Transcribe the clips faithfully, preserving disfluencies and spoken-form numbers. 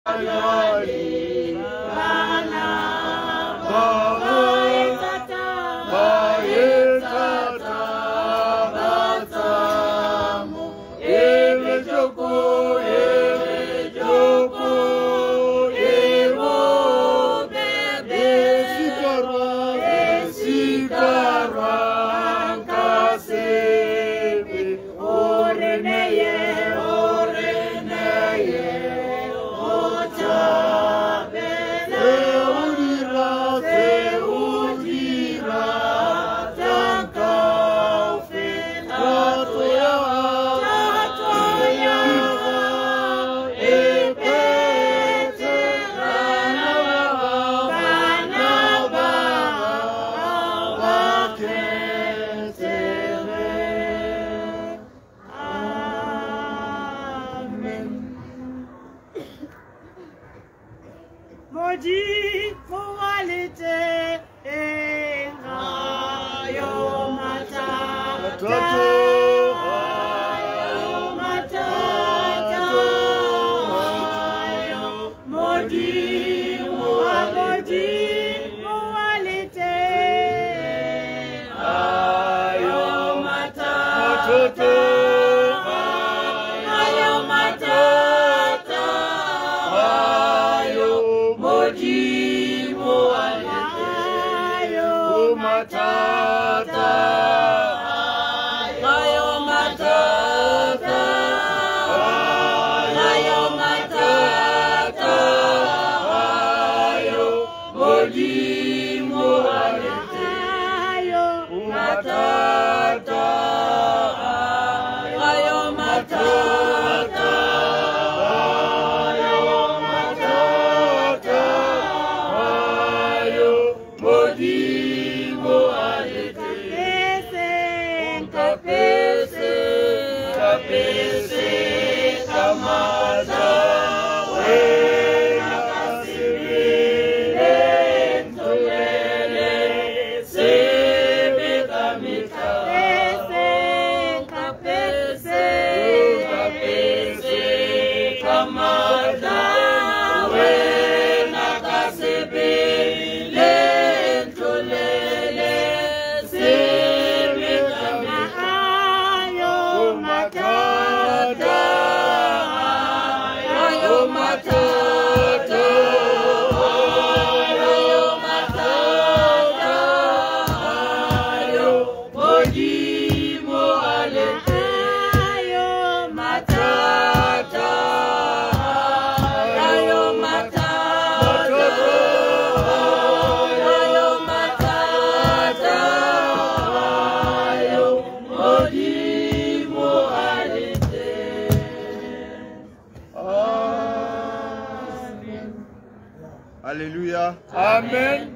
Alléluia. Amen.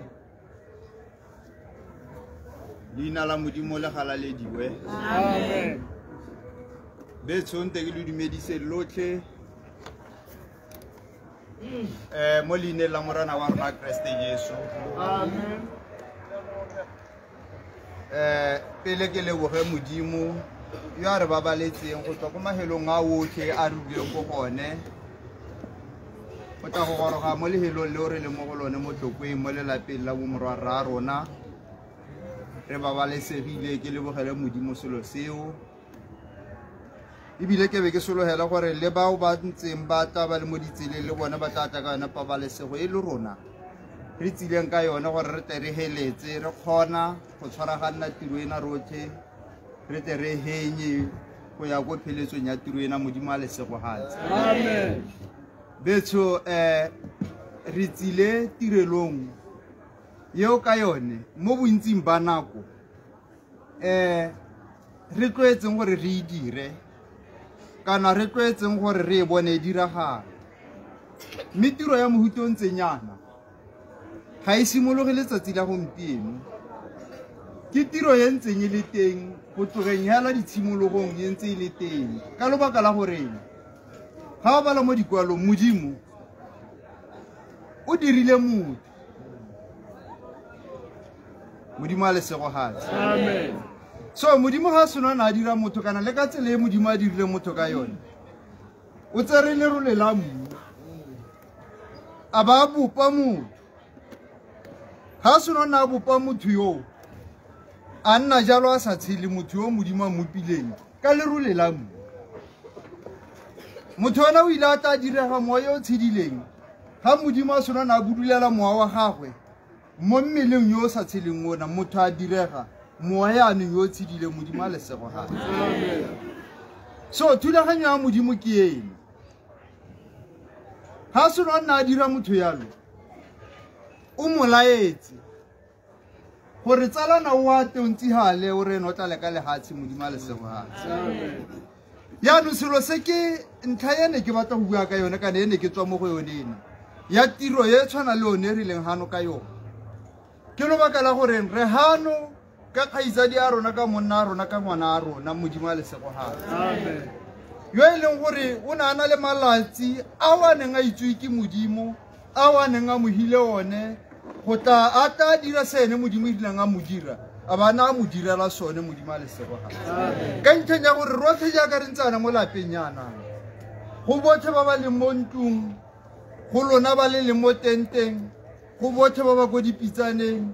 Lina la modimo le halale diwe. Amen. Betson te lu dumedise lotlhe. Eh mo line la morana wa rona Kriste Jesu. Amen. Eh pele ke le boge modimo yo a re babaletseng go tswa go mahelong a otlhe a rubile go gone. O tla go goroga mo lehelong le re le mo go lone mo tlokweng mo lelapeng la bomorwa ra rona re babalesegile ke le bogele modimo selo seo ebile ke be ke solohela gore le bao ba ntseng ba tla ba le mo ditseleng le bona ba tla tla ka yona pabalesego e le rona re tsileng ka yona gore re tle re heletse re kgona go tshwaraganna tiro ena rotlhe re tle re henye go ya go pheletsong ya tiro ena modimo a lesego hatse. Amen. Betso eh re tsile tirelong yeo ka yone mo bontsing ba nako eh re tloetseng gore re dire kana re tloetseng gore re bone diragala mme tiro ya mohuto ntsenyana ga e simologe letsatsi la gompieno ke tiro ye ntseng e le teng go tlogeng hela ditshimologong ye ntse e le teng ka lobaka la gore ga ba la mo dikwalong modimo o dirile motho modimo a lesego hatse. Amen. So modimo ha sona na dira motho kana le ka tsele modimo a dirile motho ka yone o tsere le role la mmu a ba bopa motho ha se no na bopa motho yo a nna jalo a sa tshele motho yo modimo a mopileng ka lerole la mo motho ona o ile a ta direga moya o tshedileng ha modimo a sona na budulela moya wa gagwe mo mmeleng yo sa tsheleng ona motho a direga moya ane yo tshedile modimo a lesego ha amen so thulaganyo ya modimo ke eng ha sona na dira motho yalo o molaetse gore tsala na wa tonti hale o re no tla le ka le hatsi modimo a lesego ha amen ya no selo se ke ntlhaene ke batla go bua ka yone ka ne ke tswa mo go yone ena ya tiro ye tshwana le one rileng hano ka yone ke lo baka la gore re hano ka khaizadi a rona ka monna rona ka ngwana a rona modimo a lesego ha amen yo ileng gore o na ana le malatsi a wa neng a itswe ke modimo a wa neng a mohile one go tla a ta dira sene modimo dilang a modira a bana a modirela sone modimo a lesego ha amen ka ntshenya gore rotlhe ja ka rentsana mo lapeng yana go bothe ba ba le mo ntlung go lona ba le le mo tenteng go bothe ba ba go dipitsaneng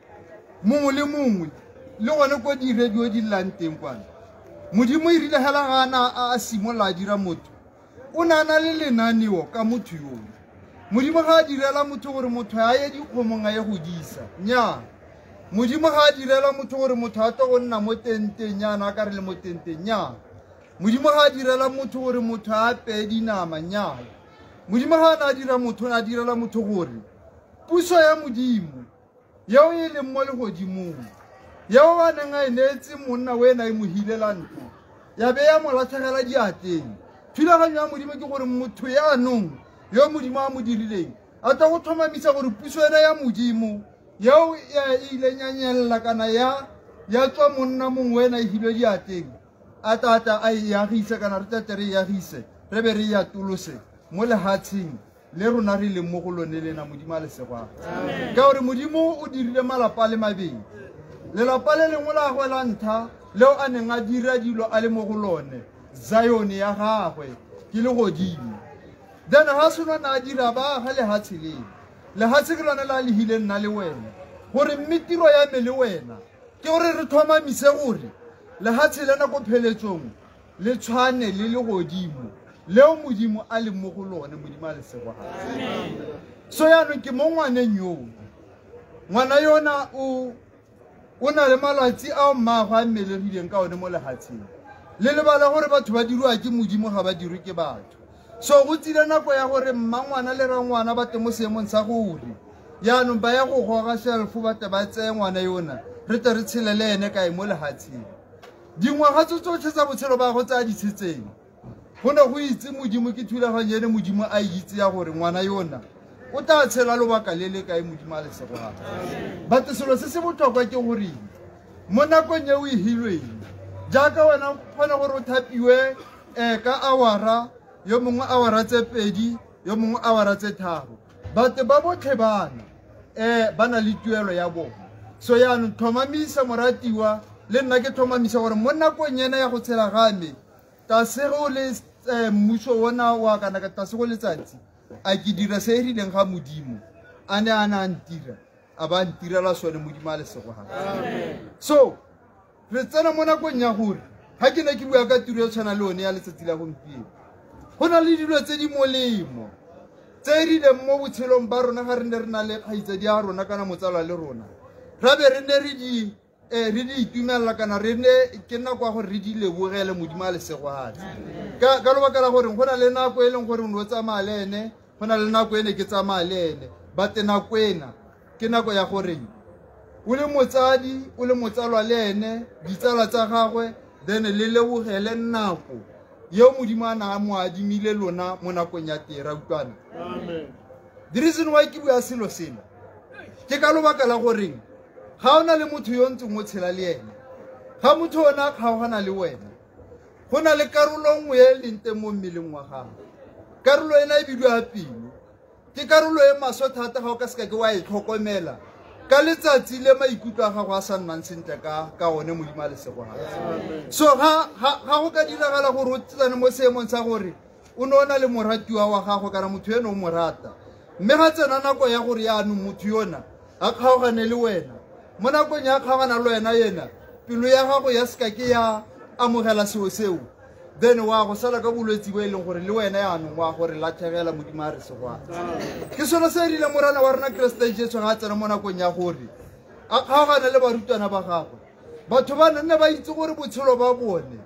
mongwe le mongwe le gone go di radio di lanteng kwana modimo e rile hela gana a simola dira motho o nana le lenaneo ka motho yo modimo ga a direla motho gore motho a ye dikgomong a ye go disa nya modimo ga a direla motho gore motho a tlo go nna mo tenteng yana ka re le mo tenteng nya modimo ga a direla motho gore motho a peye dinama nya modimo ga a dira motho a direla motho gore puso ya modimo yeo e leng mo le godimong yeo ba neng a e neetse monna wena e mohilela ntho ya be ya mo latlhegela diateng thulaganyo ya modimo ke gore motho yaanong yo modimo a mo dirileng a tla go tlhomamisa gore puso ena ya modimo yeo e ile nyanyelela kana ya ya tswa monna mongwe wena e hilwe diateng a tata a e agise kana re tate re e agise re be re e atolose mo lehatsheng le rona re leng mo go lone lena modimo a lesego amen ka gore modimo o dirile malapa le mabedi lelapa le lengwe la gagwe la ntlha leo a neng a dira dilo a le mo go lone Zion ya gagwe ke le godimo then ha sona na dira ba ga le hatshileng le hatse ke lona la le hile nna le wena gore mmitiro ya me le wena ke gore re thoma mise gore le hatshilena go pheletsong le tshwane le le godimo leo modimo a le mo go lone modimo a lesego ha amen so ya no ke mo ngwaneng yo ngwana yona o o na le malatsi a mmago a mmelegileng ka one mo lehatsheng le lebala gore batho ba dirwa ke modimo ga ba dirwe ke batho so go tsile nako ya gore mmangwana le rangwana ba te mo seemong sa gore yaanong ba ya go goga shelfo ba te ba tseye ngwana yona re te re tshele le ene kae mo lehatsheng dingwaga tso tsotlhe tsa botshelo ba go tsaya ditshetseng go ne go itse modimo ke thulaganyo ene modimo a itse ya gore ngwana yona o tla tshela lobaka le le kae modimo a lesego ha amen but selo se se botlhokwa ke gore mo nakong e o e hilweng jaaka wena kgona gore o thapiwe um ka awara yo mongwe awara tse pedi yo mongwe awara tse tharo but ba botlhe bana um ba na le tuelo ya bona so yaanong tlhomamisa moratiwa le nna ke tlhomamisa gore mo nakong ena ya go tshela game tasego le mmuso ona wa kana ka tasego letsatsi a ke dira se e rileng ga modimo a ne a na a ntira a ba ntirela sone modimo a lesego ga amen so re tsena mo nakong ya gore ga ke ne ke bua ka tiro e tshwana le one ya letsatsi la gompieno go na le dilo tse di molemo tse e rileng mo botshelong ba rona ga re ne re na le kgaitsadi ya rona kana motsalwa le rona ra be re ne re di eh re di itumelela kana re ne ke nna kwa gore re di lebogele modimo a lesego hatse ka ka lobaka la gore go na le nako e leng gore o no tsamaya le ene go na le nako ene ke tsamaya le ene ba te nako ena ke nako ya gore o le motsadi o le motsalwa le ene ditsala tsa gagwe then le lebogele nako yo modimo a na mo adimile lona mo nakong ya tera utlwana amen the reason why ke bua selo sena ke ka lobaka la gore ga ona le motho yo ntse mo tshela le ene ga motho ona ga gana le wena go na le karolo nngwe e leng teng mo mmeleng wa gago karolo ena e bidiwa pelo ke karolo e maswa thata ga o ka seka ke wa e tlhokomela ka letsatsi le maikutlo a gago a sa nnang sentle ka ka one modimo a lesego ha so ga ga go ka diragala gore o tsene mo seemong sa gore o ne o na le moratiwa wa gago kana motho eno o mo rata mme ga tsena nako ya gore yaanong motho yona a kgaogane le wena mo nakong ya kgaogana le wena yena pelo ya gago ya seka ke ya amogela seo seo then wa go sala ka bolwetsi bo e leng gore le wena yaanong wa gore latlhegela modimo a re segwa ke sone se rile morana wa rona Keresete Jesu ga a tsena mo nakong ya gore a kgaogane le barutwana ba gagwe batho ba nne ba itse gore botshelo ba bone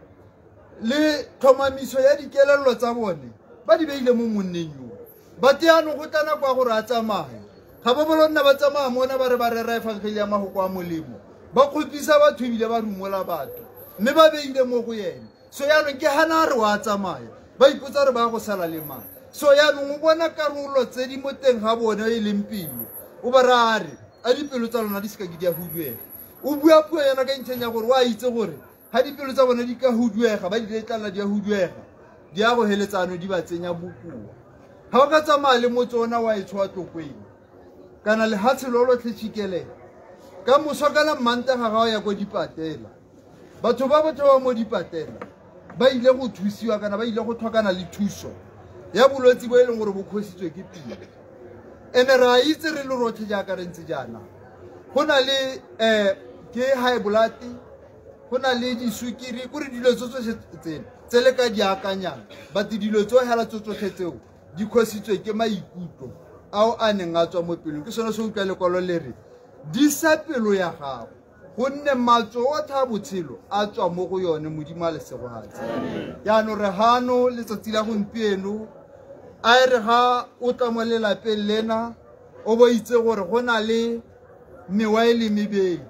le tlhomamiso ya dikelello tsa bone ba di beile mo monneng yo ba teanong go tla nako ya gore a tsamaye ga ba bolonna ba tsamaya mona ba re ba rera efangeli ya magoko a molemo ba kgopisa batho ebile ba rumola batho mme ba beile mo go yena so yaanong ke hana re wa tsamaya ba ipotsa re ba go sala le mang so yaanong o bona karolo tse di mo teng ga bone e leng pelo o ba ra re a dipelo tsa lona di seka ke di a huduega o bua puo yana ka ntlheng ya gore wa itse gore ga dipelo tsa bone di ka huduega ba di letlala di a huduega di a go heletsano di ba tsenya bokoa ga o ka tsamaya le motse ona wa e tshoa tlokweng kana lehatshe lo lotlhe tshikelela ka moso kana mmantega ga o ya ko dipatela batho ba batho ba mo dipatela ba ile go thusiwa kana ba ile go tlhokana le thuso ya bolwetsi bo e leng gore bo khositswe ke pilo ene ra itse re le rotlhe jaaka re ntse jaana go na le um ke high blood go na le disukiri kore dilo tso tsotlhe tsena tse le ka di akanyang but dilo tso hela tso tsotlhe tseo di khositswe ke maikutlo ao a neng a tswa mo pelong ke sone se utlwa lekwalo le re di sa pelo ya gago gonne matso otlhe a botshelo a tswa mo go yone modimo a lesegogatse yaanong re gano letsatsi la gompieno a e re ga o tla mo lelapeng lena o bo itse gore go na le mewa e le mebedi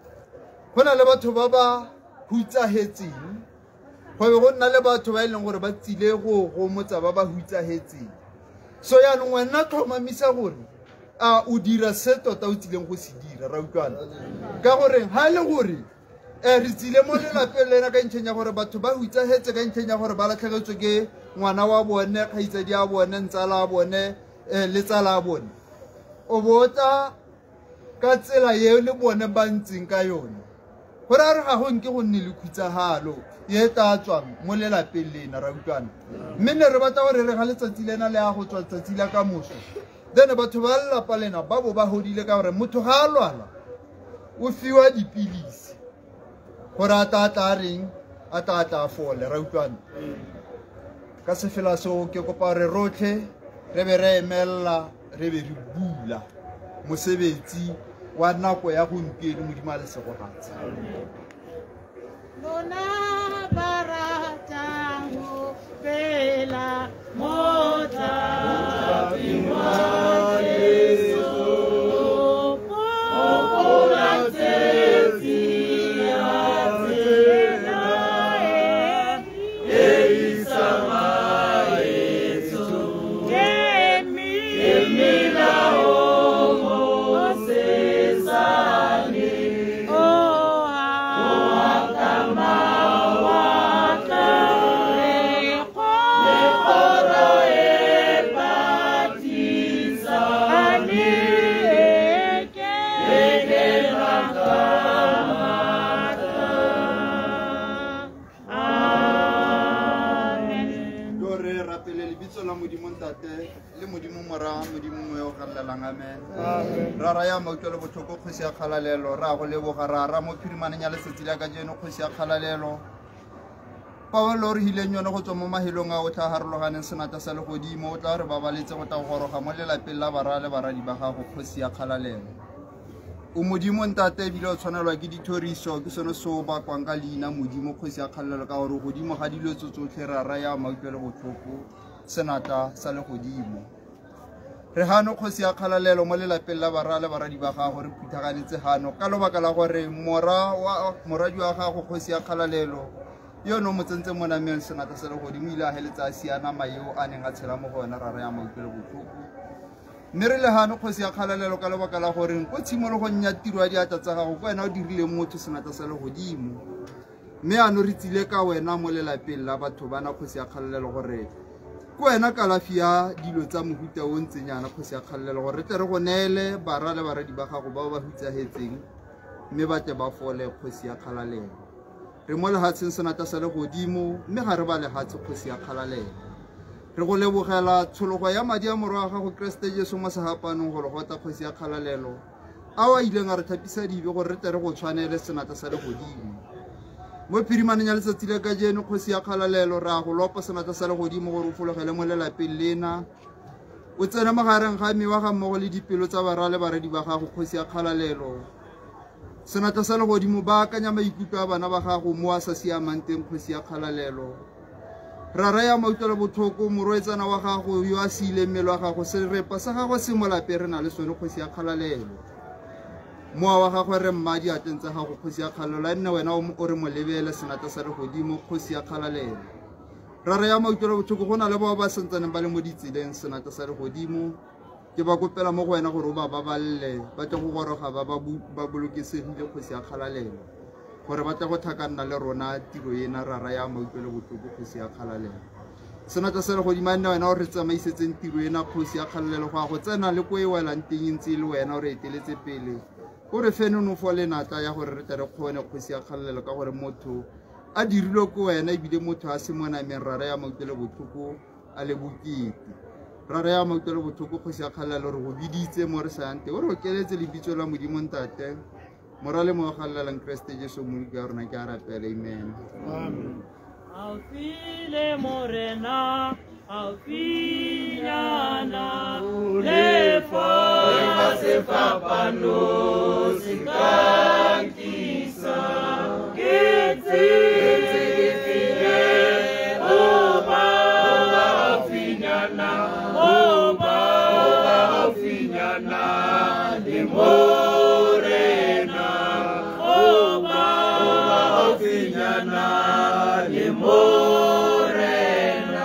go na le batho ba ba hutsagetseng go be go nna le batho ba e leng gore ba tsile go gomotsa ba ba hutsagetseng so yaanong wena tlhomamisa gore a o dira se tota o tsileng go se dira ra utlwana ka goreng ga e le gore um re tsile mo lelapeng lena ka ntlheng ya gore batho ba hutsagetse ka ntlheng ya gore ba latlhegetswe ke ngwana wa bone kgaitsadi a bone ntsala a bone um le tsala a bone o botla ka tsela yeo le bone ba ntseng ka yone gore a re ga go nke go nne le khutsagalo ye tla tswang mo lelapeng lena ra utlwana mme ne re batla gore re ga letsatsi lena le ya go tswa letsatsi la ka moso then batho ba lelapa lena ba bo ba hodile ka gore motho ga a lwala o fiwa dipilisi gore a tla tla reng a tla tla fole ra utlwana ka sefela seo ke kopa re rotlhe re be re emelela re be re bula mosebetsi wa nako ya gompieno modimo a lesegogatse lona ba ratang go fela mo tlabeng wa Yesu gopola tsatsi la tsela e e tsamaetso ke melao Mosesane o akama le modimo mora modimo mo yo galelang amen ra ra ya mautlwe botlhoko kgosi ya kgalalelo ra go leboga ra ra mo phirimaneng ya letsatsi la ka jeno kgosi ya kgalalelo Paulo re hileng yone go tswa mo mahelong a o tla harologaneng senata sa legodimo o tla re babaletse go tla go goroga mo lelapeng la bara le baradi ba gago kgosi ya kgalalelo o modimo ntate ebile o tshwanelwa ke dithoriso ke sone se o bakwang ka leina modimo kgosi ya kgalalelo ka gore godimo ga dilo tso tsotlhe ra ra ya mautlwe le botlhoko senata sa legodimo re hano kgosi ya kgalalelo mo lelapeng la bara le baradi ba gago re phuthaganetse hano ka lobaka la gore mora wa moradi wa gago kgosi ya kgalalelo yo no mo tsentse mo nameng senata sa legodimo ile a heletsa a siana mayo a neng a tshela mo gona ra re ya mautlwe le botlhoko mme re le hano kgosi ya kgalalelo ka lobaka la gore go tshimologong ya tiro ya diatla tsa gago ko wena o dirile motho senata sa legodimo mme ano re tsile ka wena mo lelapeng la batho bana kgosi ya kgalalelo gore ko wena kalafi ya dilo tsa mohuta o ntsenyana kgosi ya kgalalelo gore re tle re go neele bara le baradi ba gago ba ba hutsagetseng mme ba tle ba fole kgosi ya kgalalelo re mo lehatsheng senata sa legodimo mme ga re ba lehatshe kgosi ya kgalalelo re go lebogela tshologo ya madi a morwa ga go Kriste Jesu mo sehapanong go le gota kgosi ya kgalalelo a wa ileng a re thapisa dibe gore re tere go tshwanele senata sa legodimo mo phirimaneng ya letsatsi le ka jeno kgosi ya kgalalelo ra go lopa senata sa legodimo gore o fologele mo lelapeng lena o tsena magareng ga mewa ga mmogo le dipelo tsa barale baredi ba gago kgosi ya kgalalelo senata sa legodimo ba akanya maikutlo a bana ba gago mo a sa siamang teng kgosi ya kgalalelo ra raya mautlelo botlhoko morwetsana wa gago yo a siile mmele wa gago serepa sa gago se molape re na le sone kgosi ya kgalalelo moa wa gago re mmadi a tentse gago kgosi ya kgalalelo a nne wena o re mo lebele senata sa legodimo kgosi ya kgalalelo ra raya mautlelo botlhoko go na le bao ba sentsaneng ba le mo ditseleng senata sa legodimo ke ba kopela mo go wena gore o ba baballe ba tle go goroga ba ba bolokesegile kgosi ya kgalalelo gore ba tle go thakana le rona tiro ena ra raya mautlelo botlhoko kgosi ya kgalalelo senata sa legodimo a nne wena o re tsamaisetseng tiro ena kgosi ya kgalalelo go a go tsena le ko e welang teng ntse le wena o re eteletse pele o re fe nonofo le natla ya gore re tle re kgone kgosi ya kgalalelo ka gore motho a dirilwe ko wena ebile motho a se mo nameng ra raya mautlelo botlhoko a le bokete ra raya mautlelo botlhoko kgosi ya kgalalelo re go biditse mo re sa yang teng o re o keletse lebitso la modimo ntate morale mo galelang Kriste Jesu mo ka rona ke a rapela amen amen Aufile morena aufilana le fa se fa pano sikantisa kitsi file oba aufilana oba aufilana le morena oba aufilana le morena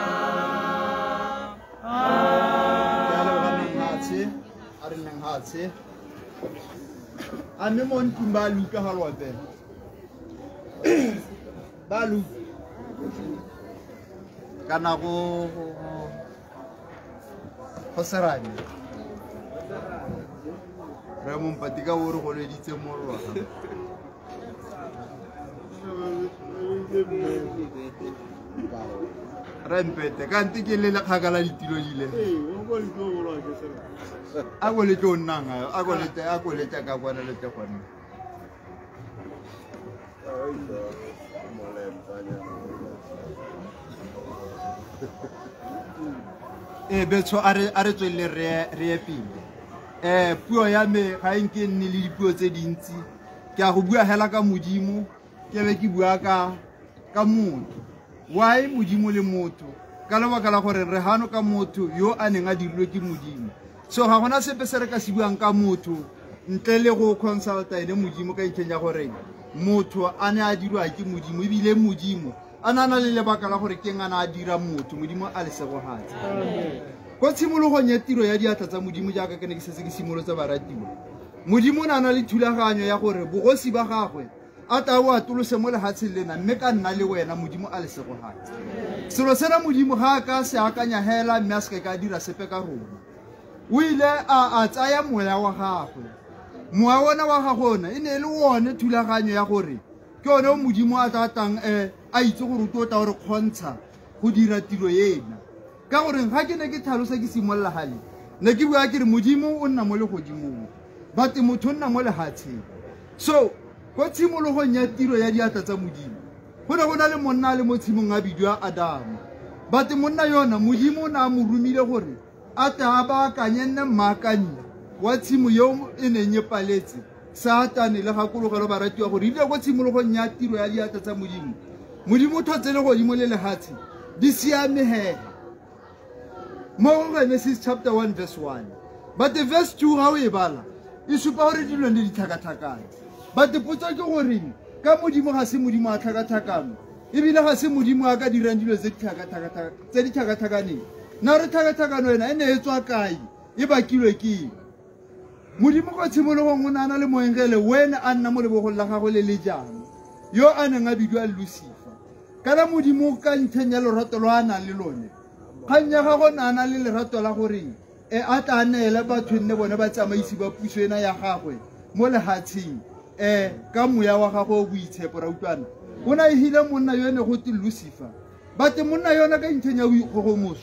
Hatse a me mo ntlong ba luka ga lwape ba luka kana go go serane re mo mpati ka gore go leditse morwa rempete kanti ke le le khagala ditilo dile a go le tlo nnanga a go le a go le ka bona le te gone e betso are are tswelle re re pile eh puo ya me ga enke nne le dipuo tse dintsi ke a go bua hela ka modimo ke be ke bua ka ka motho why modimo le motho ka lebaka la gore re hano ka motho yo a neng a dirilwe ke modimo so ga gona sepe se re ka se buang ka motho ntle le go consulta ene modimo ka ntlheng ya gore motho a ne a dirwa ke modimo ebile modimo a na na le lebaka la gore ke ngana a dira motho modimo a le segogatse go tshimologong ya tiro ya diatla tsa modimo jaaka ke ne ke setse ke simolotse baratiwa modimo o na na le thulaganyo ya gore bogosi ba gagwe a ta o atolose mo lehatsheng lena mme ka nna le wena modimo a le segogatse selo sena modimo ga a ka se akanya hela mme a se ka dira sepe ka rona o ile a tsaya moya wa gagwe moya wona wa gagona e ne e le wone thulaganyo ya gore ke one o modimo a tatang um a itse gore o tota gore kgontsha go dira tiro ena ka gore ga ke ne ke tlhalosa ke simolola gale ne ke bua ke re modimo o nna mo legodimong bate motho o nna mo lehatsheng so go tshimologong ya tiro ya diatla tsa modimo go ne go na le monna le mo tshimong a bidiwa Adamo bate monna yona modimo o ne a mo romile gore a ta a baakanye nne mmaakanyi wa tshimo yo e neng e paletse Satane le gakologelo baratiwa gore ile go tshimologong ya tiro ya diatla tsa modimo modimo o thotse le godimo le lehatshe di siamegela mo Genesis chapter one verse one but the verse two ga o e bala e supa gore dilo le ditlhakatlhakane but potsa ke gore ka modimo ga se modimo a tlhakatlhakano ebile ga se modimo a ka dirang dilo tse di tlhakatlhakaneng na re tlhakatlhakano ena e ne e tswa kae e bakilwe ke modimo go tshimologong o nana le moengele wena a nna mo lebogong la gago le le jang yo a neng a bidiwa Lucifer kana modimo ka ntlheng ya lorato lo a nang le lone kgang ya gago nana le lerato la gore e a tla neela batho nne bone ba tsamaisi ba puso ena ya gagwe mo lehatsheng um ka moya wa gago o boitshepo ra utlwana o na e hile monna yo ne go te Lucifer bate monna yona ka ntlheng ya boikgogomoso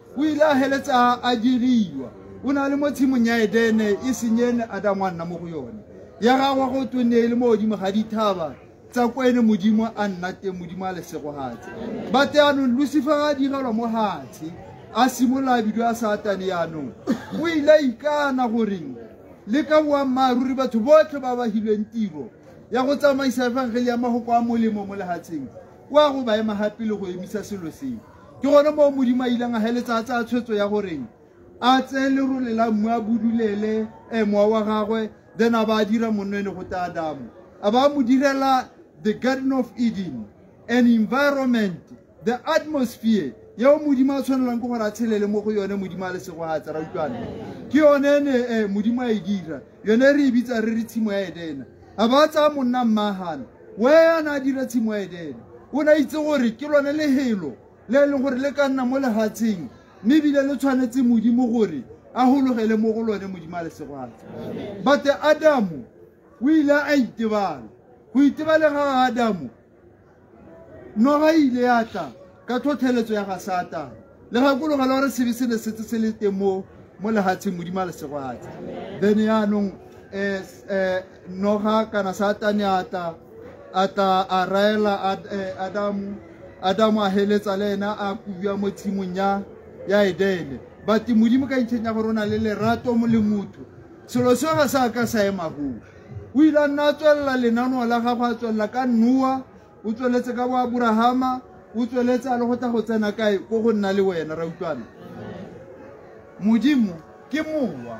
o ile a heletsa a diriwa o na le mo tshimong ya Edene e senyene Adamu a nna mo go yone ya gagwe go tone le mo godimo ga dithaba tsa kwene modimo a nna teng modimo a lesegogatse ba teanong Lucifer a direlwa mo hatshe a simola bidio a Satane yaanong o ile a ikana goreng le ka boammaaruri batho botlhe ba ba hilweng tiro ya go tsamaisa evangeli ya mahoko a molemo mo lehatsheng wa go ba ema hape le go emisa selo se ke gona mo modimo a ilang a heletsa tsa tshwetso ya goreng a tsele role la mmu a budulele e moa wa gagwe then a ba dira monene go ta Adamu a ba mo direla the Garden of Eden, an environment, the atmosphere. Yo modimo tshwanelang go gore a tshelele mo go yone modimo a le sego ha tsara utlwana ke yone ne eh modimo a dira yone re bitsa re re tshimo ya Edena a ba tsa monna mmahana we ana dira tshimo ya Edena o na itse gore ke lone le helo le le gore le ka nna mo le hatseng mme bile le tshwanetse modimo gore a hologele mo go lone modimo a le sego ha but Adamu o ile a itebala go itebala ga Adamu no ga ile ya tla ka thotheletso ya ga Satane le ga kolo ga la re sebe se le setse se le teng mo mo le hatseng modimo le segwatse then ya nong eh eh no ga kana Satane ata ata a raela Adamu Adamu a heletsa le ena a kubya mo tshimong ya ya Edene but modimo ka intshenya go rona le lerato mo le motho selo se ga sa ka sa ema go o ile nna tswella lenano la ga go tswella ka Noa o tsweletse ka bo Abrahama o tsweletse a le go tla go tsena kae go go nna le wena ra utlwana modimo ke mowa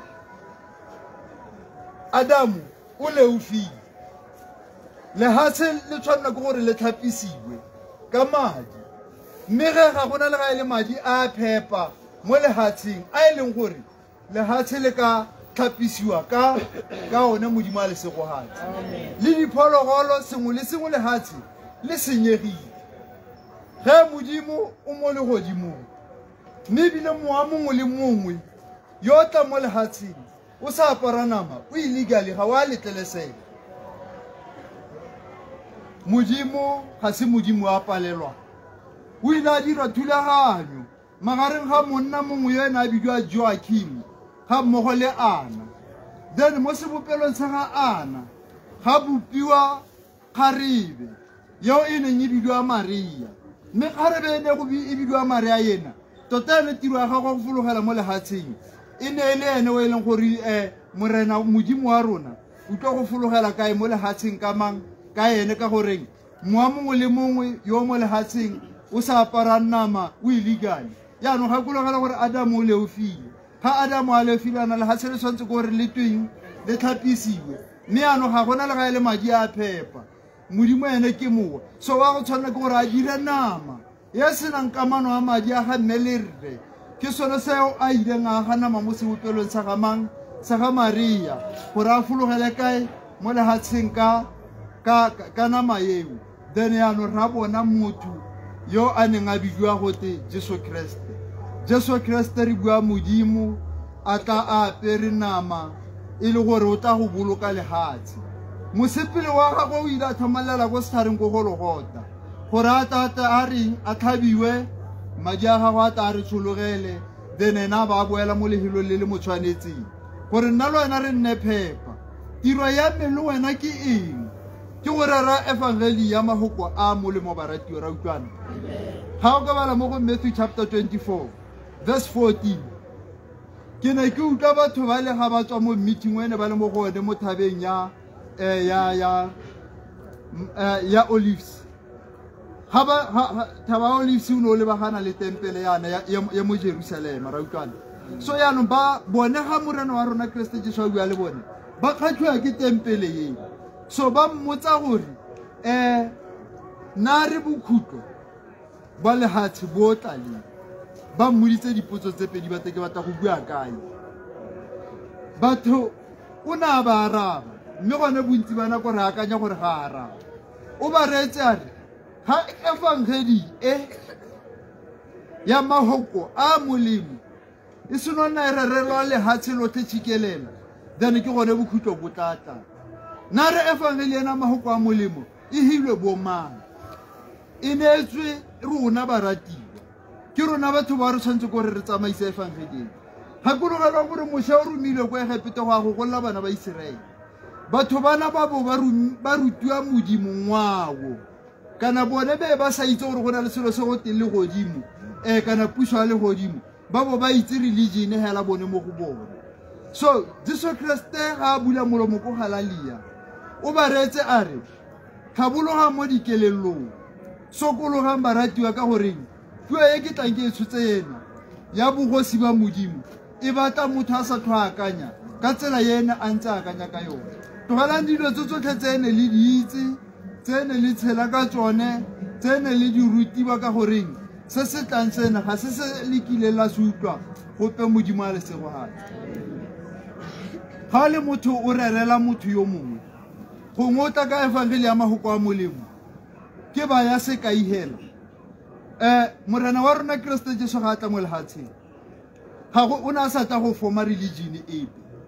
Adamu o le ufi le hatse le tshwana go gore le tlhapisiwe ka madi mme ge ga gona le ga ile madi a phepa mo le hatseng a ileng gore le hatse le ka tlhapisiwa ka ka ona modimo a le sego hatse le diphologolo sengwe le sengwe le hatse le senyegile ge modimo o mo le godimo mme bile moa mongwe le mongwe yo tla mo lehatsheng o sa apara nama o illegally ga wa letlelesega modimo ga se modimo a palelwa o ile a dira thulaganyo magareng ga monna mongwe yo ena a bidiwa Joakim ga mmogo le Ana then mo sebopelong sa ga Ana ga bopiwa kgarebe yo e neng e bidiwa Maria mme kgarebe ene go e bidiwa Maria yena tota le tiro ya gagwe go fologela mo lehatsheng e ne le ene o e leng gore eh morena modimo wa rona o tlo go fologela kae mo lehatsheng ka mang ka ene ka goreng moa mongwe le mongwe yo mo lehatsheng o sa apara nama o illegal ya no ga kologela gore Adamu o le ofile ga Adamu a le filana le hatshe le tshwantse go re le tweng le tlhapisiwe mme ano ga gona le ga ile madi a phepa modimo ene ke mowa so wa go tshwana ke gore a dira nama ya senang kamano a madi a ga mmelere ke sone seo a ileng a ga nama mo sebopelong sa ga mang sa ga Maria gore a fologele kae mo lehatsheng ka ka ka nama yeo then ya no ra bona motho yo a neng a bidiwa gote Jesu Kriste Jesu Kriste re bua modimo a tla a apere nama e le gore o tla go boloka lehatshe mosepele wa gagwe o ile a thamalela go sethareng go gologota gore a tata a reng a tlhabiwe madi a gagwe a tla re tshologele then ena ba boela mo lehelo le le motshwanetseng gore nna le wena re nne phepa tiro ya me le wena ke eng ke gore ra evangeli ya mahoko a molemo baratio ra utlwana ga o ka bala mo go Matthew chapter twenty-four verse fourteen ke ne ke utlwa batho ba le ga ba tswa mo meeting wena ba le mo go ene mo thabeng ya eh ya ya ya Olives ha ba thaba Olives o no le ba gana le tempele yana ya mo Jerusalem ra utlwana so ya no ba bone ga morena wa rona Kriste Jesu a bua le bone ba kgatlhwa ke tempele ye so ba mmotsa gore eh na re bokhutlo ba le hatse bo tlale ba mmuditse dipotso tse pedi ba teke batla go bua kae batho o na ba araba mme gone bontsi bana go re akanya gore ga araba o ba retse a re ha evangeli e ya mahoko a molemo e seno na re re lwa le hatse lotlhe tshikelela then ke gone bokhutlo bo tlatla na re evangeli ena mahoko a molemo e hilwe bo mang e neetswe rona baratiwa ke rona batho ba re tshwantse go re re tsamaise evangeli gakologelwa gore moša o romilwe kwa Egepete go a go golla bana ba Iseraele batho bana ba bo ba rutiwa modimong wago kana bone be ba sa itse gore go na le selo se go teng le godimo um kana puso ya le godimo ba bo ba itse religion hela bone mo go bone so Jesu Kriste ga a bula molomo ko Galalia o ba retse a re tlhabologa mo dikelelong sokologang baratiwa ka goreng puo e ke tlang ke e tshotse ena ya bogosi ba modimo e batla motho a sa tlhoakanya ka tsela yena a ntse akanya ka yone tlogelang dilo tse tsotlhe tsene le diitse tsene le tshela ka tsone tsene le di rutiwa ka goreng se se tlang sena ga se se lekile la se utlwa gope modimo a lesego gape ga le motho o rerela motho yo mongwe gongwe o tla ka evangeli ya mahoko a molemo ke ba ya sekai hela um morena wa rona Keresete Jesu ga a tla mo lehatsheng ga o ne a sa tla go forma religion epe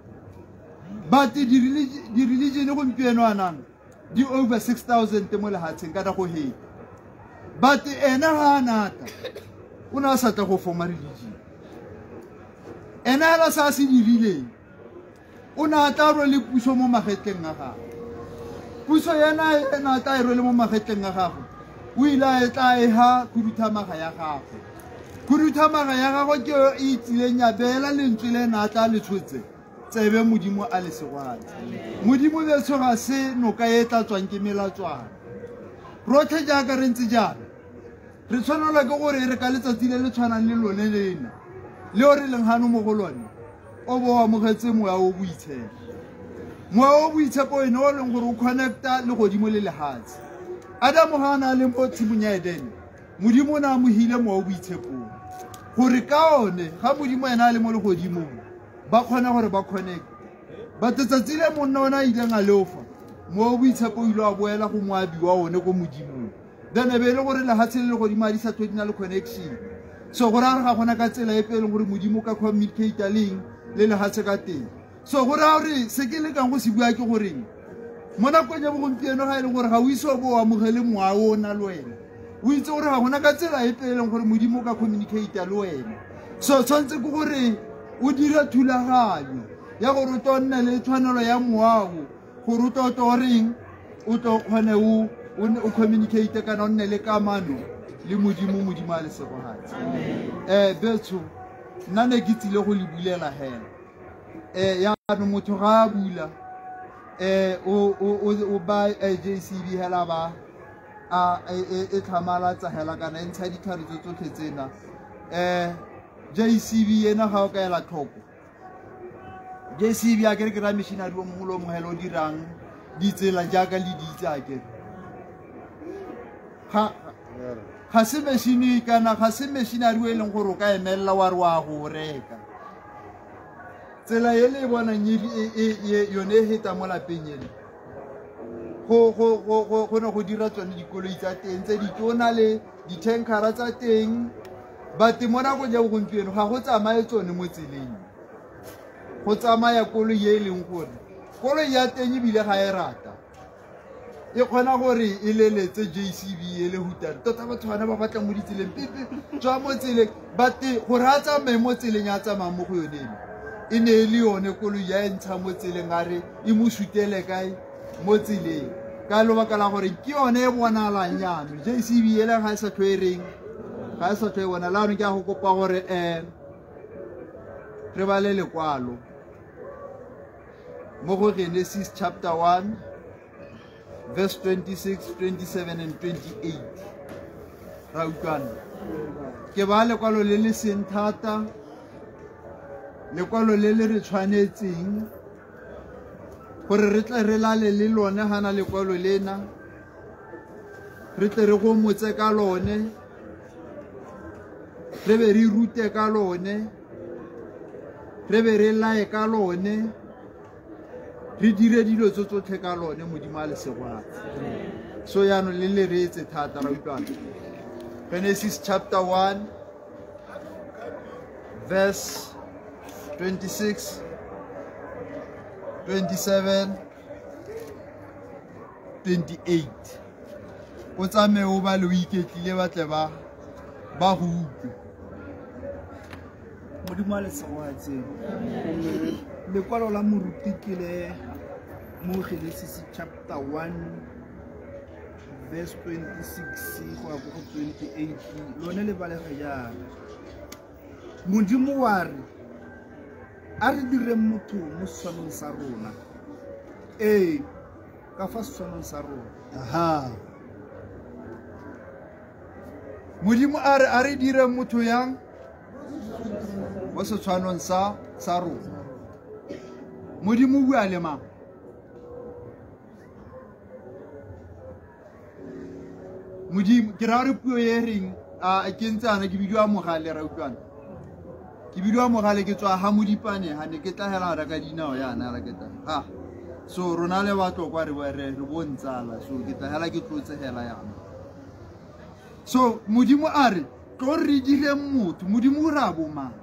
but di-religion gompieno anang di over six thousand mo lehatsheng ka nako hei but ena ga a nata o ne a sa tla go forma religion ena hela sa se dirileng o ne a tla rwele puso mo magetleng a gagwe puso yena ena a tla e rwele mo magetleng a gagwe o ile a tla e ha khuduthamaga ya gagwe khuduthamaga ya gagwe ke e itsileng ya beela lentswe le ena a tla le tshotse tsebe modimo a le segwadi modimo beso ga se noka e tla tswang ke melatswana rotlhe jaaka re ntse jalo re tshwanelwa ke gore re ka letsatsi le le tshwanang le lone lena le o re leng gano mo go lone o bo o amogetse moya o boitshepo moya o boitshepo ene o leng gore o connecta le godimo le lehatshe Adamu ga a na le mo tshimong ya Edene modimo o ne a mogile moya o boitshepong gore ka one ga modimo ena a le mo le godimong ba kgona gore ba connect but tsatsi le monna ona a ileng a leofa moya o boitshepo o ile a boela go moabi wa one ko modimong then e be e le gore lehatshe le le godimo a di sa tlhole di na le connection so gore a re ga gona ka tsela e pele gore modimo ka communicate leng le lehatshe ka teng so gore a re se ke lekang go se bua ke goreng mo nakong ya bogompieno ga e leng gore ga o ise o bo o amogele mowa o na le wena o itse gore ga gona ka tsela e peleng gore modimo o ka communicate le wena so tshwanetse ke gore o dira thulaganyo ya gore o tlo nne le tshwanelo ya moago gore o tlo tlo reng o tlo kgone o communicate kana o nne le kamano le modimo modimo a lesegogatse um betso nna ne ke tsile go le bulela hela um yaanong motho ga a bula um o ba J C B hela ba e tlhamalatsa hela kana e ntsha ditlhare tse tsotlhe tsena um J C B ena ga o ka ela tlhoko J C B a kere ke ra missionary o mongwe le o mongwe hela o dirang ditsela jaaka le ditse a kere ga se machine kana ga se machinery o e leng gore o ka emelela wa re wa go reka tsela e le e bonang yone e heta mo lapeng ele go ne go dira tsone dikoloi tsa teng tse di tona le ditankara tsa teng but mo nakong ya bogompieno ga go tsamaye tsone mo tseleng go tsamaya koloi e e leng gore koloi ya teng ebile ga e rata e kgona gore e leletse J C B e le hutare tota batho bana ba batla mo ditseleng pipi tswa mo tseleng but gore a tsamaye mo tseleng ya tsamaya mo go yone e ne e le yone koloi ya e ntsha mo tseleng a re e mo sutele kae mo tseleng ka lebaka la gore ke yone e bonalang jaanong J C B ele ga e sa tlho e reng ga e sa tlho e bona laanong ke a go kopa gore um re bale lekwalo mo go Genesis chapter one verse twenty-six, twenty-seven and twenty-eight ra utlwana ke ba lekwalo le le seng thata lekwalo le le re tshwanetseng gore re tle re lale le lone gana lekwalo lena re tle re go motse ka lone re be re rute ka lone re be re lae ka lone re dire dilo tso tsotlhe ka lone modimo a lesegwatsi so yaanong le le reetse thata ra utlwana Genesis chapter one verse twenty-six, twenty-seven, twenty-eight o tsamaye o ba le o iketlile ba tle ba ba go utlwe modimo a le segwatse lekwalo la moruti ke le mo Genesis chapter one verse twenty-six go ya go twenty-eight lone le balega jana modimo wa re a re dire motho mo swanong sa rona eh ka fa swanong sa rona aha modimo a re a re dire motho yang mo swanong sa sa rona modimo o bua le mang modimo ke ra re puo ye reng a ke ntsana ke bidiwa mogale ra utlwana ke bidiwa mogale ke tswa ha modipane ha ne ke tlahela ra ka dinao yana ra ke tla ha so rona le batlo kwa re re re bontsala so ke tlahela ke tlotsegela yana so modimo a re tlo re dire motho modimo ra bo mang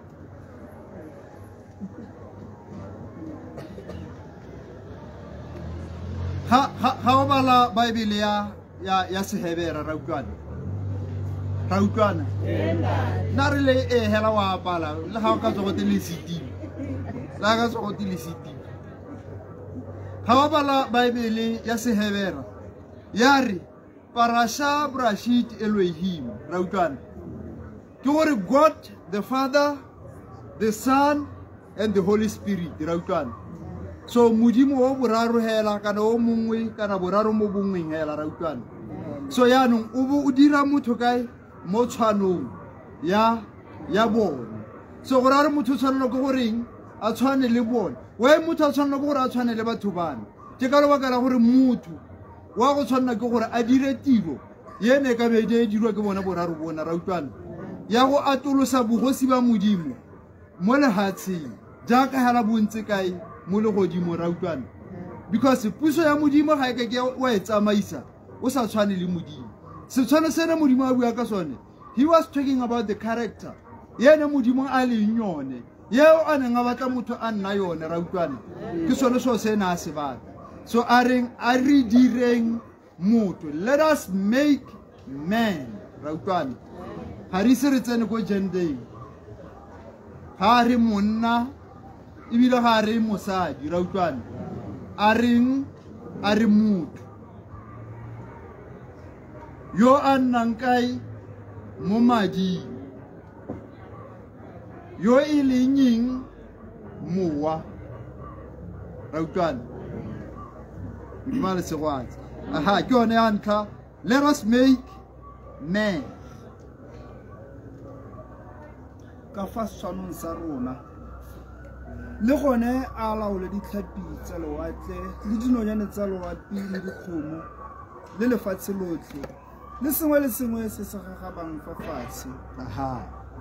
ha ha o bala Bible ya ya ya Sehebera ra utlwana ra utlwana na re le e hela wa pala le ha o ka tsogo tele siti la ka tsogo tele siti ha o bala Bible ya Sehebera ya re parasha brashit Elohim ra utlwana ke gore God the Father, the Son and the Holy Spirit ra utlwana so modimo o boraro hela kana o mongwe kana boraro mo bongweng hela ra utlwana so yaanong o bo o dira motho kae mo tshwanong ya ya bone so go ra re motho tshwanelo go goreng a tshwane le bone we motho a tshwanelo go gore a tshwane le batho bana ke ka lebaka la gore motho wa go tshwanela ke gore a dire tiro yene ka bedi e dirwa ke bona boraro bona ra utlwana ya go atolosa bogosi ba modimo mo lehatsheng jaaka hela bontse kae mo le godimo ra utlwana because puso ya modimo ga e ke ke wa e tsamaisa o sa tshwane le modimo se tshwane sene modimo a bua ka sone he was talking about the character yene modimo a le nyone yeo a neng a batla motho a nna yone ra utlwana ke sone so se na se batla so a reng a re direng motho let us make man ra utlwana ha re se re tsene go gendeng ha re monna ibile ga re mosadi ra utlwana a reng a re motho yo a nnang kae mo madi yo e leng mowa ra utlwana mala segwatsi aha ke yone ya ntlha let us make man ka fa swanong sa rona le gone a laole ditlhapi tsa lewatle le dinonyane tsa loapi le dikgomo le lefatshe lotlhe le sengwe le sengwe se se gagabang fa fatshe aha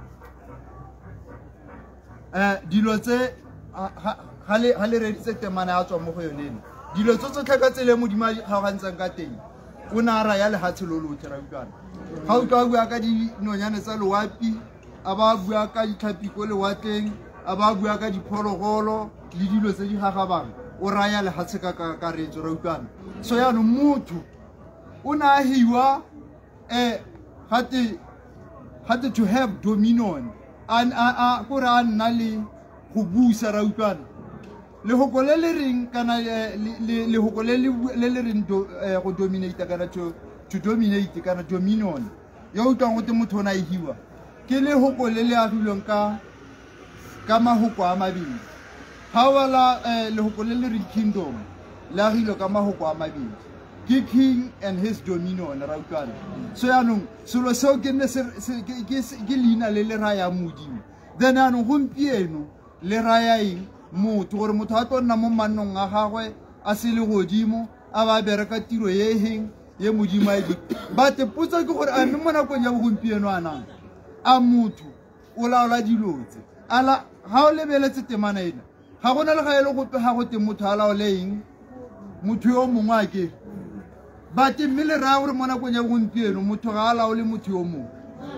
eh dilo tse ha le ha le reditse temana ya tswa mo go yone dilo tse tsotlhe ka tsele modimo ga ga ntsang ka teng o na ra ya lehatse lo lotlhe ra utlwana ga o tla bua ka dinonyane tsa loapi a ba bua ka ditlhapi ko lewatleng a ba bua ka diphologolo le dilo tse di gagabang o raya lehatse ka kakaretso ra utlwana so ya no motho o na hiwa eh hate hate to have dominion an a ko ra nna le go busa ra utlwana le go le le ring kana le go le le ring go dominate kana to to dominate kana dominion yo utlwa go te motho na hiwa ke le go le le agilweng ka ka mahoko a mabedi ha wala le go le le ring kingdom la agilwe ka mahoko a mabedi ke king and his dominion ra utlwana so yaanong selo seo ke ne se ke lina le le raya modimo then yaanong gompieno le raya eng motho gore motho a tlo nna mo mannong a gagwe a se le godimo a ba bereka tiro ye heng ye modimo a di ba te potsa ke gore a mme mo nakong ya bogompieno a nang a motho o laola dilotse ala ha o lebeletse temana ena ga gona le ga ele gope ga go te motho a laole eng motho yo mongwe a ke ba te mme le raya gore mo nakong ya bogompieno motho ga a laole motho yo mongwe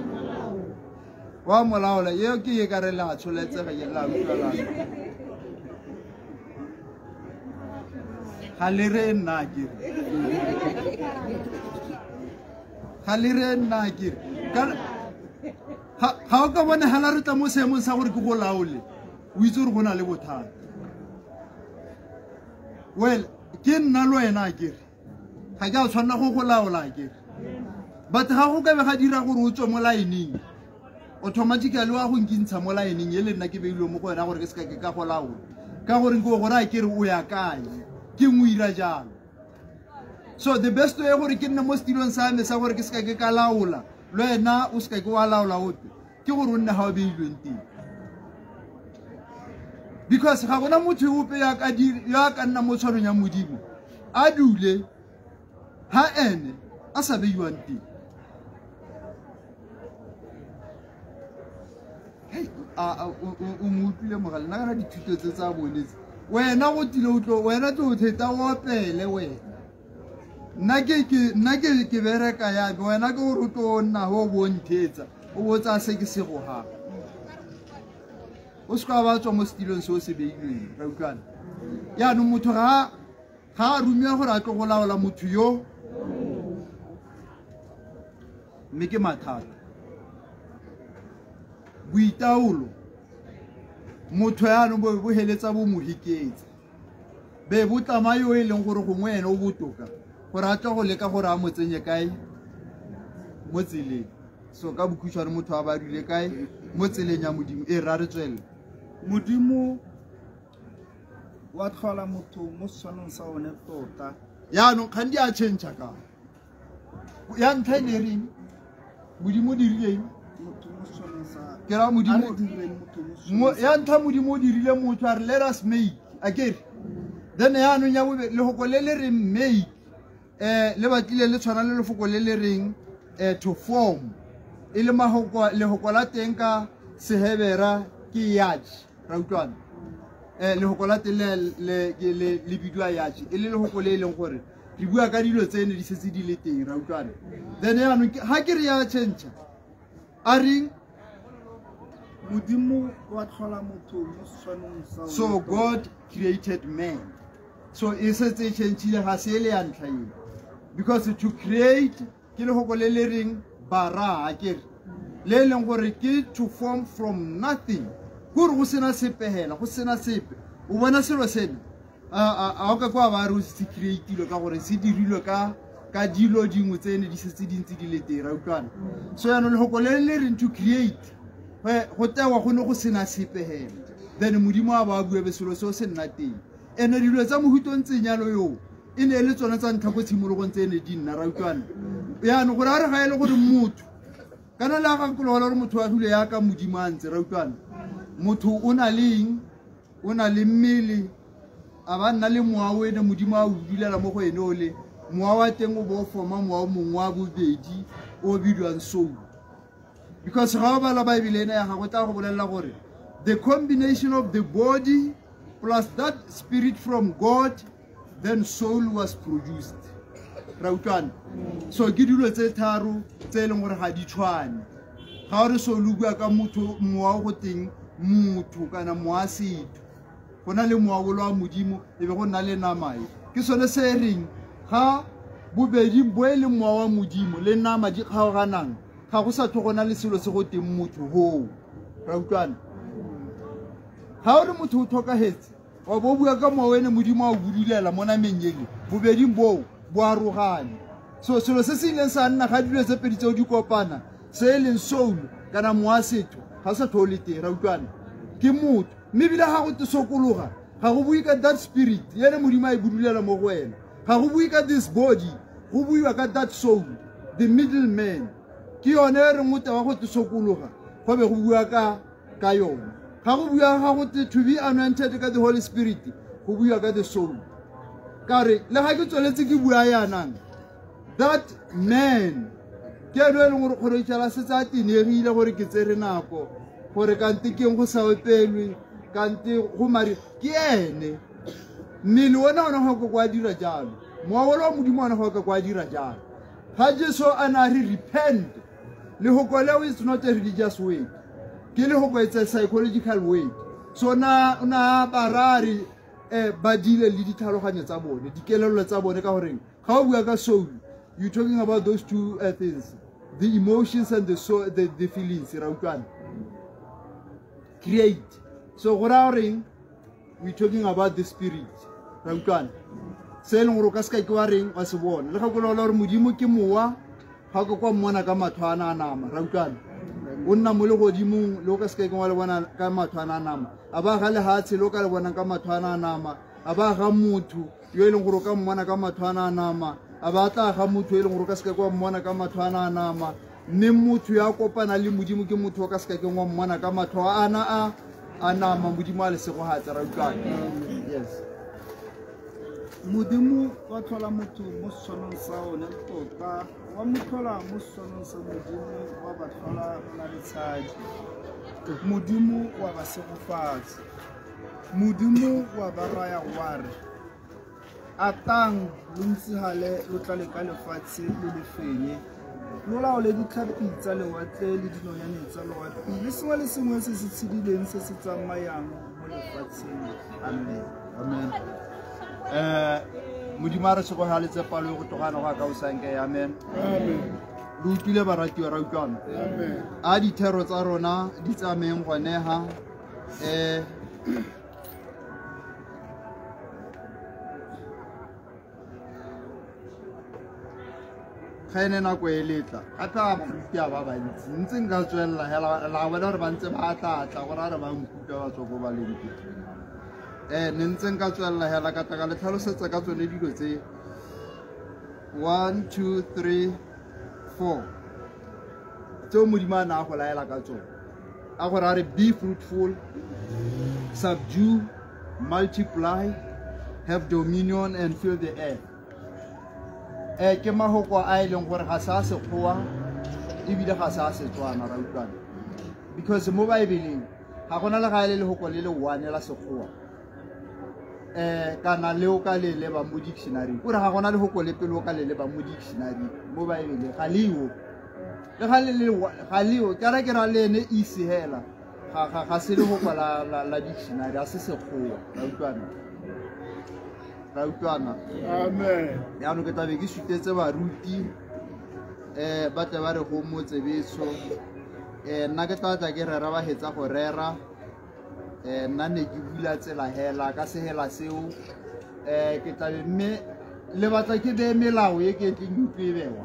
wa molaola ye ke ye ka re la tsholetsega ye la utlwala ha le re nna ke ha le re nna ke ga o ka bone hala re tla mo seemong sa gore ke go laole o itse gore go na le bothata. Well ke nna lo wena a kere ga ke a tshwanela go go laola a kere, but ga go ka be ga dira gore o tswe mo laeneng automatically wa go nkintsha mo laeneng e le nna ke beilwe mo go wena gore ke seka ke ka go laola ka gore ke gore a kere o ya kae ke mo ira jalo. So the best way gore ke nne mo stilong sa me sa gore ke seka ke ka laola lo wena o seka ke wa laola ope ke gore o nne ga o beilweng teng, because ga gona motho ope ya ka ya ka nna mo tshwanong ya modimo a dule ha ene a sa beiwang teng. O mo utlwile mogale nna kana dithuto tse tsa bonetse wena go tile o tlo wena tlo o theta o opele wena nna ke ke bereka ya wena ke gore o tlo nna ho bonthetsa o botsa se ke se go ha o ska ba tswa mo stilong se o se beilweng ra utlwana. Ya no motho ga ga rumia gore a tlo go laola motho yo mme ke mathata boitaolo motho ya no bo bo heletsa bo mo hiketse be bo tlamayo e leng gore go ngwena o botoka gore a tlo go leka gore a mo tsenye kae mo tseleng. So ka bokhutswane motho a ba dile kae mo tseleng ya modimo e ra re tswela modimo wa tlhola motho mo swanong sa one tota. Ya no khandi a change ka ya ntlha ne reng modimo dirileng motho mo swanong sa ke ra modimo mo ya ntlha modimo o dirile motho a re let us make akere then ya no nya bobe le go le le re make eh le batlile le tshwana le lefoko le le reng eh to form ile mahoko le hoko la teng ka sehebera ke yachi ra utlwana eh le hoko la teng le le le bidwa yachi ile le hoko le leng gore di bua ka dilo tsene di setse di le teng ra utlwana. Then ya no ha ke re ya change a ring modimo wa tlhola motho mo swanong sa. So God created man, so is it a change ha se le ya ntlha eng because to create ke le hoko le le ring bara akere le leng gore ke to form from nothing gore go sena sepehela go sena sepe o bona selo sena a a o ka kwa ba re se createile ka gore se dirilwe ka ka dilo dingwe tsene di setse dintsi di le teng ra utlwana. So ya no le hoko le le ring to create go tewa go ne go sena sepehela then modimo a ba bua be selo se se nna teng ene dilo tsa mohutong tsenyalo yo e ne le tsona tsa ntlha go tshimologong tsene di nna ra utlwana. Ya no gore a re ga ile gore motho kana la ga nkolo gore motho a hule ya ka modimo a ntse ra utlwana motho o na leng o na le mmele a ba nna le moa o ene modimo a o dulela mo go ene o le moa wa teng o bo forma moa o mongwe wa bobedi o bidwang soul, because ga ba la Bible ena ya ga go tla go bolela gore the combination of the body plus that spirit from God then soul was produced ra utlwana. So ke dilo tse tharo tse leng gore ga di tshwane ga re soul bua ka motho moa go teng motho kana moa setho go na le moa go lwa modimo e be go na le nama e ke sone se reng ga bobedi bo e le moa wa modimo le nama di kgaoganang ga go sa tlhogona le selo se go teng motho ho ra utlwana. Ga o re motho o tlhokagetse wa bo bua ka moa wena modimo a o budulela mo nameng yele bobedi bo bo arogane. So selo se se ileng sa nna ga dilo tse pedi tse o di kopana se e leng soul kana moa setho ga sa tlhole teng ra utlwana ke motho mme bila ga go te sokologa ga go bui ka that spirit yene modimo a e budulela mo go wena ga go bui ka this body go buiwa ka that soul the middle man ke yone re mote wa go te sokologa go be go bua ka ka yone ga go bua ga go te to be anointed ka the Holy Spirit go bua ka the soul kare le ga ke tsweletse ke bua yana that man ke no e leng gore gore tsala se tsa tinegile gore ke tsere nako gore kante ke go sa opelwe kante go mari ke ene mmele wona ona go kwa dira jalo moawolo wa modimo ona go kwa dira jalo ga Jesu ana re repent le go kwala is not a religious way ke le go it's a psychological way. So na na barari eh badile le ditlhaloganyo tsa bone dikelelo tsa bone ka gore ga o bua ka soul you talking about those two uh, things the emotions and the so the, the feelings ra utlwana create. So go ra reng we talking about the spirit ra utlwana se leng go ka ska ke wa reng wa se bona le ga go lola re modimo ke mowa ga go kwa mmona ka mathwana a nama ra utlwana o nna mo le godimo le ka ska ke wa le bona ka mathwana a nama a ba ga le hatse le ka le bona ka mathwana a nama a ba ga motho yo e leng go ka mmona ka mathwana a nama a ba tla ga motho e leng go ka ska ke wa mmona ka mathwana a nama mme motho ya kopana le modimo ke motho ka ska ke wa mmona ka mathwa ana a a nama modimo a le se go hatsa ra utlwana. Yes. modimo wa tlhola motho mo sonong sa one tota wa mothola mo sonong sa modimo wa ba tlhola na ditshadi modimo wa ba segofatsa modimo wa ba raya ware a tang lo ntshihale lo tla le ka lefatshe le lefenye lo laole ditlhapi tsa lewatle le dinonyane tsa lewatle le sengwe le sengwe se se tshidileng se se tsamayang mo lefatsheng. Amen. Amen. Eh modimo re se go haletse palo go togana go ka o sanke. Amen. Amen. Lo utlwile barati wa ra utlwana. Amen. A dithero tsa rona di tsameng gone ha eh khaene na go eletla gape a baruti a ba bantsi ntse nka tswella hela la bona re ba ntse ba tla tla go ra re ba nkuka ba tswa go ba lenti eh ne ntse nka tswella hela ka taka le tlhalosetsa ka tsone dilo tse one two three four tso modimo a na go laela ka tsone a go ra re be fruitful, subdue, multiply, have dominion and fill the earth. Eh ke mahoko a ileng gore ga sa se khoa e bile ga sa se tswana ra utlwana because mo Bibeleng ga gona le ga ile le hoko le le one la se khoa eh kana le o ka le le ba mo dictionary gore ga gona le hoko le pelo ka le le ba mo dictionary mo Bibeleng ga liwo le ga le le ga liwo ka ra ke ra le ne isi hela ga ga ga se le hoko la la dictionary a se se khoa ra utlwana. Amen. Ya no ke tabe ke sutetse baruti eh ba tla ba re go motse beso eh nna ke tla tla ke rera ba hetsa go rera eh nna ne ke bula tsela hela ka se hela seo eh ke tla mme le batla ke be melao e ke tleng ke bewa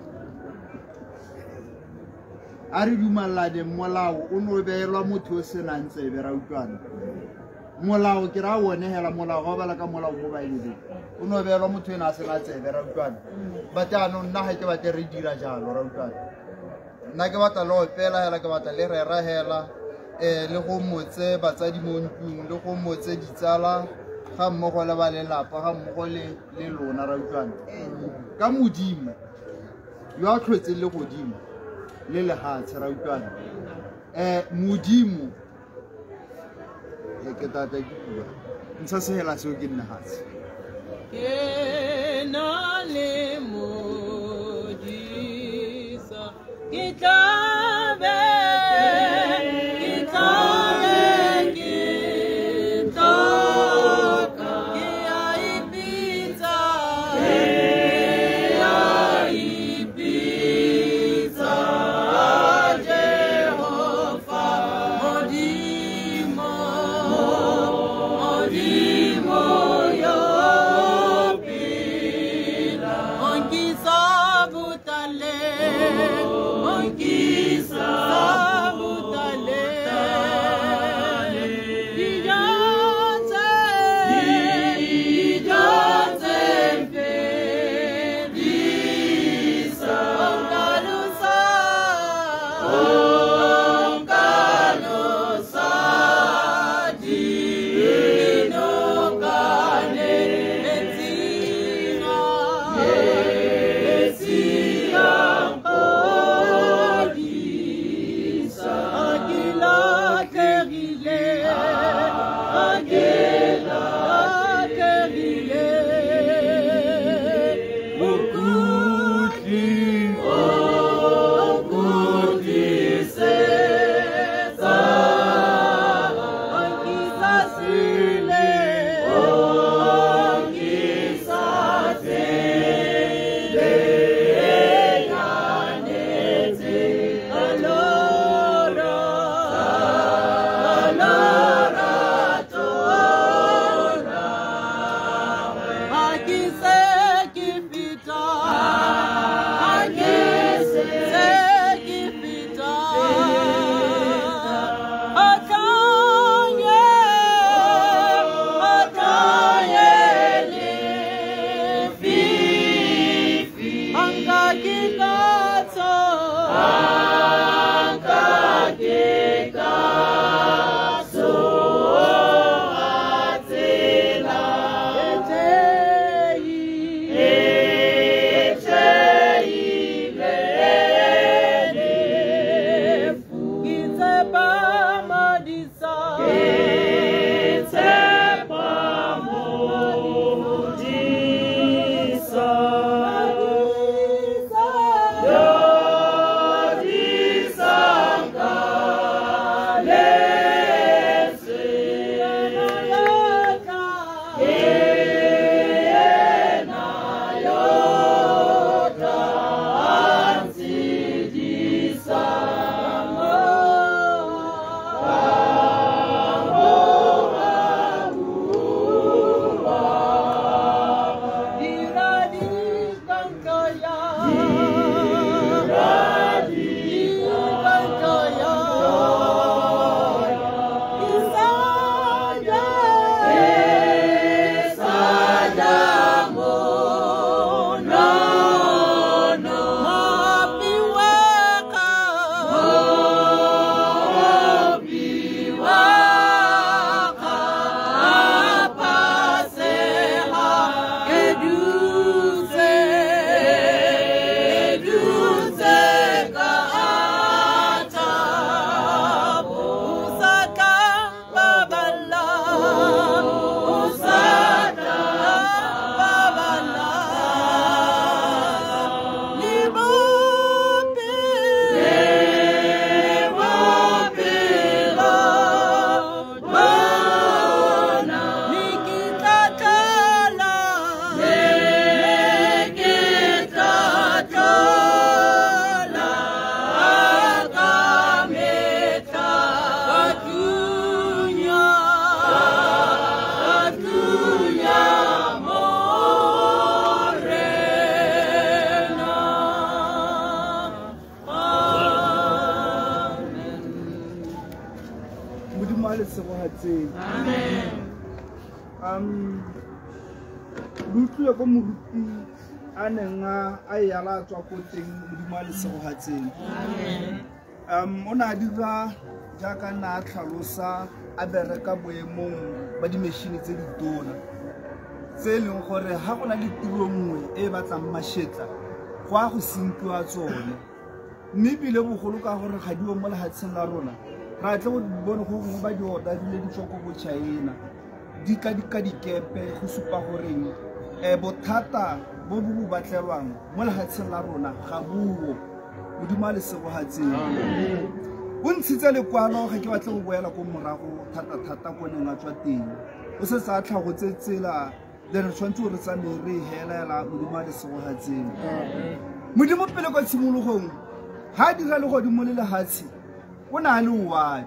a re dumalla de molao o no beelwa motho o se nang tsebe ra utlwana molao ke ra one hela molao ga bala ka molao mo Bibeleng o no beelwa motho ena a sena tsebe ra utlwana ba tano nna ha ke batla re dira jalo ra utlwana nna ke batla lo pela hela ke batla le rera hela eh le go motse batsadi mo ntlung le go motse ditsala ga mmogo le ba lelapa ga mmogo le le lona ra utlwana ka modimo yo a tlhwetse le godimo le le hatse ra utlwana eh modimo ke tata ke bua ntse se hela se o ke nna hatse ke na le modisa ke tlabe ke tlabe ke toka ke a ipitsa ke a ipitsa Jehova modimo modimo yo pila onki sabutale onki um re utlwile ko moruti a neng a yala tswa ko teng modimo a lesegogatseng um o ne a dira jaaka nna a tlhalosa a bereka boemong ba dimešhini tse ditona tse e leng gore ga go na le tiro nngwe e batlang mašetla go a go senkiwa tsone mme ebile bogolo ka gore ga dio mo lehatsheng la rona ra tle go bone go gongwe ba di-order-rile di tswa ko bo China di tla di ka dikepe go supa goreng um bothata bo bo bo batlelwang mo lehatsheng la rona ga buo modimo a lesegogatseng o ntshitse lekwalo ga ke batle go boela ko morago thata-thata ko neng a tswa teng o se sa tlhagotse tsela le re tshwanetse gore tsamaye re helaela modimo a lesegogatseng modimo pele kwa tshimologong ga a dira legodimo le lehatshe o na le one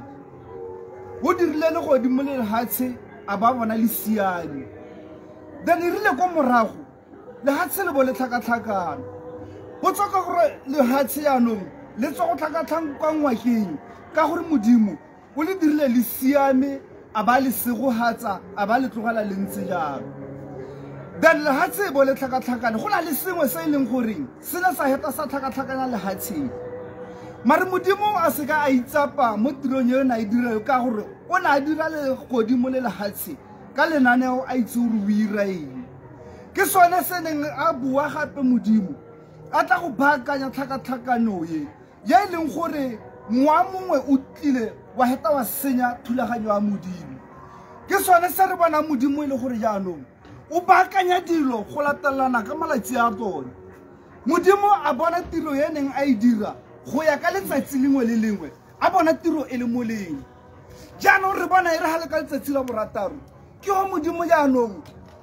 o dirile legodimo le lehatshe a ba bona le siane then e rile ko morago lehatshe le bo le tlhakatlhakana go tswa ka gore lehatshe yaanong le tswa go tlhakatlhang kwa ngwakeng ka gore modimo o le dirile le siame a ba le segogatsa a ba le tlogela le ntse jalo then lehatshe e bo le tlhakatlhakane go na le sengwe se e leng goreng se ne sa heta sa tlhakatlhakanya lehatsheng mare modimo a se ka a itsapa mo tirong eo na e dira ka gore o ne a dira legodimo le lehatshe ka lenaneo a itse gore o ira eng ke sone se neng a bua gape modimo a tla go baakanya tlhakatlhakano ye ya e leng gore moa mongwe o tlile wa heta wa senya thulaganyo ya modimo ke sone se re bona modimo e le gore jaanong o baakanya dilo go latelana ka malatsi a bone modimo a bona tiro ye neng a e dira go ya ka letsatsi lengwe le lengwe a bona tiro e le moleng jaanong re bona e re ga le ka letsatsi la borataro ke go modimo jaanong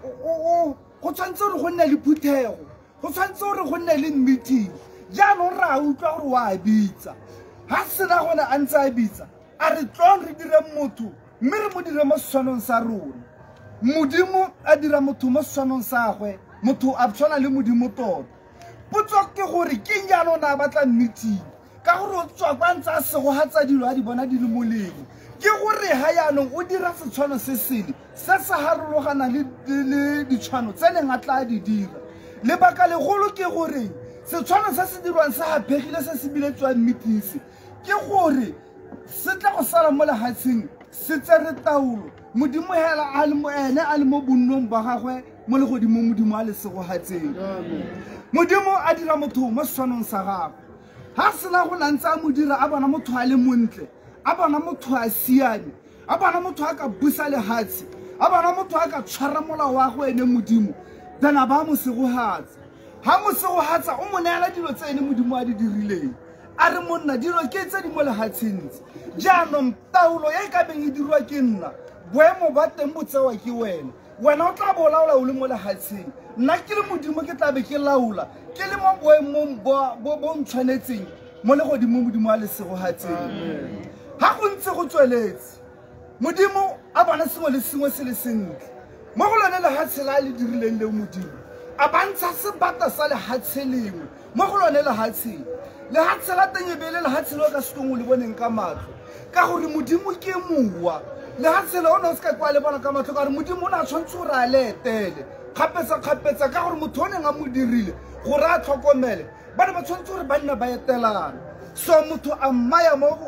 go tshwanetse gore go nne le phuthego go tshwanetse gore go nne le meeting jaanong re a utlwa gore wa a bitsa ga sena gone a ntse a bitsa a re tlong re dire motho mme re mo dire mo setswanong sa rona modimo a dira motho mo setswanong sa gagwe motho a tshwana le modimo tota potso ke gore ke jaanong a batla meeting ka gore o tswa kwa ntse a segogatsa dilo a di bona di le molemo ke gore ga yaanong o dira setshwano se sele se se harologana le ditshwano tse neng a tla di dira lebaka legolo ke gore setshwano se se dirwang se gapegile se se biletswang meetings ke gore se tla go sala mo lehatsheng se tsere taolo modimo hela a le mo ene a le mo bonnong ba gagwe mo legodimo modimo a le segogatseng modimo a dira motho mo setshwanong sa gagwe ga sena go lantse a mo dira a bona motho a le montle a bona motho a siame a bona motho a ka busa lehatshe a bona motho a ka tshwara molao wa go ene modimo then a ba mo segogatsa ga mo segogatsa o mo neela dilo tse ene modimo a di dirileng a re monna dilo ke tse di mo lehatshentse jaanong taolo ya e ka beng e dirwa ke nna boemo ba teng bo tsewa ke wena wena o tla bo laola o le mo lehatsheng nna ke le modimo ke tlabe ke laola ke le mo boemong bo ntshwanetseng mo legodimo modimo a le segogatseng ga go ntse go tsweletse modimo a bona sengwe le sengwe se le sentle mo go lone lehatshe la a le dirileng leo modimo a bantsha sebata sa lehatshe lengwe mo go lone lehatsheng lehatshe la teng e be le lehatshe leo ka sekong o le boneng ka matlho ka gore modimo ke mowa lehatshe le o ne o se ka kwa le bona ka matlho ka gore modimo o ne a tshwanetse gore a le etele kgapetsa-kgapetsa ka gore motho o neng a mo dirile gore a tlhokomele ba ne ba tshwanetse gore ba nne ba etelana so motho a mmaya mo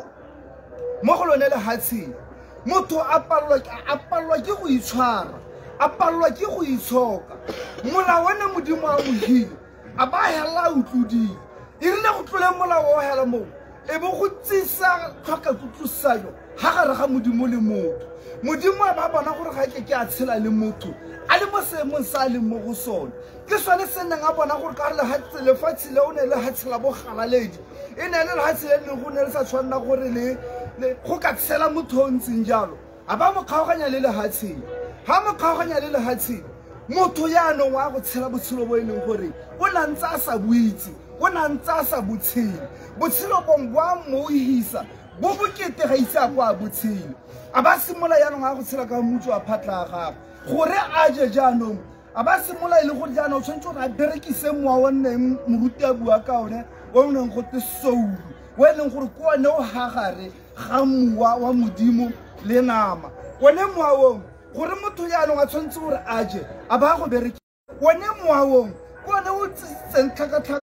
go lone lehatsheng motho a palelwa ke go itshwara a palelwa ke go itshoka molao one modimo a mogile a ba hela a utlodile e rile go tlole molao o hela moo e bo go tsisa tlhoka kutlwisanyo ga gare ga modimo le motho modimo a ba bona gore ga ke ke a tshela le motho a le mo seemong sa a leng mo go sone ke sone se neng a bona gore ka re lefatshe le o ne le hatshela bogalaledi e ne le lehatshe le leng go ne le sa tshwanela gore le go ka tshela motho o ntseng jalo a ba mo kgaoganya le lehatsheng ga mo kgaoganya le lehatsheng motho yaanong wa go tshela botshelo bo e leng gore o na ntse a sa boitse o na ntse a sa botshele botshelo bong bo a moihisa bo bokete ga ise a kwa a botshele a ba simola yaanong a go tshela ka motho a phatla a gagwe gore a je jaanong a ba simola e le gore jaanong o tshwanetse gore a berekise mowa o nneng moruti a bua ka one o neng go te soulu o e leng gore ke one o gagare ga mowa wa modimo le nama one mowa o gore motho yaanong a tshwanetse gore a je a ba go bereke one moaong kone o tsitseng tlhakatlhaka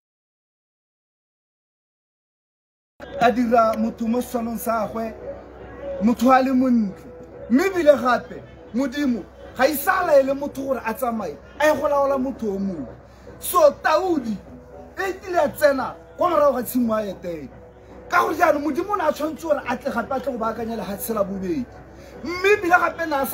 a dira motho mo swanong sa gagwe motho a le montle mme ebile gape modimo ga isala e le motho gore a tsamaye a e go laola motho o mongwe so Daudi e tlile a tsena kwa morago ga tshimo a etele ka gore jaanong modimo o ne a tshwanetse gore a tle gape a tle go baakanya lefatshe la bobedi mme ebile gape na a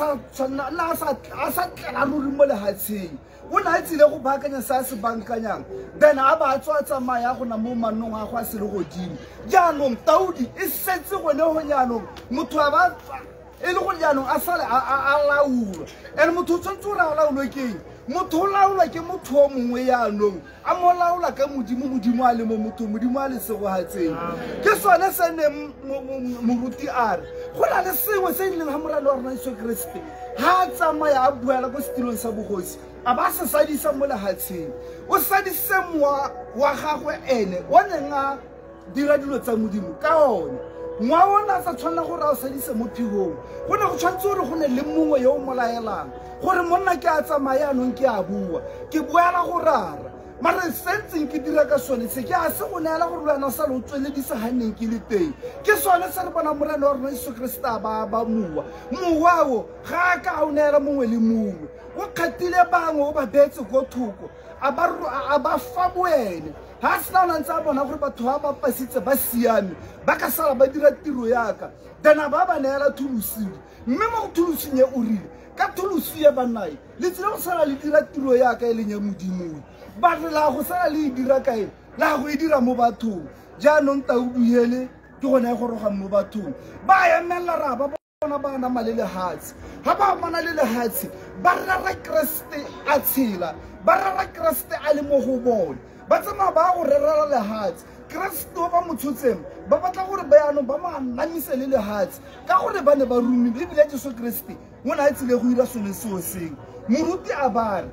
sa tlela ruri mo lefatsheng o ne a tsile go baakanya se a se bankanyang then a ba a tswa a tsamaya go na mo mannong a go a se le godimo jaanong Daudi e setse gone go jaanong motho a ba e le go jaanong a sale a laulwa and motho o tshwanetse gore a laulwe keng motho o laolwa ke motho o mongwe jaanong a mo laola ka modimo modimo a le mo motho modimo a le segogatseng ke sone se ne moruti a re go na le sengwe se e leng ga moralo wa rona Jesu Kriste ga a tsamaya a buela ko setilong sa bogosi a ba se sadisa mo lefatsheng o sadise mowa wa gagwe ene o neng a dira dilo tsa modimo ka one ngwa ona sa tshwana gore a sadise mo phigong go ne go tshwanetse gore go ne le mongwe yo o molaelang gore monna ke a tsamaya anong ke a bua ke buela go rara mara sentseng ke dira ka sone se ke a se go neela gore lwana sa lo tsweledisa ganneng ke le teng ke sone se re bona morena wa rona Jesu Kriste a ba ba mowa mowao ga a ka o neela mongwe le mongwe o kgatile bangwe o ba beetse ko thoko a ba fa boene ha se na ntse a bona gore batho ba ba pasitse ba siame ba ka sala ba dira tiro yaka dana ba ba neela thulusidi mme mo go thulusing ye o rile ka thulusi ye banae le tsile go sala le dira tiro yaka e leng ya modimo ba re la go sala le dira kae la go e dira mo bathong jaanong Daudi hele ke gone e goroga mo bathong ba ya mella ra ba bona ba na malele hatsi ha ba mana le lehatsi ba rara Kriste a tshela ba rara Kriste a le mo go bona ba tsama ba go rerela lehatsi Kriste o ba motsotseng ba batla gore ba yana ba manamise le lehatsi ka gore ba ne ba rumi Bibele Jesu Kriste mo na tsile go ira sone seo seng moruti a bare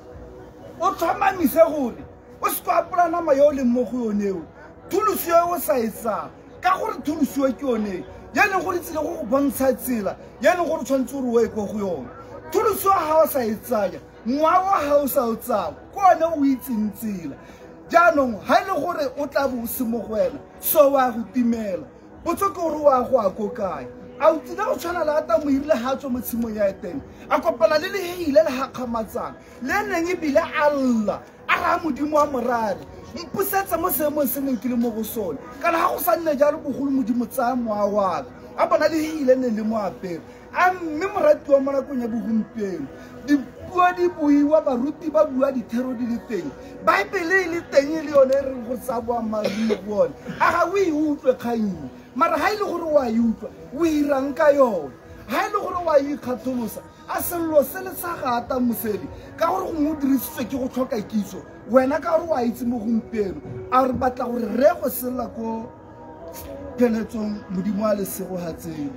o tlhomamise gore o se kwa plana ma yo le mo go yoneo thulusi o sa etsa ka gore thulusi o ke yone ya le gore tsile go bontsha tsela ya le gore tshwantse gore o e go go yone thulusi o ha o sa etsaya ngwao ha o sa o tsa kone o itsintsila jaanong ha ile gore o tla bo se mo go wena so wa go timela botso ke gore wa go a kokae a o tsile go tshwana le ata mo irile ha tswa mo tshimo ya etene a kopana le le hile le ha khamatsang le neng e bile alla a ra modimo wa morare mpusetse mo seemong se neng ke le mo go sone kana ha go sa nne jalo bogolo modimo tsa moa wa a bona le hile ne le mo apere a mme morati wa monakong ya bogompieno dipuo di buiwa baruti ba bua dithero di le teng baebele e le teng e le yone e reng go tsa boammaaruri le bone a ga o e utlwe kgang mara ha ile gore wa e utlwa o irang ka yone ha ile gore wa e ikgatholosa a sello se le sa gata mosedi ka gore go mo dirisitswe ke go tlhoka kitso wena ka gore wa itse mo gompieno a re batla gore re go sella ko peletsong modimo a le segogatseng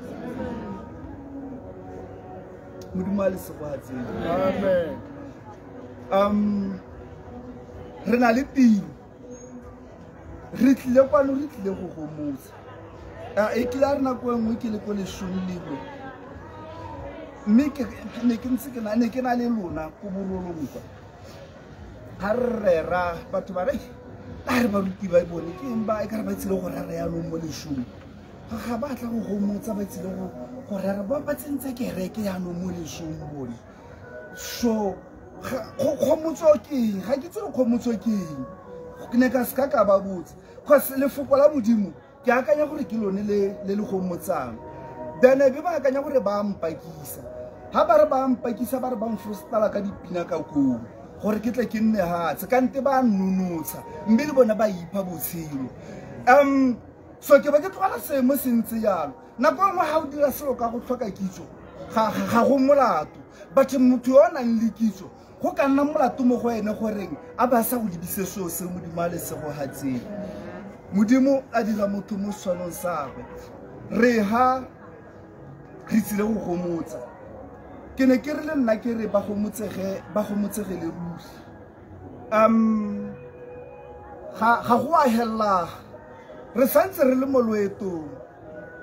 modimo a le segogatseng amen um re na le tiro re tlile kwano re tlile go gomotsa e ke la re nako e nngwe ke le ko lesome lengwe mme ke ne ke ntse ke na ne ke na le lona ko borolong kwa ha re rera batho ba re a re ba ruti ba bone ke mba e ka re ba tsile go rera ya lo mo lesome ga ba tla go gomotsa ba tsile go go rera ba ba tsentse ke reke ya no mo lesome bone so go gomotso ke ga ke tsere gomotso ke ke ne ka ska ka ba botse cause le fokola modimo ke akanya gore ke lone le le le gomotsang dane be ba akanya gore ba mpakisa ha ba re ba mpakisa ba re ba mfrustala ka dipina ka go gore ke tle ke nne hatse kante ba nnunutsa mme le bona ba ipha botshelo um so ke ba ke tlhola se mo sentse yalo nako mo ha o dira selo ka go tlhoka kitso ga ga go molato batho motho yo nang le kitso go ka nna molato mo go ene goreng a ba sa go dibise so se modimo a le sego hatseng modimo a dira motho mo swanong sa gwe re ha re tsile go gomotsa ke ne ke re le nna ke re ba gomotsege ba gomotsege le ruri um ga ga go a hella re santse re le mo loetong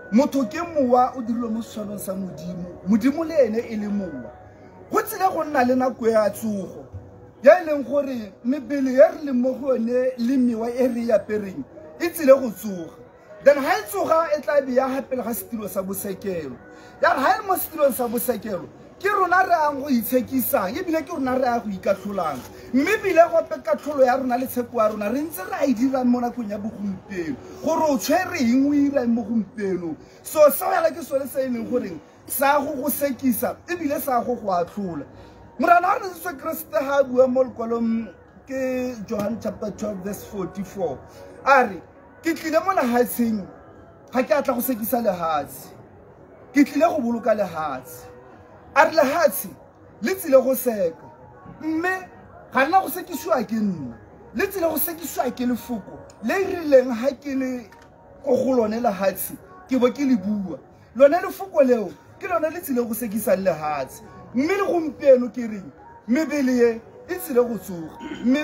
motho ke mowa o dirilwe mo setshwanong sa modimo modimo le ene e le mowa go tsile go nna le nako ya tsogo ya e leng gore mebele ya re le mo go yone le mewa e re ya pereng e tsile go tsoga then ha e tsoga e tla be ya hapela ga setilo sa bosekelo ya re ha e mo setilong sa bosekelo ke rona re ang go itshekisang e bile ke rona re a go ikatlholang mme bile gope katlholo ya rona le tsheko ya rona re ntse re a e dirang mo nakong ya bogompieno gore o tshwere eng o irang mo gompieno so seo yana ke sone se e leng goreng sa go go sekisa e bile sa go go atlhola morana wa rena Jesu Kriste ha bua mo lekwalong ke John chapter twelve verse forty-four a re ke tlile mo lehatsheng ga ke atla go sekisa lehatshe ke tlile go boloka lehatshe a re lehatshe le tsile go seka mme ga nna go sekisiwa ke nna le tsile go sekisiwa ke lefoko le rileng ha ke le go go lone lehatshe ke bo ke le bua lone lefoko leo ke lone le tsile go sekisa lehatshe mme le gompieno ke reng mebele ye e tsile go tsoga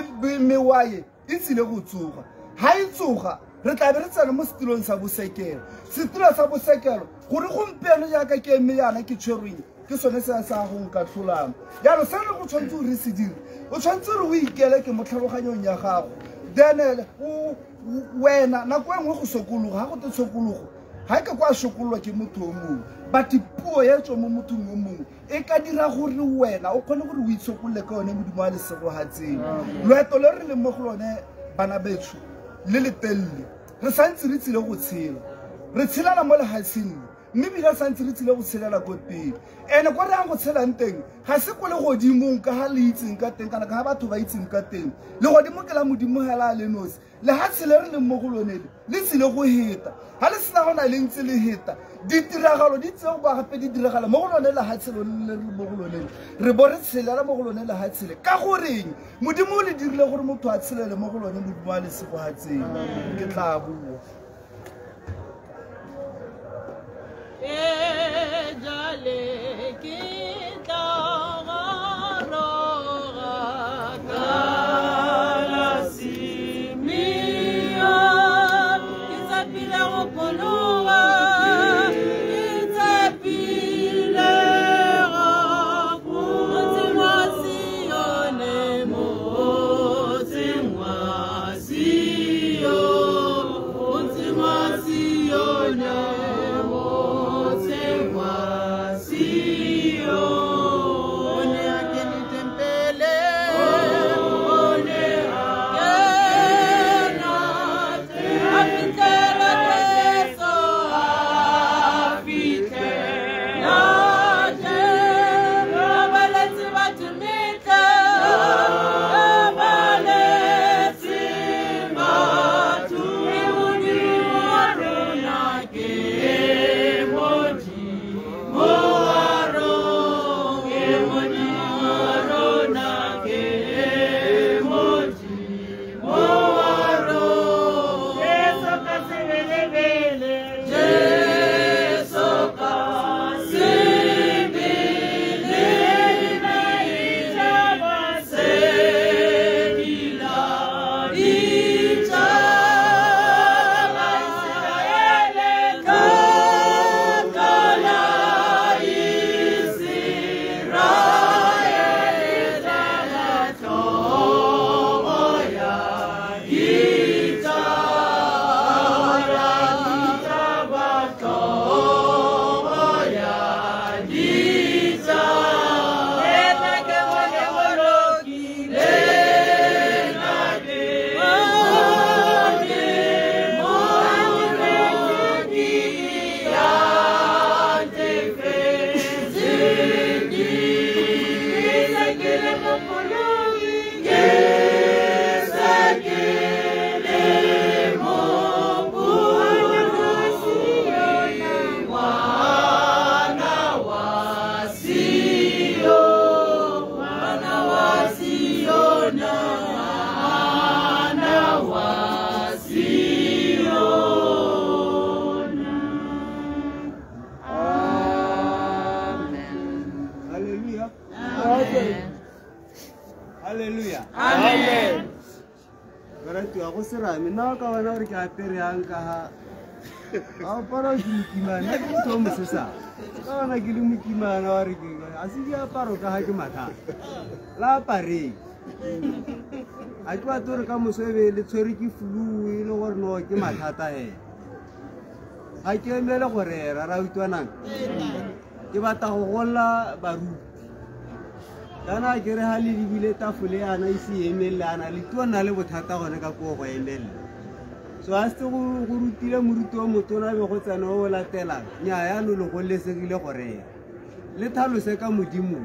mewaye e tsile go tsoga ha e tsoga re tla be re tsena mo setilong sa bosekelo setilo sa bosekelo gore gompieno jaaka ke eme yana ke tshwerweng ke sone se sa go nka tlholang jalo se re go tshwantse o re se dire o tshwantse re o ikele ke mo tlhaloganyong ya gago then wena nako e nngwe go sokologa ga go te sokologo ga e ka kwa sokololwa ke motho o mongwe but puo ya tswa mo mothong o mongwe e ka dira gore wena o kgone gore o itshokolole ka yone modimo wa lesegogatseng loeto le re leng mo go lone bana betso le letelele re santse re tsile go tshela re tshelana mo lehatsheng mme bile santse re tsile go tshelela ko pele ene ko re yang go tshelang teng ga se ko le godimong ka ha le itseng ka teng kana ka batho ba itseng ka teng le godimo ke la modimo hela le nosi le ha tshele re le mo go lone le tsile go heta ha le sena go na le ntse le heta ditiragalo di tseo ba gape di diragala mo go lone le ha tshele le re mo go lone re bo re tshelela mo go lone le ha tshele ka goreng modimo le dirile gore motho a tshelele mo go lone modimo a le sego hatseng ke tla bua Jale kita garoga la simia kita pila gopologa kita pila gopologa mo tsimwasio tsimwasio Hallelujah. Amen. Bara tu aku seram. Mina kawan orang kita pergi angkah a para ke mokimana ke motho mo sesa ka bana ke le mokimana wa re ke a se di aparo ka ha ke matha la pare a twa tore ka mosebe le tshwere ke flu e le gore no ke mathata he ha ke emele gore ra ra utwanang ke batla go golla baru dana ke re ha le dibile tafole ana isi emele ana le twana le bothata gone ka go go emele so a se go go rutile moruti o motona be go tsana o latela nya ya no le go lesegile gore le thalose ka modimo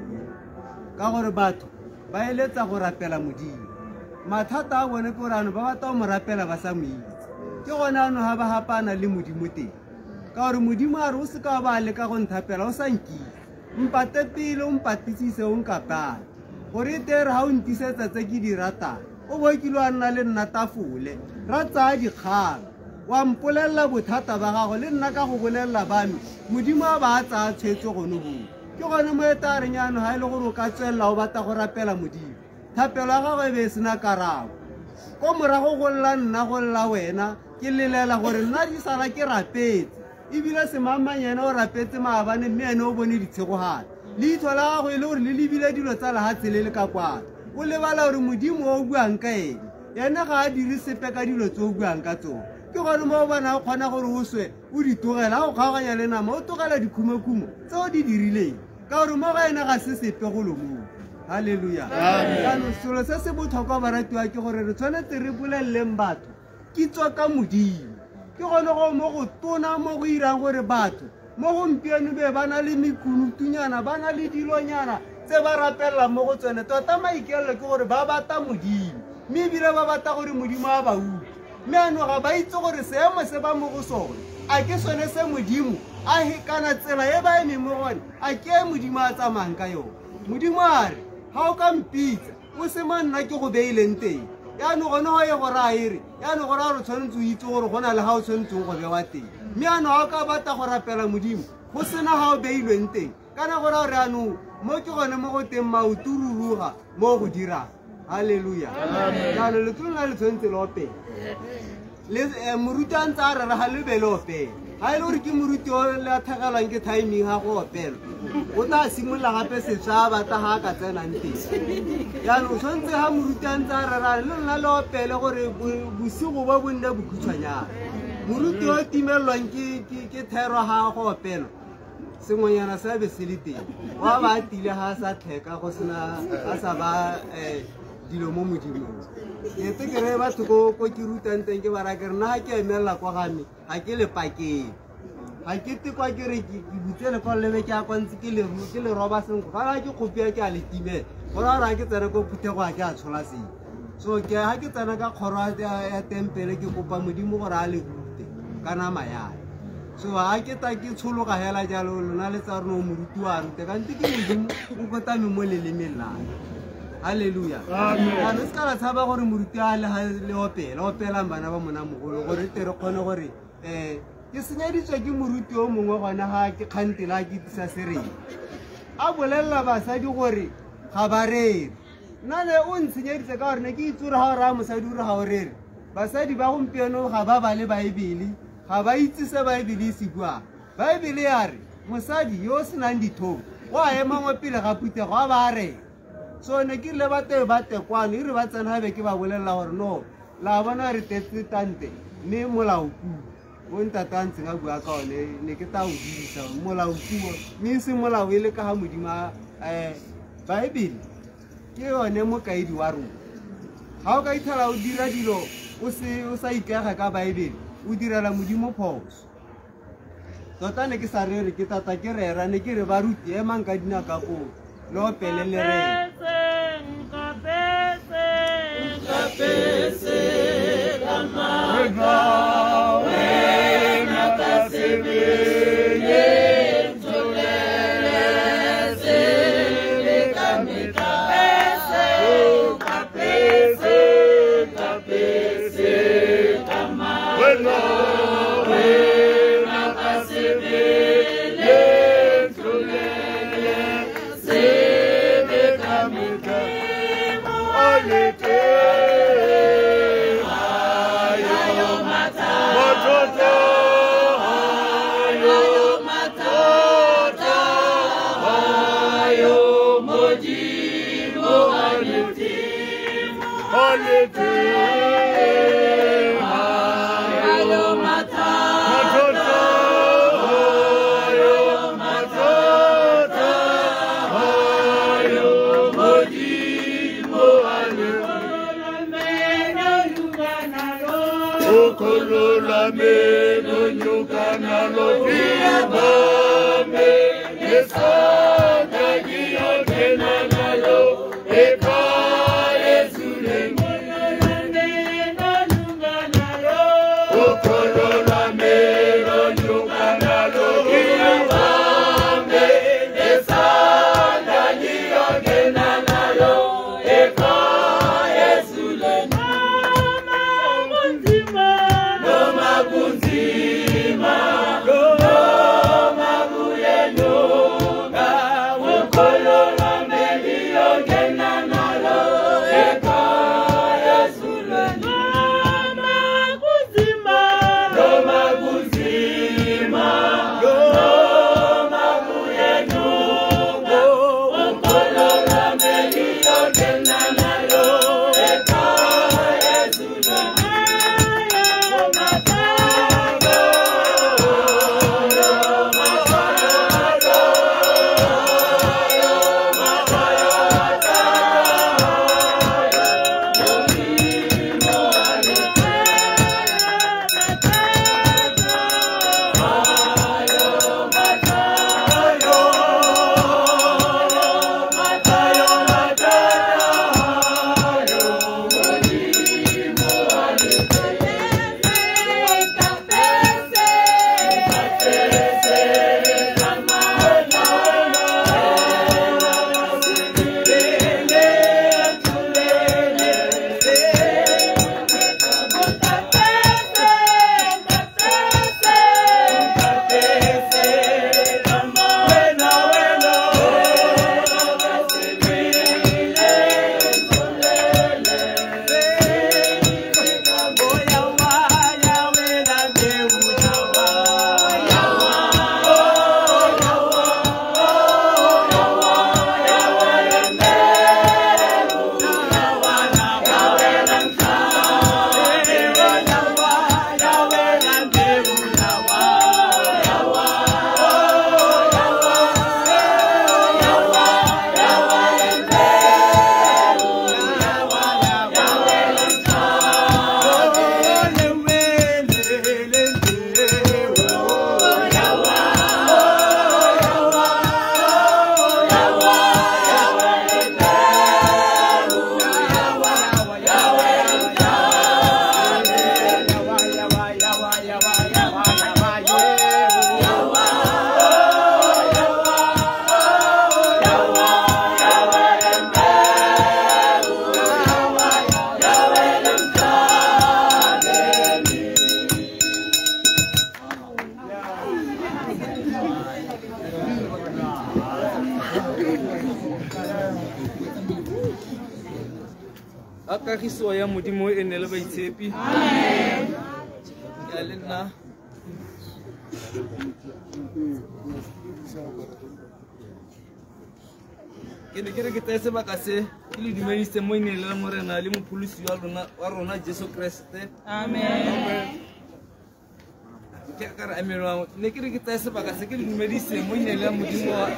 ka gore batho ba eletsa go rapela modimo mathata a bone ke gore ano ba batla mo rapela ba sa mo itse ke gona ano ha ba hapana le modimo teng ka gore modimo a re o se ka ba le ka go nthapela o sa nki mpate pele o mpatisise o nkapana gore tere ha o ntisetsa tse ke di rata o bo ke lo nna le nna tafole ra tsa dikgang wa mpolella bothata ba gago le nna ka go bolella bame modimo a ba tsa tshetse gone go ke gone mo etare nyano ha ile gore o ka tswella o batla go rapela modimo thapelo ya gago e be sena karabo ko morago go lla nna go lla wena ke lelela gore nna di sala ke rapetse ebile se mamanyana o rapetse maabane mme ene o bone ditshegogana le ithola gago e le gore le lebile dilo tsa lehatshe le le ka kwana o lebala gore modimo o buang ka ene ene ga a dire sepe ka dilo tse o buang ka tsone ke gone mo o bona o kgona gore o swe o di togela ga o kgaoganya le nama o togela dikhumokumo tse o di dirileng ka gore mo ga ene ga se sepe golo moo halleluja jaanong selo se se botlhokwa baratiwa ke gore re tshwanetse re boleleleng batho kitso ka modimo ke gone go mo go tona mo go irang gore batho mo gompieno be ba na le mekunutunyana ba na le dilonyana tse ba rapelela mo go tsone tota maikelelo ke gore ba bata modimo mme ebile ba bata gore modimo a ba utlwe mme ano ga ba itse gore seemo se ba mo go sone a ke sone se modimo a kana tsela e ba eme mo gone a ke modimo a tsamayang ka yone modimo a re ga o ka mpitsa o se mo nna ke go beileng teng yaanong gone go ye gore a ere yaanong gore a re tshwanetse o itse gore go na le ga o tshwanetseng go bewa teng mme ano ga o ka batla go rapela modimo go sena ga o beilweng teng kana gore a re anong mo ke gone mo go teng maotururuga mo go dirang halleluja jaanong le tlona le tshwanetse le opela le moruti a ntse a rera ga lebe le opela ga e le gore ke moruti o le a thagalang ke timing ga go opela o tla simolola gape setswa a batla ga a ka tsenang teng jaanong tshwanetse ga moruti a ntse a rera le lona le opele gore bosigo bo bonne bokhutshwanyana moruti o timelelwang ke thero ga go opelwa sengwenyana se be se le teng wa ba tile ga a sa tlheka go sena a sa ba um dilo mo modimong etse ke re batho ko ke rutang teng ke bara ke re nna ga ke emelela kwa game ga ke le pakeng ga ke tekwa ke re ke butse lekwalo lebe ke a kwantse ke le roba senko kana ke kgopia ke a le timela gore a re ga ke tsena ko phuthego ga ke a tshola seng so ke ga ke tsena ka kgoro ya tempele ke kopa modimo gore a le rute ka nama yane so ga ke ta ke tshologa hela jalo lona le tsa rona o moruti wa rute kante ke modimo o kotame mo lelemeng lane halleluja ano se ka la tshaba gore moruti a le opela opelang bana ba mona mogolo gore tere kgone gore um ke senyaditswe ke moruti o mongwe gona ga ke kgantela ke tisa sereng a bolelela basadi gore ga ba rere nna ne o ntshenyeditse ka gore ne ke itse gore ga o raya mosadi ore ga o rere basadi ba gompieno ga ba ba le baebele ga ba itse se baebele e se buang baebele ya re mosadi yo o senang dithong go a emangwe pele ga phuthego a ba rera so ne ke le bate ba tekwane e re ba tsena be ke ba bolelela gore no la bona re tetse tante mme molaopuo o ntata ntseng a bua ka one ne ke ta o dirisa molaopuo mme se molao e le ka ga modimo um baebele ke yone mokaedi wa rona ga o ka ithala o dira dilo o sa ikega ka baebele o direla modimo phoso tota ne ke sa rere ke tata ke rera ne ke re ba ruti emang ka dinaka koo le opele le rera Akagiso ya modimo e ne le baitshepi. Amen. Ya le nna. Ke ne ke re ke tsaya sebaka se ke le dumedise mo ene le morena le mopholosi wa rona wa rona Jesu Kriste. Amen. Ke ka re amen wa ne ke re ke tsaya sebaka se ke le dumedise mo ene le modimo wa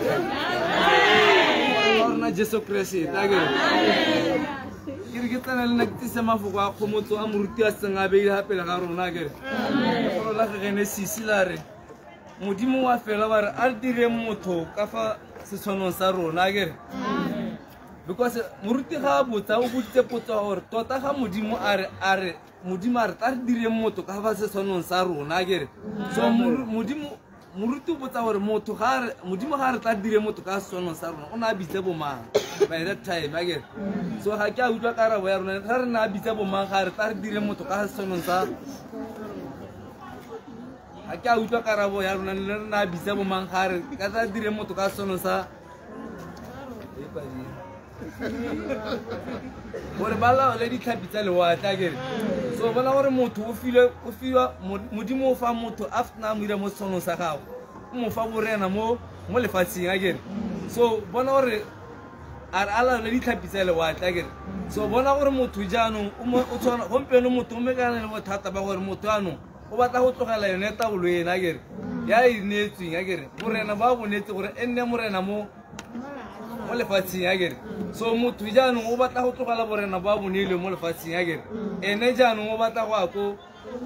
rona Jesu Kriste. Amen. Kiri kita na lena kitisa mafoko a khomotso a moruti a seng a beile hape le ga rona kere go la ge ne sisilare modimo wa fela ba re a dire motho ka fa setshwanong sa rona kere because moruti ga a botsa o botse potso gore tota ga modimo a re a re modimo a re ta dire motho ka fa setshwanong sa rona kere so modimo moruti o botsa gore motho ga re modimo ga re tla dire motho ka setshwanong sa rona o na bitse bo mang by that time again so ga ke a utlwa karabo ya rona ga re na bitse bo mang ga re tla re dire motho ka setshwanong sa ga ke a utlwa karabo ya rona le re na bitse bo mang ga re ka tla dire motho ka setshwanong sa gore ba laole ditlhapi tsa lewatle kere so bona gore motho o file o fiwa modimo o fa motho after na mo ira mo setshwanong sa gago o mo fa borena mo mo lefatsheng a kere so bona gore a re a laole ditlhapi tsa lewatle kere so bona gore motho jaanong o tshwana gompieno motho o mekana le bothata ba gore motho jaanong o batla go tlogela yone taolo ena akere ya e neetsweng akere borena ba bo neetse gore e nne morena mo mo lefatsheng akere so motho jaanong o batla go tlogela borena ba bo neilwe mo lefatsheng akere ene jaanong o batla go ya ko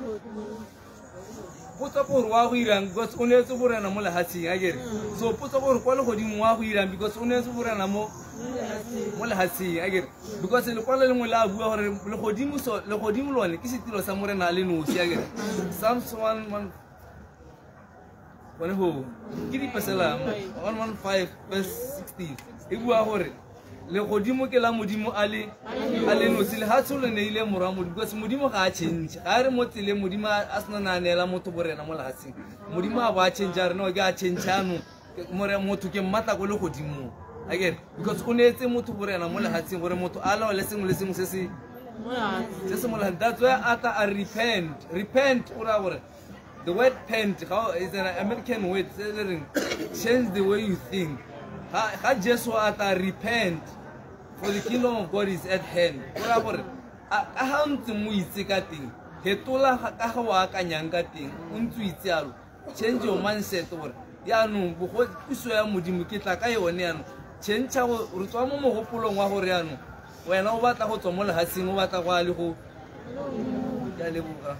potsa gore wa go irang because o neetse borena mo lehatsheng akere so potsa gore kwa le godimo wa go irang because o neetse borena mo mo lehatsheng akere because le kwa le lengwe la bua gore le godimo so le godimo lone ke setilo sa morena le nosi akere Psalms one one one ho ke di pasela one fifteen verse sixteen e bua gore le godimo ke la modimo a le a le nosi le ha tsholo ne ile mora modimo because modimo ga a change ga re mo tsile modimo a sna na nela motho borena mo lehatsheng modimo a ba change re no ke a change ano more motho ke mmata go le godimo again because o neetse motho borena mo lehatsheng gore motho a laole sengwe le sengwe se se se se mo lehatsheng that's why ata a repent repent ora gore the word pent how is an American word saying change the way you think ha ha Jesus ata repent for the kingdom of God is at hand ora gore a ha ntse mo itse ka teng hetola ka ga wa ka nyang ka teng o ntse itse alo change your mindset gore ya no bo go puso ya modimo ke tla ka yone ya no change go re tswa mo mogopolong wa gore ya no wena o batla go tswa mo lehatsheng o batla go a le go ya le buka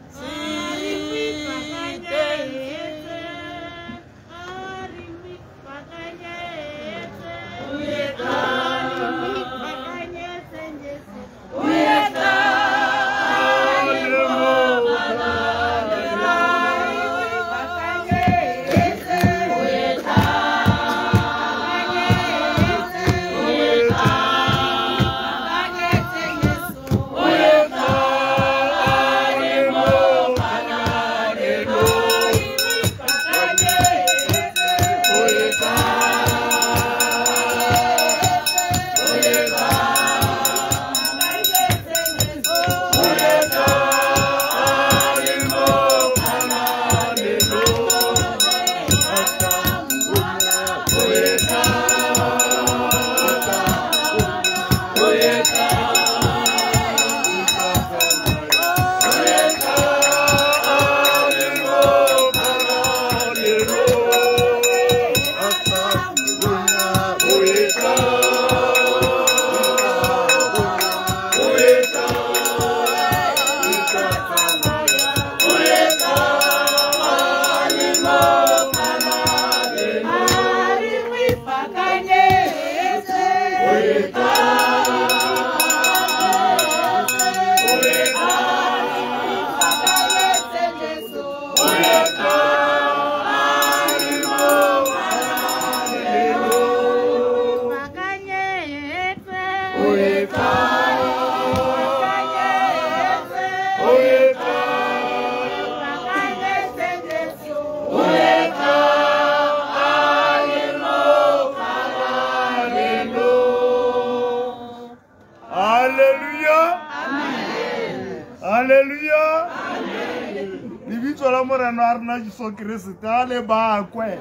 So Kristale ba kwe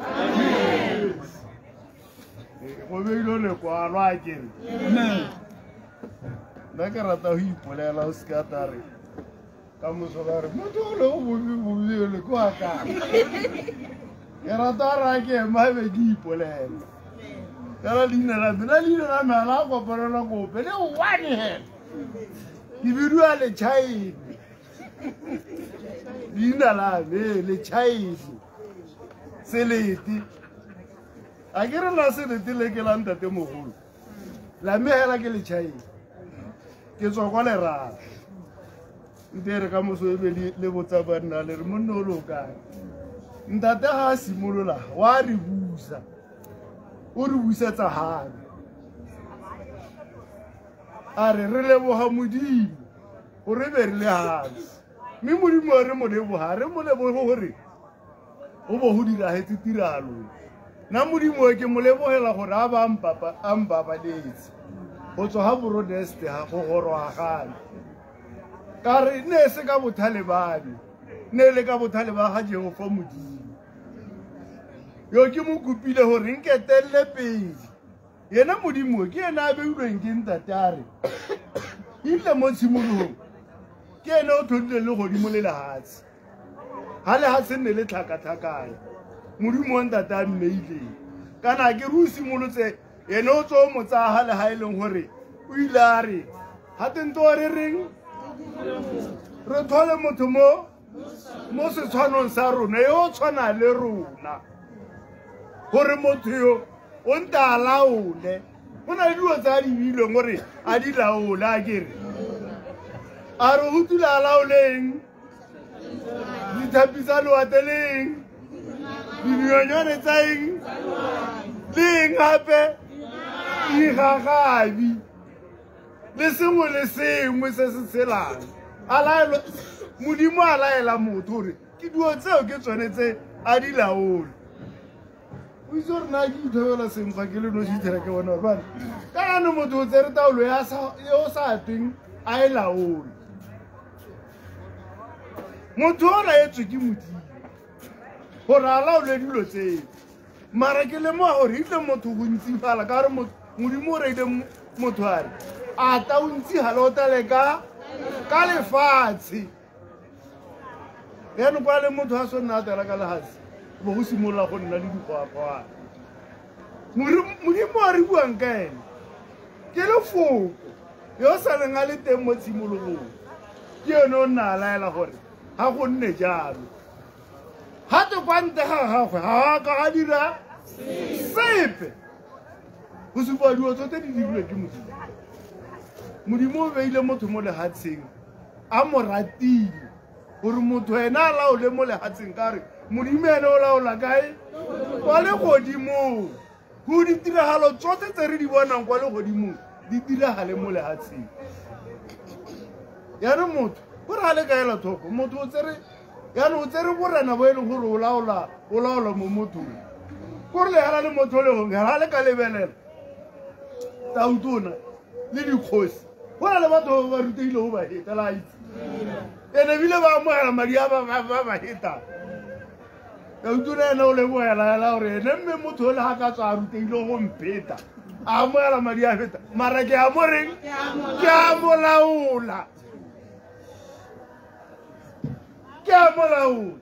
go be ile le kwa lwa kere na ka rata ho ipolela o ska tare ka mosolare motho le go bobi bobi le kwa ka ya rata ra ke ma be di ipolela kala dina la dina dina la mala go parela go pele o wane he di bidua le chai Dina la ve le chai seleti a ke re la seleti le ke la ntate mogolo la mehela ke le chai ke tswa kwa le ra ntere ka moso e be le botsa bana le re monno lo ka ntate ha simolola wa re busa o re busetsa ha a re re le bo ha modimo o re be re le ha mi modimo re mo le bo ha re mo le bo gore o bo ho dira hetse tiralo na modimo ke mo lebogela gore a ba mpapa a mpapa letse o tswa ha borodeste ha go gorwa gane ka re ne se ka bothalebane ne le ka bothale ba ga Jehova modimo yo ke mo kupile gore nketelle pedi yena modimo ke yena a beilweng ke ntatare ile mo tshimologong ke ene o tlhodile le godimo le lehatshe ha lehatshe nne le tlhakatlhakane modimo wa ntate a mmeileng kana ke re o simolotse ene o tso mo tsaya le ha e leng gore o ile a re ha tento re reng re thole motho mo mo setshwanong sa rona yo tshwana le rona gore motho yo o nta laole go na le dilo tsa di bileng gore a di laole a kere a re go tula laoleng dithapi tsa loateleng dinyonyane tsa eng leng gape digagabi le sengwe le sengwe se se tshelang modimo a laela motho gore ke dio tseo ke tsone tse a di laole o itse gore na ke ithobela senkgwa ke le no sithera ke bona gore bana ka gane motho o tsere taolo yo sa tweng a e laole motho o laetswe ke modimo gore a laole dilo tseo mara ke lemoga gore itle motho go ntsifala ka gore modimo o reile motho a re a ta o ntsi gale o tale ka lefatshe yaanong kwa le motho a se nna a tela ka lefatshe bo go simolola go nna le dikgwakgwana modimo a re buang ka ene ke lefoko yo sa leng a le teng mo tshimologong ke yone o nna a laela gore ga go nne jalo gate kwa nte ga gagwe ga ka ga dira sepe go supa dio tsote di dirilwe ke modimo modimo o beile motho mo lehatsheng a mo ratile gore motho ena a laole mo lehatsheng ka re modimo ene o laola kae kwa le godimong go ditiragalo tsotlhe tse re di bonang kwa le godimong di diragale mo lehatsheng yaanong motho gore ga le kaela thoko motho o tsere yaanong o tsere borena bo e leng gore o laola mo mothong kore le gala le motho o le gongwe ga le ka lebelela tautona le dikgosi go na le batho ba rutegile go ba heta la itse ene ebile ba amogela madi a ba ba hetang tautona ene o lebogelela gore ene mme motho o le ga ka tswa a rutegile go mpheta a amogela madi a feta mara ke a mo reng ke a mo laola ke a mo laola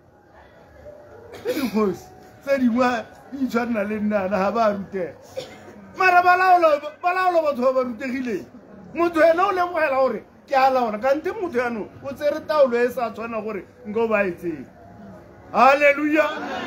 dikgosi tse dingwe di tshwanela le nnana ga ba rutega mara ba laola batho ba ba rutegileng motho ena o lebogela gore ke a laola kante motho yanong o tsere taolo e sa tshwana gore nko ba etseng halleluja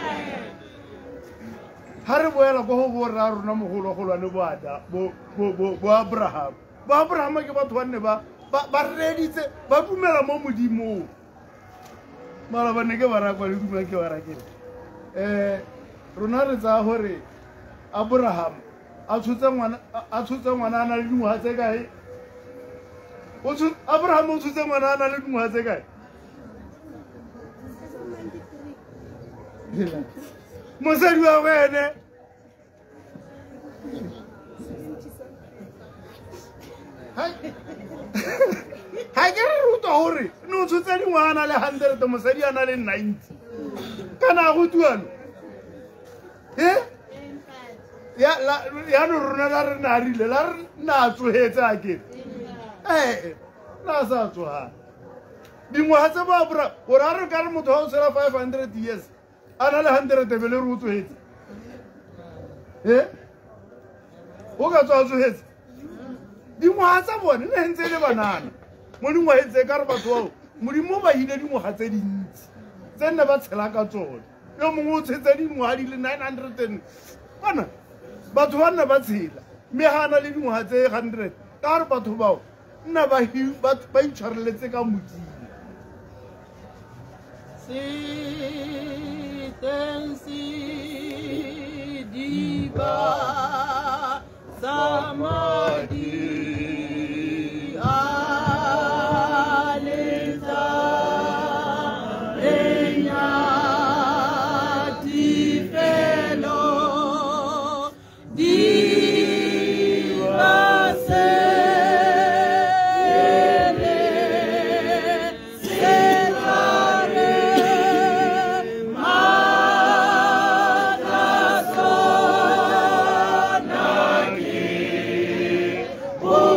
ga re boela ko go borra rona mogologolwane bo abrahama bo abrahama ke batho ba nne ba reditse ba dumela mo modimong mara ba ne ke barakwa le dumela ke barakele um rona re tsaya gore abrahama a tshotse ngwana a na le dingwaga tse kae abrahama o tshotse ngwana a na le dingwaga tse kae mosadi wa wene ga ke re rutwa gore ne o tshotse dingwaga a na le hundred mosadi a na le ninety kana go tuano e yaanong rona la re na rile la re na tsogetse a kere ee la sa tsogana dingwaga tse baabora gore a re ka re motho ga o tshela five hundred years a na le hundred bele re o tsogetse e o ka tswa a tsogetse dingwaga tsa bone ne ntse le banana mo dingwageng tse ka re batho bao modimo ba hile dingwaga tse dintsi tse nne ba tshela ka tsone yo mongwe o tshetse dingwaga di le nine hundred and bona batho ba nna ba tshela mme ga na le dingwaga tse hundred ka gore batho bao nna ba itshwareletse ka modimo Sitensi diba samadi aleza enyati felo diba se Oh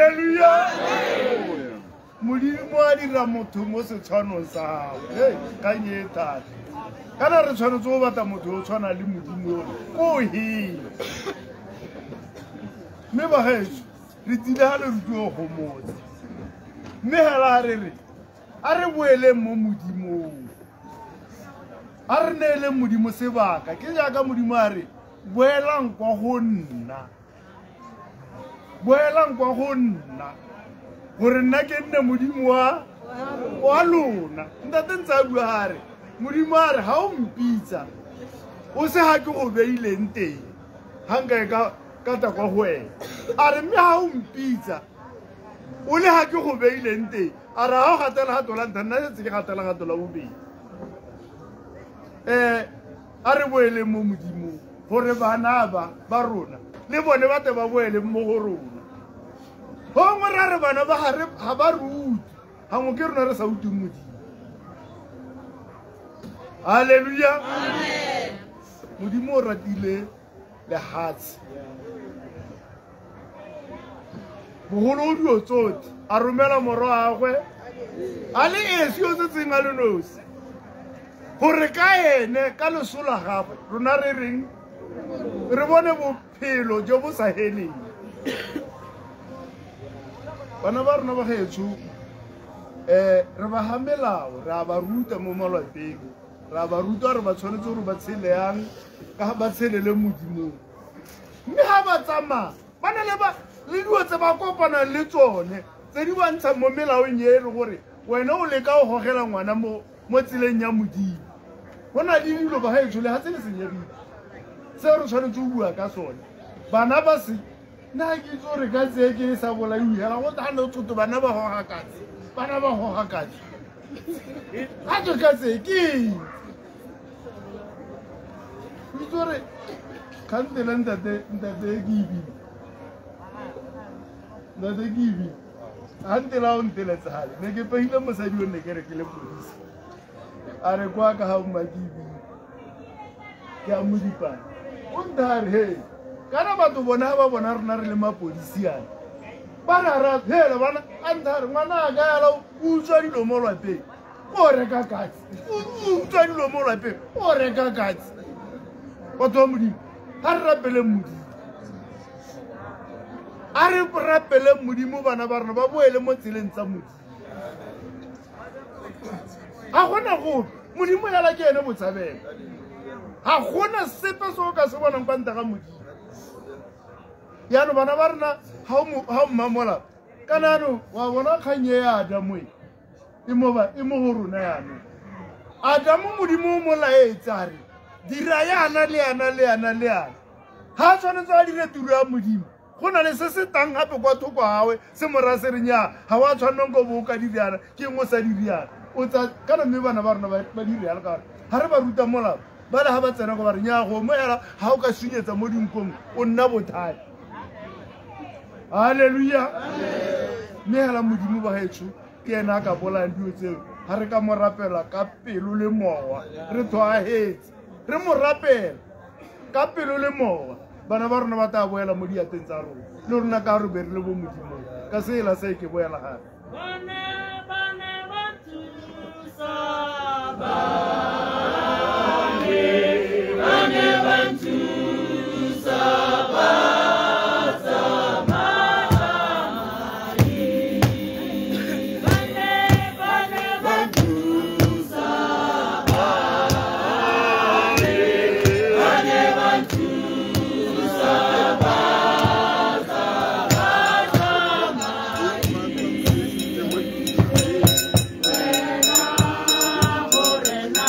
Hallelujah. Modimo a dira motho mo setshwanong sa gago. Hey, ka nye thata. Kana re tshwanetse go batla motho o tshwana le modimo ko hile. Mme ba gaetsho re tsile ga le rutio go motse. Mme hela re re a re boele mo modimong. A re neele modimo sebaka ke jaaka modimo a re boelang kwa go nna. Boelang kwa go nna. Gore nna ke nne modimo wa wa lona. Ntate ntse a bua a re modimo a re ha o mpitsa o se ha ke go beileng teng ha nka ka ka ta kwa go wena. A re mme ha o mpitsa o le ha ke go beileng teng a re ha o gatela ga tola nna nna se ke gatela ga tola bobedi. Eh a re boele mo modimo gore bana ba ba rona le bone ba te ba boele mo go rona. Ho ngora re bana ba ha re ha ba ruti ha mo ke rona re sa uti modimo. Hallelujah. Amen. Modimo o ratile le hatsi. Bogolo dio tsotsi a romela moro a gwe a le esi o tseng a le nosi gore ka ene ka lesola gagwe rona re reng re bone bophelo jo bo sa heleng. Bana ba rona ba gaetsho eh re ba hamelao re ba ruta mo malwapeng ra ba ruta re ba tshwanetse gore ba tshele yang ka ba tshele le modimo. Mme ha ba tsama bana le ba le diwa tse ba kopana le tsone tse di bontsha mo melaong ye re gore wena o le ka o gogela ngwana mo mo tseleng ya modimo. Bona di dilo ba gaetsho le ha tse le senyebile se re tshwanetse go bua ka sone. Bana ba se na ke tso re ka tse ke sa bolaiwe ga go tana o tsoto bana ba goga katse bana ba goga katse ha ke ka tse ke tso re kantela ntate ntate gibi ntate gibi antela o ntela tsale ne ke pehile mosadi o ne ke re ke le polisi a re kwa ka ha mma gibi ke a modipa o ndare he kana batho bona ba bona rena re le mapolisi ana bana ra hela bana andare ngwana ga ya lo utswa dilo mo lwapeng o reka katsi utswa dilo mo lwapeng o reka katsi batho modimo ha re rapele modimo a re rapele modimo bana ba rena ba boele mo tseleng tsa modimo a gona go modimo ya la ke ene botshabela ha gona sepe se o ka se bonang kwa nta ga modimo. Yano bana ba rena ha o mmamola kanano wa bona khanye ya Adamu e mo ba e mo go rona yana Adamu modimo mo la e tsare dira yana le yana le yana le yana ha tshwanetse a dire tiro ya modimo go na le se se tang gape kwa thoko gawe se mora se renya ha wa tshwanong go bo ka diriana ke ngo sa diriana o tsa kana mme bana ba rena ba diriana ka ha re ba ruta mola ba le ha ba tsena go ba renya go mo ela ha o ka sunyetsa mo dinkong o nna bothata. Hallelujah. Amen. Mehela modimo ba gaetsho ke ena ka bolang dio tseo ha re ka mo rapela ka pelo le mowa re tshwaetse re mo rapela ka pelo le mowa bana ba rona ba ta boela mo diateng tsa rona le rona ka re berile bo modimo ka sela se ke boela gape bana bana ba tsusa ba bana ba tsusa ba Forever.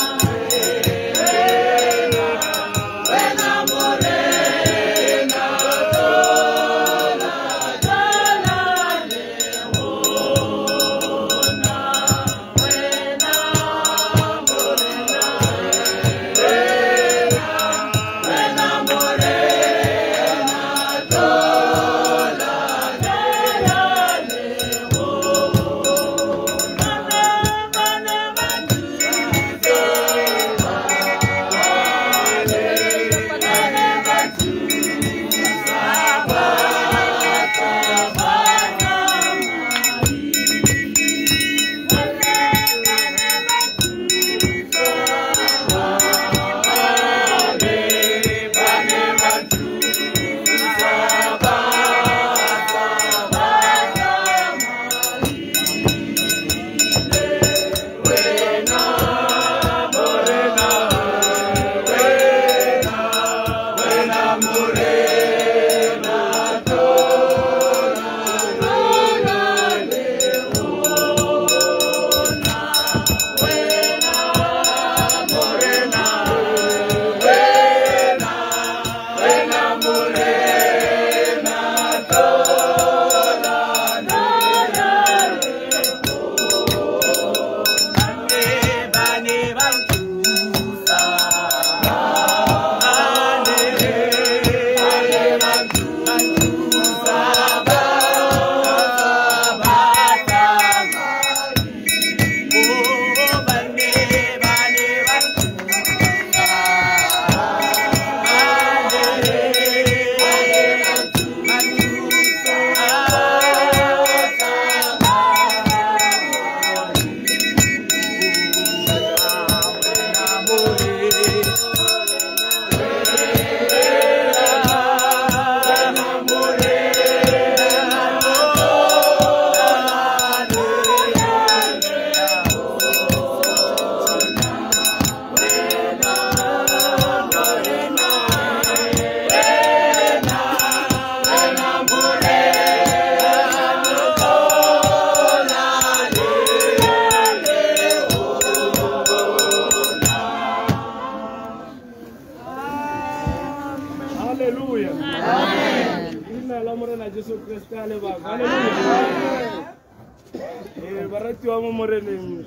Hallelujah. Amen. Ina la morena Jesu Kristo ale ba. Hallelujah. Eh barati wa mo moreneng.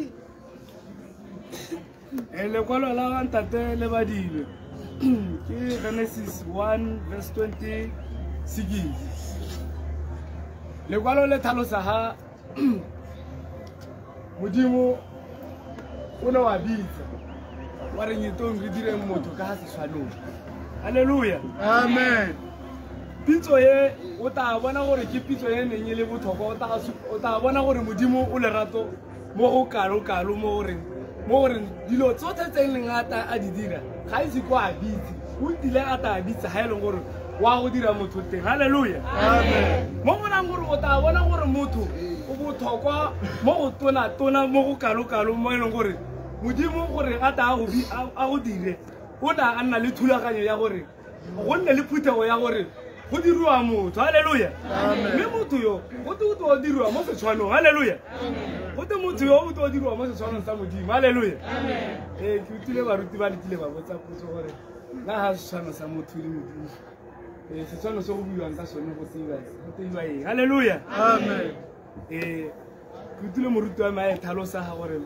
Le kwalo la ga ntate le badile. Ke Genesis one verse twenty-six. Le kwalo le tlhalosa ha Modimo o ne wa bitsa wa re nyetong re dire motho ka ha se tshwanong. Hallelujah. Amen. Pitso ye o ta bona gore ke pitso ye neng le botlhokwa o ta bona gore Modimo o lerato mo go kalo kalo mo gore mo gore dilo tsotlhe tse leng ata a di dira ga ise go a bitse o tile ata a bitse ha e leng gore wa go dira motho teng. Hallelujah. Amen. Mo bona gore o ta bona gore motho o botlhokwa mo go tona tona mo go kalo kalo mo e leng gore Modimo gore ata a go dire o na a nna le thulaganyo ya gore go nne le phuthego ya gore go dirwa motho. Hallelujah. Amen. Me motho yo go te go dirwa mo setshwanong. Hallelujah. Go te motho yo go te dirwa mo setshwanong sa Modimo. Hallelujah. Amen. Eh ke utile baruti ba ditile ba botsa potso gore na ha setshwano sa motho le Modimo eh setshwano se go buiwang ka sone go tseba go tseba eng. Hallelujah. Amen. Eh ke utile moruti wa mae tlhalosa ha gore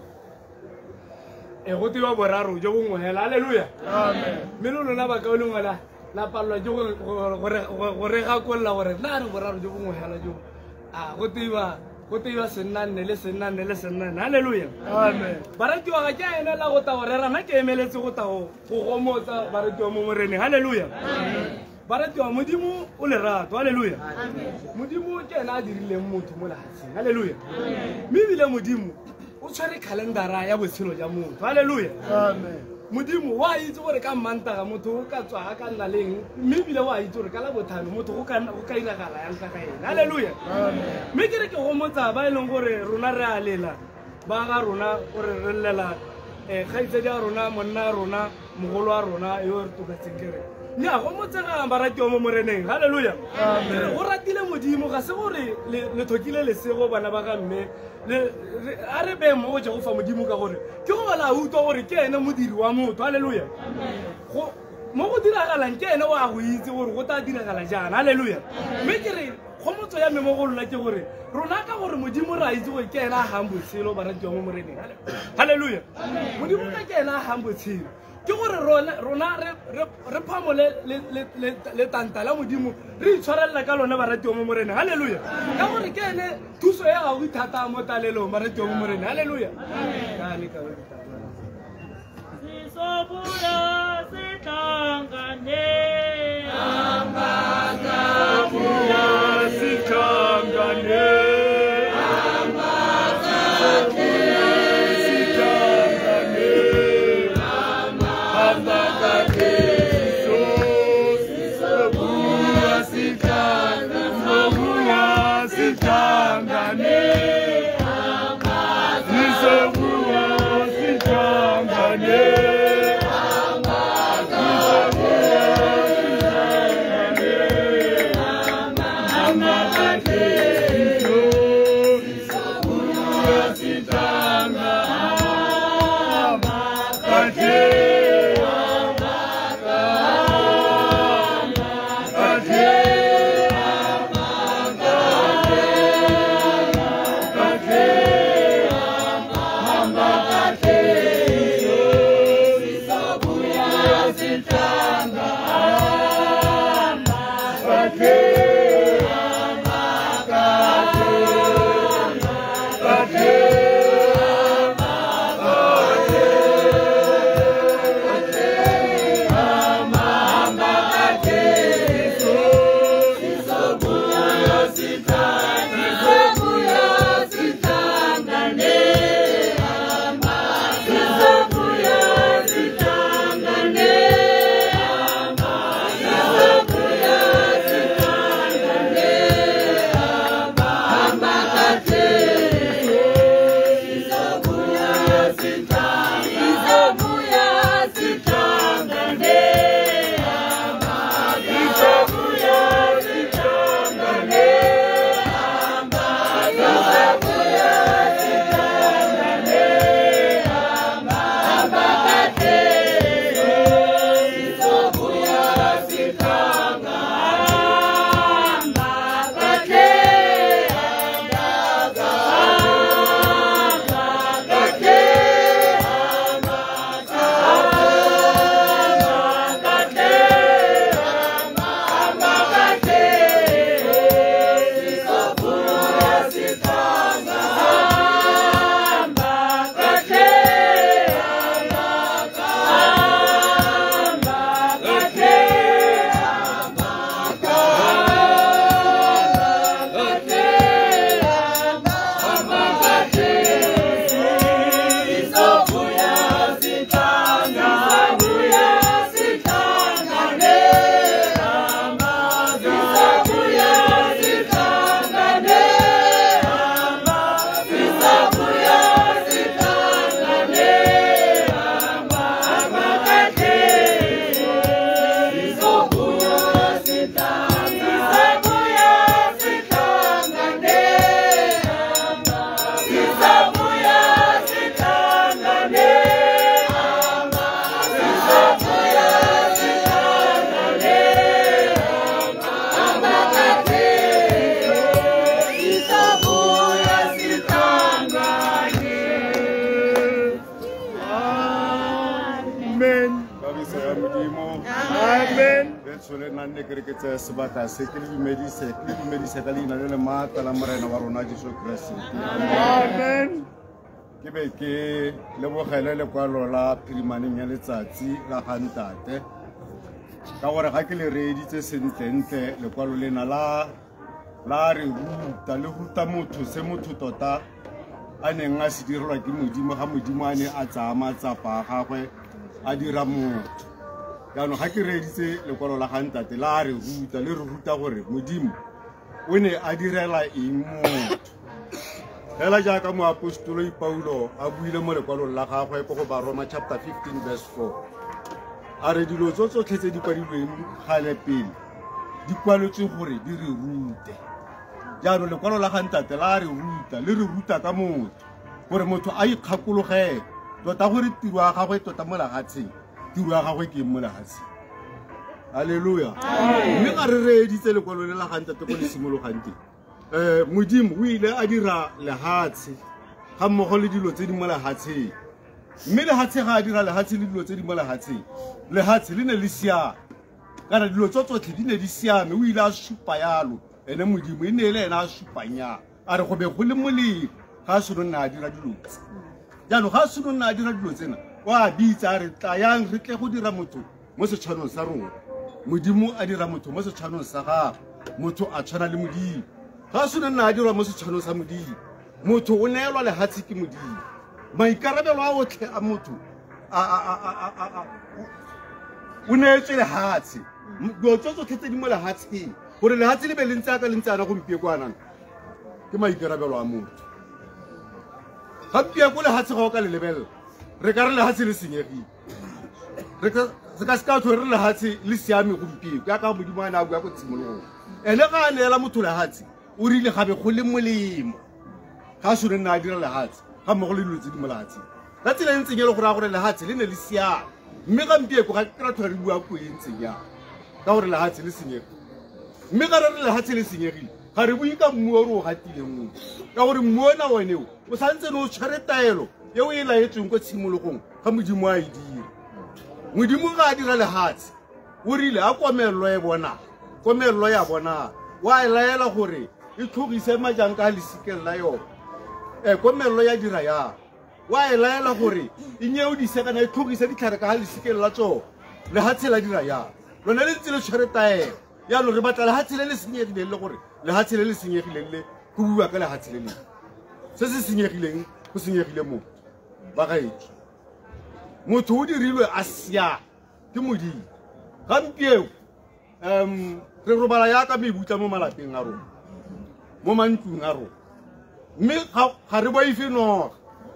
e go te wa boraro jo bongwe hela. Hallelujah. Amen. Me lo lona ba ka o lengwa la la pallo jo gore gore ga kolla gore na re boraro jo bongwe hela jo a go te wa go te wa senanne le senanne le senanne. Hallelujah. Amen. Barati wa ga ke ene la go ta gore rana ke emeletse go ta go gomotsa barati wa mo moreneng. Hallelujah. Amen. Barati wa Modimo o le rato. Hallelujah. Amen. Modimo ke ena a dirileng motho mo lehatsheng. Hallelujah. Amen. Me bile Modimo o tshware calendara ya botshelo ja motho. Hallelujah. Amen. Modimo wa itse gore ka Mantaga motho o ka tswa ka nna leng mme bile wa itse gore ka la bothano motho go ka go ka iragala yang ka ena. Hallelujah. Amen. Me ke re ke go motsa ba ileng gore rona re a lela ba ga rona gore re llela eh ga itse ja rona monna rona mogolo wa rona yo re tokatseng kere nya go motsa ga barati o mo moreneng. Hallelujah. Amen. Go ratile Modimo ga se gore le thokile le sego bana ba ga mme le a re be mo go fa Modimo ka gore ke go bala utwa gore ke ene modiri wa motho. Hallelujah. Go mo go diragalang ke ene wa go itse gore go ta diragala jana. Hallelujah. Me ke re go motso ya me mo go lona ke gore rona ka gore Modimo ra itse gore ke ene a hambo tshelo barati o mo moreneng. Hallelujah. Modimo ka ke ene a hambo tshelo ke gore rona rona re re phamole le le le tanta la Modimo re itshwarella ka lona barati o mo moreneng. Hallelujah. Ka gore ke ene thuso ya go ithata mo talelo barati o mo moreneng. Hallelujah. Amen. Ka le ka Sisobuya sitangane ambaza buya sitangane ambaza buya sitangane ambaza Kristo sisobuya sitangane buya sitangane ambaza sisobuya sitangane ambaza Amen. Betso le nna nne ke re ke tseye sebaka se ke le dumedise ke le dumedise ka leina le le maatla la morena wa rona Jesu Kriste. Amen. Ke be ke lebogele lekwalo la phirimaneng ya letsatsi la ga ntate ka gore ga ke le reeditse sentlentle lekwalo lena la la re ruta le ruta motho se motho tota a neng a se direlwa ke modimo ga modimo a ne a tsaya matsapa a gagwe a dira motho. Jaanong ga ke reeditse lekwalo la ga ntate la re ruta le re ruta gore modimo o ne a direla eng motho. Hela jaaka moapostolo Paulo a buile mo lekwalong la gagwe go go Baroma chapter fifteen verse four. A re dilo tsotlhe tse di kwadilweng gale pele di kwaletswe gore di re rute. Jaanong lekwalo la ga ntate la re ruta le re ruta ka motho gore motho a ikgakologe tota gore tiro ya gagwe tota mo lehatsheng tiro ya gagwe ke mo lehatsheng. Haleluya. Mme ga re reeditse lekwalo le la ga ntate go le simologang teng. Eh modimo o ile a dira lehatshe ga mmogo le dilo tse di mo lehatsheng. Mme lehatshe ga a dira lehatshe le dilo tse di mo lehatsheng lehatshe le ne le siame kana dilo tsotlhe di ne di siame. O ile a supa yalo ene modimo e ne le ena a supanya a re go be go le molemo ga se nna a dira dilo tse. Jaanong ga se nna a dira dilo tsena wa bitsa a re tla yang re tle go dira motho mo setshwanong sa rona. Modimo a dira motho mo setshwanong sa gago motho a tshwana le modimo. Ga se nna a dira mo setshwanong sa modimo motho o neelwa lehatshe ke modimo. Maikarabelo a otlhe a motho o neetswe lehatshe dilo tsotlhe tse di mo lehatsheng gore lehatshe le be le ntse a ka le ntse ana gompie kwanana ke maikarabelo a motho. Gampie ko lehatshe ga o ka le lebelela re ka re lehatshe le senyegile re ka se ka thore lehatshe le siame gompie ka ka modimo a ne a bua ko tshimologong. Ene ga a neela motho lehatshe o rile gabe go le molemo ga se nna a dira lehatshe ga mmogo le dilo tse di mo lehatsheng ka tsela e ntseng e le gore a gore lehatshe le ne le siame. Mme gampieko ga ke ra tlhola re bua ko e ntseng ya ka gore lehatshe le senyegile. Mme ga re re lehatshe le senyegile ga re bue ka mmu o re o gatileng ka gore mmu ona oneo o santse ne o tshwere taelo e o e laetsweng ko tshimologong ga modimo a e dira. Modimo ga a dira lehatshe o rile a komello e bona komello ya bona wa e laela gore e tlhogise majang ka lesikeng la yona. Eh komello ya dira ya wa e laela gore e nyeo di sekana e tlhogise ditlhare ka lesikeng la tsona. Lehatshe la dira ya lona le ntse le tshwere taelo ya lo re batla lehatshe le le senyegileng le gore lehatshe le le senyegileng le go bua ka lehatshe le le se se senyegileng go senyegile mo ba gaetsi. Motho o dirilwe a sia ke modimo. Gampieo um re robala ya ka mebutla mo malapeng a rona mo mantlong a rona. Mme ga re boife no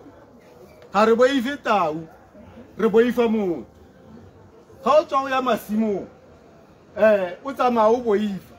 ga re boife tau re boifa motho. Ga o tswa o ya masimo eh o tsamaya o boifa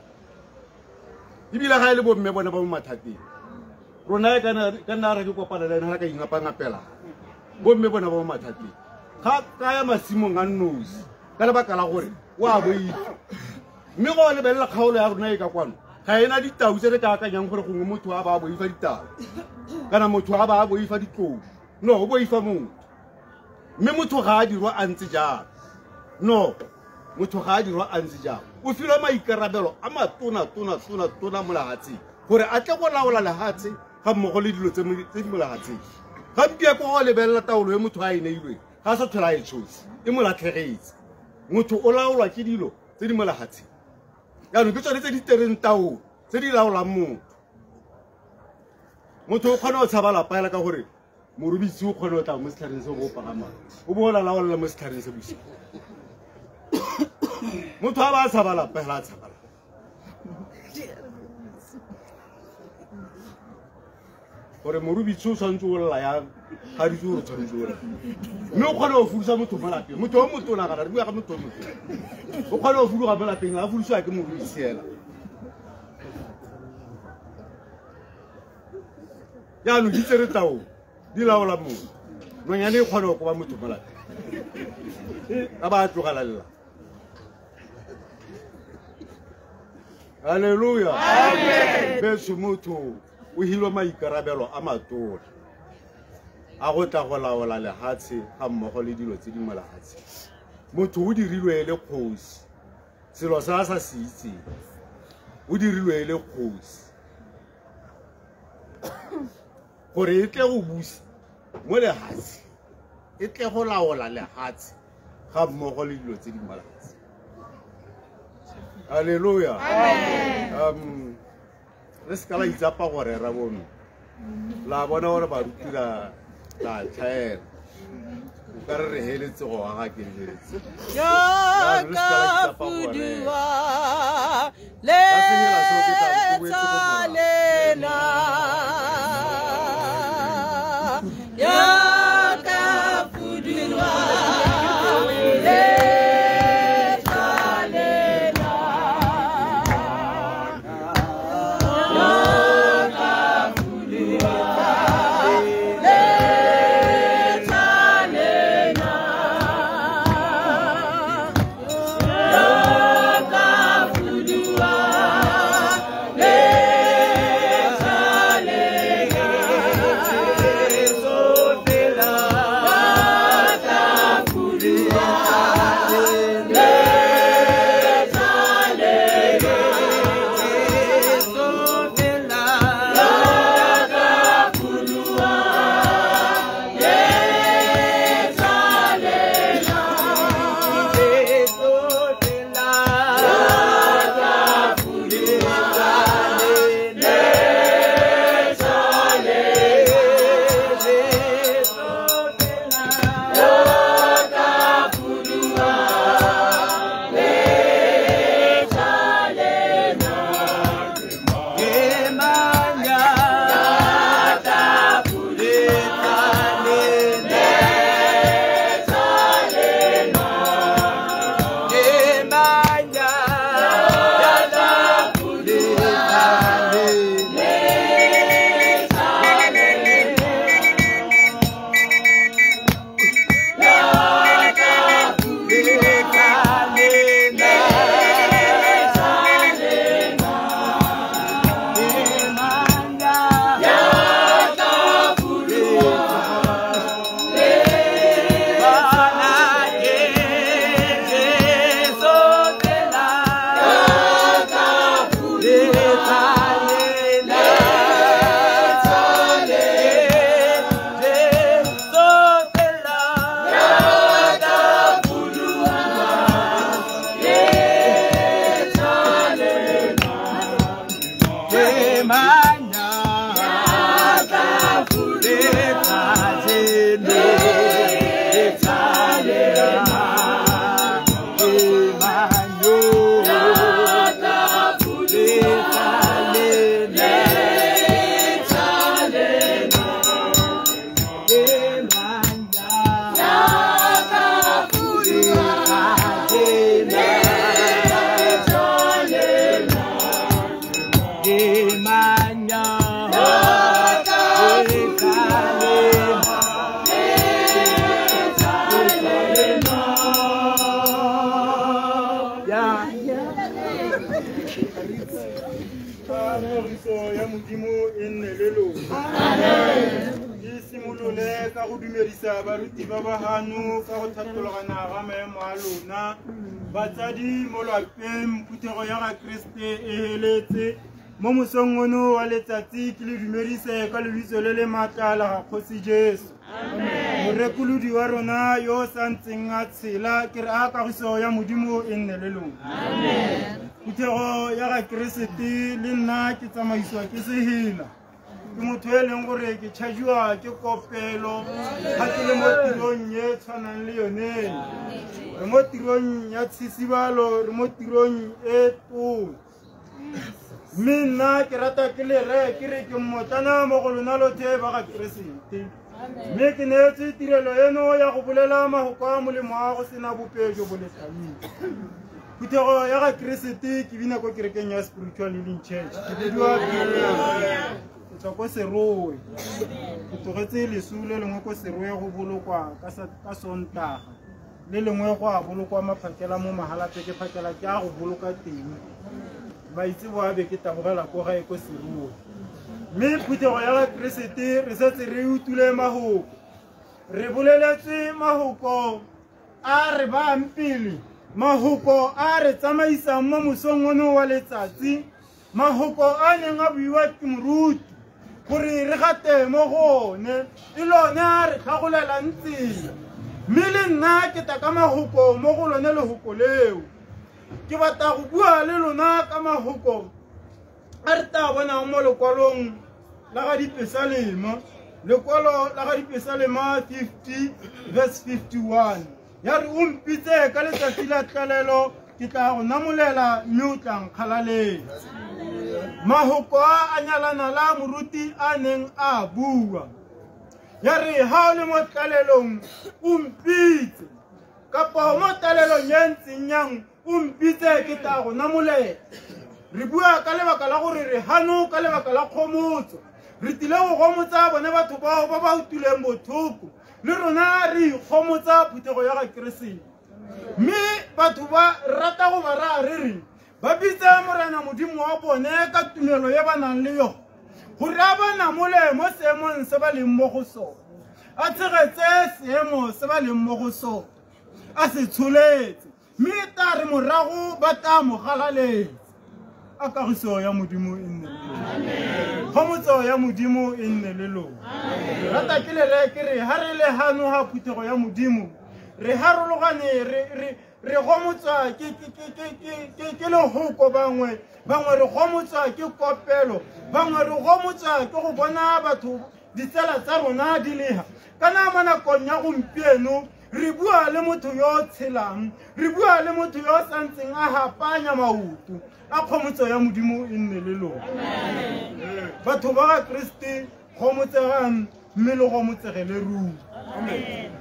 ebile ga ile bo mme bona ba mo mathateng rona e kana kana re ke kopana le ena ka ingapa ngapela bo mme bona ba mo mathateng ga ka ya masimong a nnosi ka le bakala gore wa boifa. Mme go le bella kgaolo ya rona e ka kwano ga ena ditau tse re ka akanyang gore gongwe motho a ba boifa ditau kana motho a ba boifa ditlou no o boifa motho. Mme motho ga a dirwa a ntse jang no motho ga a dirwa a ntse jang o filwa maikarabelo a matona tona tona tona mo lehatsheng gore a tle go laola lehatshe ga mmogo le dilo tse di mo lehatsheng. Gampie ko go lebelela taolo e motho a e neilweng ga sa tlhola e tshosi e mo latlhegetse. Motho o laolwa ke dilo tse di mo lehatsheng. Jaanong ke tsone tse di tereng taolo tse di laolang motho. Motho o kgona go tshaba lapa hela ka gore morubitsi o kgona go tla mo setlhareng se go pagamang o bo la laolela mo setlhareng se bosigo. Motho a ba a tshaba lapa hela a tshaba lapa. Gore morubitsi o tshwanetse o lla ya ga ditse gore tshwanetse o lla. Mme o kgona go fudusa motho mo lapeng motho o motona kana re bua ka motho o motona o kgona go fuduga mo lapeng a fudusiwa ke morubitsi hela. Jaanong di tsere tao di laola motho nonyane e kgona go koba motho mo lapeng a ba a tlogela lela. Haleluya. Amen. Betso motho o hilwa maikarabelo a matona a go tla go laola lehatshe ga mmogo le dilo tse di mo lehatsheng. Motho o dirilwe le kgosi selo sa sa se itseng o dirilwe le kgosi gore e tle go busa mo lehatshe e tle go laola lehatshe ga mmogo le dilo tse di malatsi. Haleluya. Um re se ka la itsapa gore ra bono la bona gore ba rutila la tlhaela o ka re re heletse go aga ke heletse ya ka fudua le tsalena ya ka fudua le tsalena ya ka fudua le tsalena ya ka fudua le baruti ba bahano ka go thatologana ga maemo a lona batsadi mo lapeng phuthego ya ga Kriste e heletse mo mosong ono wa letsatsi ke le dumedise ka lebitso le le maatla la ga Kgosi Jesu. Morekolodi wa rona yo sa ntseng a tshela ke re a kagiso ya modimo e nne le lona. Phuthego ya ga Kriste le nna ke tsamaiswa ke sehila ke motho e leng gore ke chargiwa ke kopelo ga ke le mo tirong e tshwanang le yone re mo tirong ya tshitsibalo re mo tirong e tona mme nna ke rata ke le re ke re ke mmotana mo go lona lothe ba ga Keresete mme ke neetse tirelo eno ya go bolela mahoko a molemo a go sena bopejo bo letlhamile. Phuthego ya ga Keresete ke bina ko kerekeng ya Spiritual Living Church ke bediwa tswa ko Serowe ke tlogetse lesu le lengwe ko Serowe go bolokwa ka Sontaga le lengwe go a bolokwa maphakela mo Mahalape ke phakela ke a go boloka teng maitse bo a be ke tabogela ko gae ko Serowe. Mme phuthego ya ga Keresete re setse re utule mahoko re boleletse mahoko a re bang pele mahoko a re tsamaisang mo mosong ono wa letsatsi, mahoko a neng a buiwa ke moruti gore re gate mo gone e lone a re tlhagolelang tsela. Mme le nna ke ta ka mahoko mo go lone lehoko leo. Ke batla go bua le lona ka mahoko a re ta bonang mo lekwalong la ga Dipesalema, lekwalo la ga Dipesalema fifty verse fifty-one. Ya re o mpitse ka letsatsi la tlalelo ke tla go namolela mme o tla nkgalaletsa. Mahoko a nyalana la moruti a neng a bua. Ya re ha o le mo tlalelong o mpitse kapa mo tlalelong ye ntseng yang o mpitse ke tla go namolela. Re bua ka lebaka la gore re hano ka lebaka la kgomotso. Re tile go gomotsa bone batho bao ba ba utlwileng botlhoko le rona re ikgomotsa phuthego ya ga Keresete. Mme batho ba rata go ba raa re re ba bitse Morena Modimo wa bone ka tumelo ye ba nang le yone gore a ba namole mo seemong se ba leng mo go sone, a tshegetse seemo se ba leng mo go sone, a se tsholetse mme e tla re morago ba tla mo galaletsa. A kagiso ya Modimo e nne le kgomotso ya Modimo e nne le lona. Rata ke lele ke re ha re le hano ha phuthego ya Modimo re harologane re re gomotswa ke lehoko, bangwe bangwe re gomotswa ke kopelo, bangwe re gomotswa ke go bona batho ditsela tsa rona di leha. Kana mo nakong ya gompieno re bua le motho yo tshelang, re bua le motho yo santseng a hapanya maoto. A kgomotso ya Modimo e nne le lona. Batho ba ga Kriste kgomotsegang mme le gomotsege le ruri. Amen.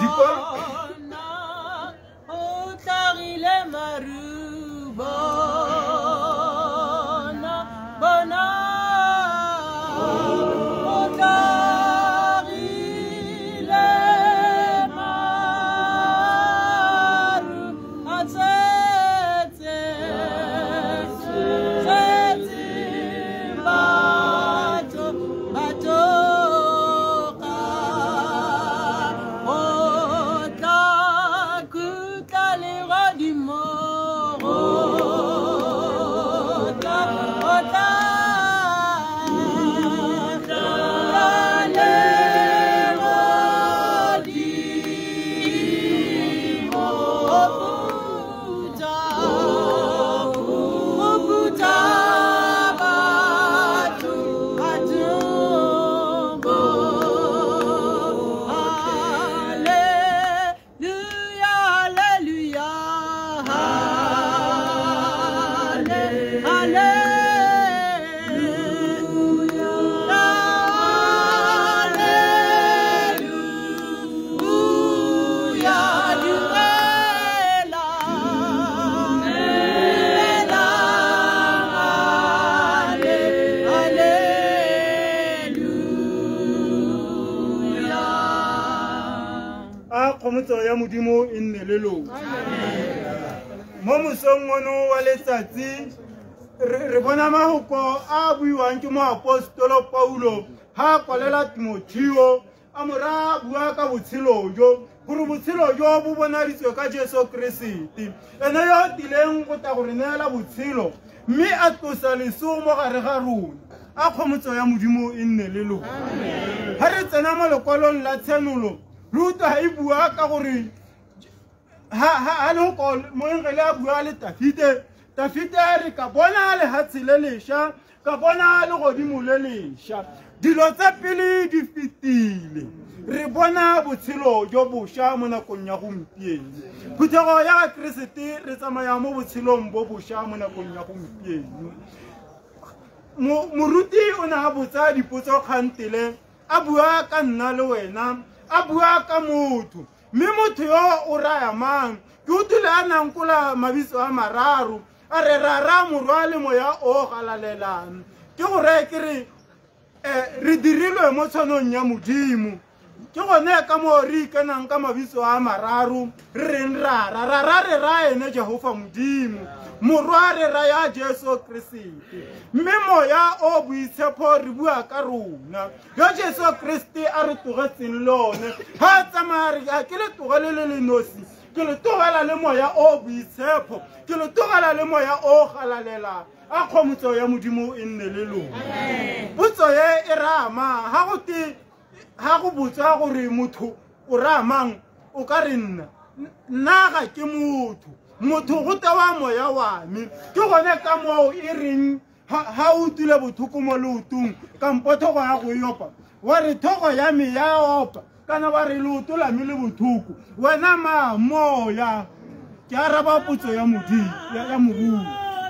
Bona o tlagile maru, bona bona o tlagile maru, a tsetse tsetse bato bato ya Modimo e nne le lona. Mo mosong ono wa letsatsi re bona mahoko a buiwang ke moapostolo Paulo ha kwalela Timotheo a mora bua ka botshelo jo gore botshelo jo bo bonaditswe ka Jesu Kriste ene yo tileng go ta gore neela botshelo mme a tlosa leso mo gare ga rona. A kgomotso ya Modimo e nne le lona. Ha re tsena mo lekwalong la tshenolo Ruta ha e bua ka gore ha le go mo ngele a bua le Dafite Dafite re ka bona le hatsile lesha ka bona le godimo le lesha dilo tsa pele di fitile re bona botshelo jo bosha mo nakong ya gompieno. Phuthego ya Keresete re tsamaya mo botshelong bo bosha mo nakong ya gompieno. Moruti o na botsa dipotso kgantele a bua ka nna le wena, a bua ka motho mme motho yo o raya mang ke utlwile a nankola mabitso a mararo a re rara morwale moya o galalelang ke gore ke re re dirilwe mo tshwanong ya Modimo ke gone ka mo re ikenang ka mabitso a mararo re reng rara rara re ra ene Jehova Modimo morwa re ra ya Jesu Kriste mme moya o boitshepo re bua ka rona yo Jesu Kriste a re togetseng lone ha tsamaya re a ke le togele le le nosi ke le togela le moya o boitshepo ke le togela le moya o galalelang a kgomotso ya modimo e nne le lona potso ye e rama ha go te ha go botsa gore motho o ramang o ka re nna nna ga ke motho motho go tewa moya wa me ke gone ka moo e reng ha o tule bothoko mo leotong kampo thogo ya go yopa wa re thogo ya me ya opa kana ba re leoto la me le bothoko wena ma moya ke araba potso ya modi ya moruo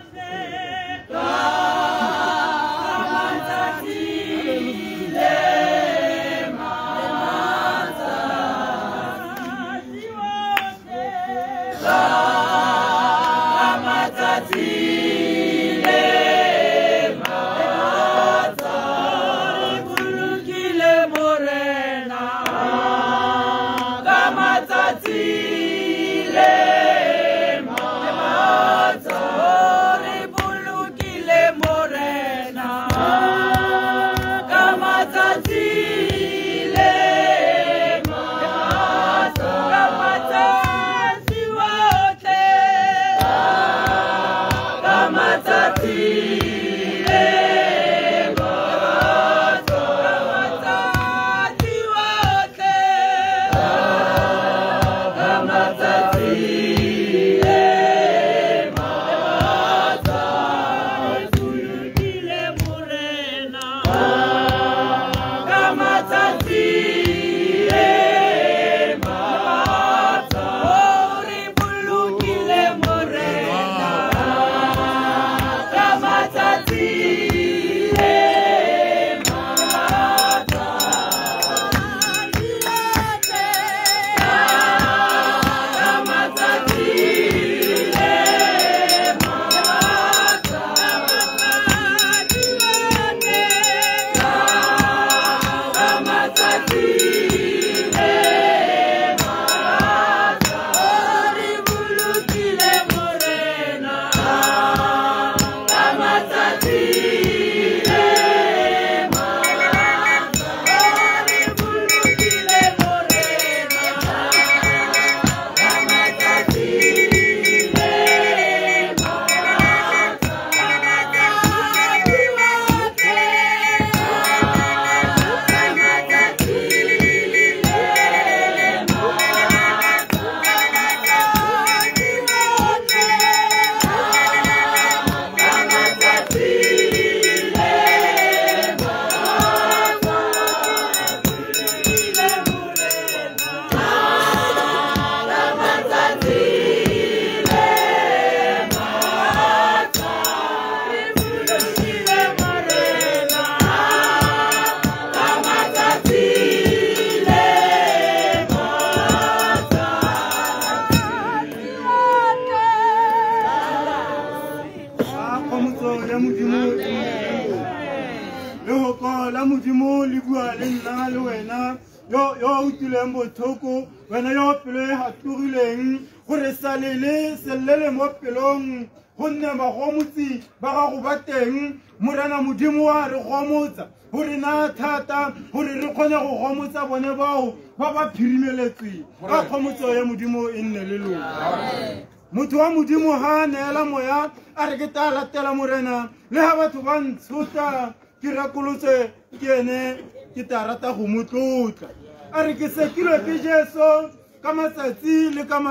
bothoko wena yo pele ha turileng gore salele selele mo pelong gonne magomotsi ba ga go ba teng morana modimo wa re gomotsa gore na thata gore re kgone go gomotsa bone bao ba ba phirimeletswe ka kgomotso ya modimo e nne le lona motho wa modimo ha neela moya a re ke ta latela morena le ha batho ba ntshota ke rakolotse ke ene ke ta rata go motlotla a re ke sekilwe ke Jesu ka matsatsi le ka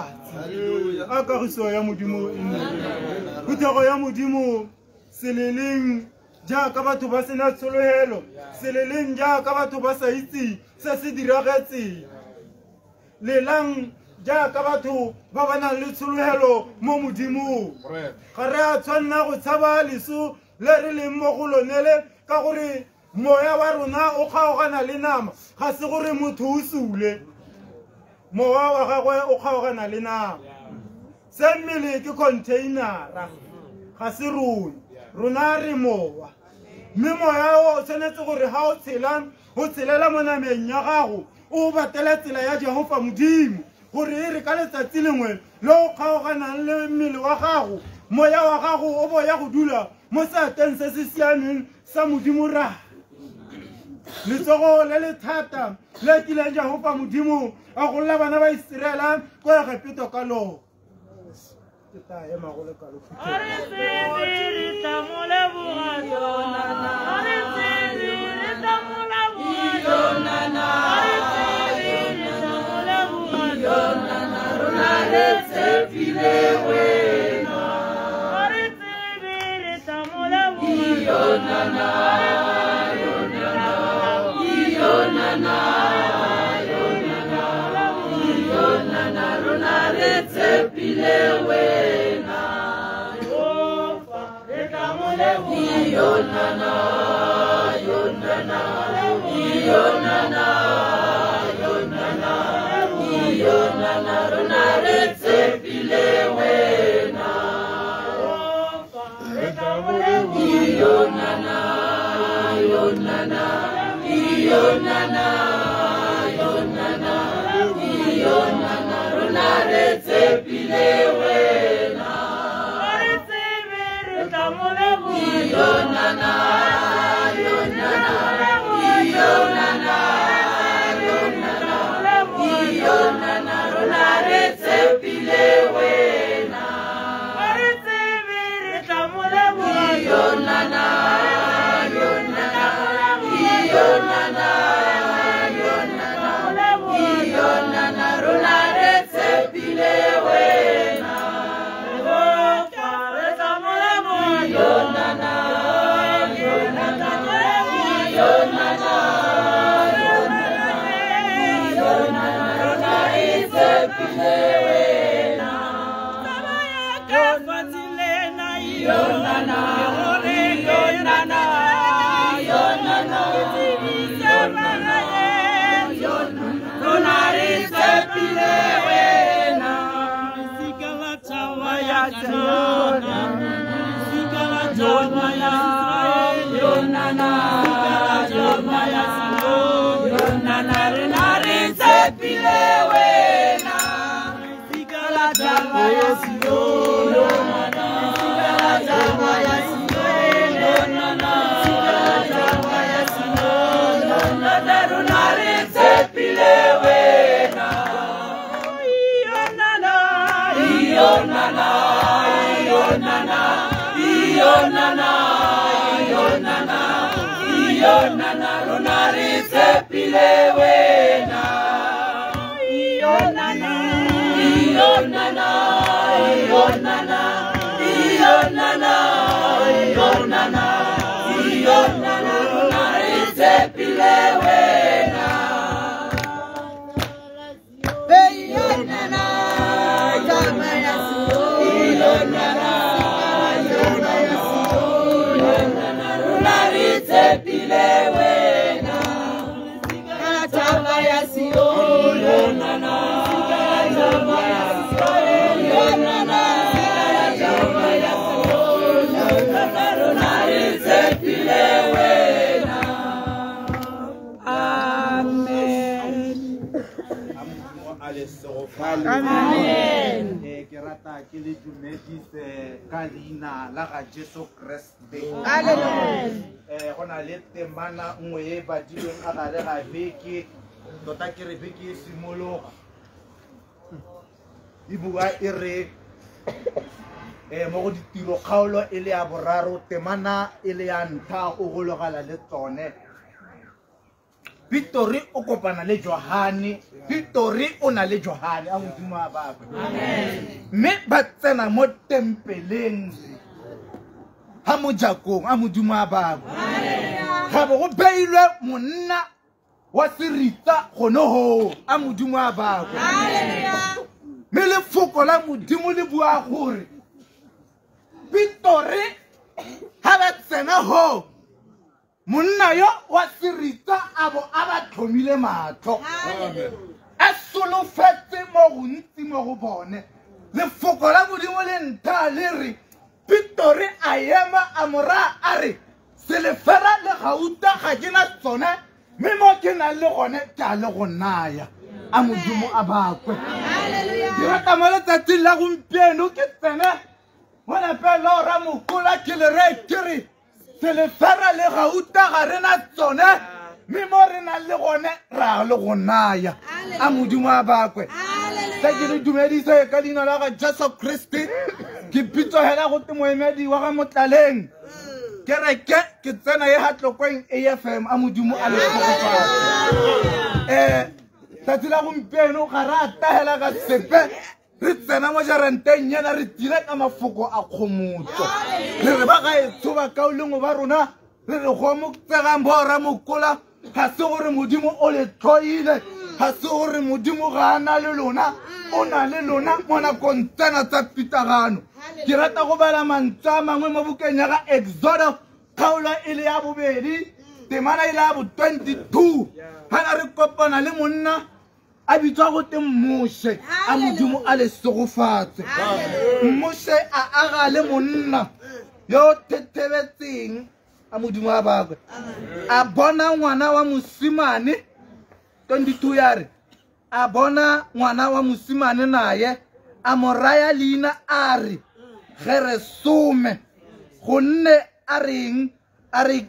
matsatsi a kagiso ya modimo e nne puthego ya modimo seleleng jaaka batho ba sena tsholohelo seleleng jaaka batho ba sa itse se se diragetseng lelang jaaka batho ba ba nang le tsholohelo mo modimong ga re a tshwanna go tshaba leso le re leng mo go lonele ka gore moya wa rona o kgaogana le nama ga se gore motho o sule moya wa gagwe o kgaogana le nama se mmele ke containera ga se rona rona re mowa mme moya o tshwanetse gore ga o tshela o tshelela mo nameng ya gago o batela tsela ya Jehova modimo gore e re ka letsatsi lengwe le o kgaoganang le mmele wa gago moya wa gago o boya go dula mo seateng se se siameng sa modimo ra letsogo le le thata le kileng ja hopa modimo a go lla bana ba Israela ko ya gepeto ka lo ke ta ema go le ka lo Are tsebiri tamole bugatona are tsebiri tamole bugatona are tsebiri tamole bugatona rona re tsebile wena are tsebiri tamole bugatona yonana yonana yonana rona re tsebile wena ofa re tamole yonana yonana yonana yonana yonana rona re tsebile wena ofa re tamole yonana yonana yonana yonana yonana rona re tsebile wena re tsebere tamole yonana yonana yonana yonana yonana rona re tsebile wena re tsebere tamole yonana yonana yonana yonana yonana rona re tsebile wena ofa re tamole yonana yonana yonana yonana rona re tsebile wena tabaya ka fatilena yonana yonana yonana rona re tsebile wena sika la tawa ya Jona sika la tawa ya yonana tawa ya yonana rona re tsebile wena sika la tawa ya yonana sika la tawa ya yonana sika la tawa ya yonana rona re tsebile wena yonana yonana yonana yonana yonana yonana rona re tsebile wena yonana yonana yonana yonana yonana yonana rona re tsebile wena yonana yonana yonana yonana rona re tsebile wena tawa ya Sion yonana tawa ya Sion yonana tawa ya Sion yonana rona re tsebile wena amen Amen. Ke rata ke le dumedise ka leina la ga Jesu Kriste. Amen. Eh gona le temana nngwe e badilweng a gare ga beke tota ke re beke e simologa e bua e re eh mo go ditiro kgaolo e le ya boraro temana e le ya ntlha o gologala le tsone Victory o kopana le Johane Victory o na le Johane a modimo a baba amen me ba tsena mo tempeleng ha mo jakong a modimo a baba amen ga bo go beilwe monna wa serita gono ho a modimo a baba haleluya me le foko la modimo le bua gore Victory ha ba tsena ho monna yo wa serita abo aba thomile matho amen a solofetse mo go ntsi mo go bone le foko la modimo le nta le re Victory a ema a mora a re se le fera le gauta ga ke na tsone me mo ke na le gone ka le go naya a modimo a bakwe haleluya ke rata mo le tsatsi la gompieno ke tsena wona pe lo ra mo kula ke le re ke re se le fera le gauta ga rena tsone mme mo re na le gone ra le go naya a modimo a bakwe tla ke re dumedise ka leina la ga Jesu Kriste ke pitso hela go te moemedi wa ga Motlaleng ke re ke ke tsena ye hatlokweng A F M a modimo a le go eh tatsi la gompieno ga ra tahela ka sepe re tsena mo jaranteng nyana re tira ka mafoko a khomotso re re ba ga e tsoba ka o lengo ba rona re re go mo tsega mbora mokola ga se gore modimo o le tloile ga se gore modimo ga ana le lona o na le lona mona kontena tsa pitagano ke rata go bala mantsa mangwe mo bukeng ya ga Exodus kgaolo e le ya bobedi temana e le ya bo twenty-two ga re kopana le monna a bitswa go te Moshe a modimo a le segofatse Moshe a aga le monna yo thethebetseng a modimo a bakwe a bona ngwana wa mosimane twenty-two yare a bona ngwana wa mosimane naye a moraya leina a re Geresome gonne a reng a re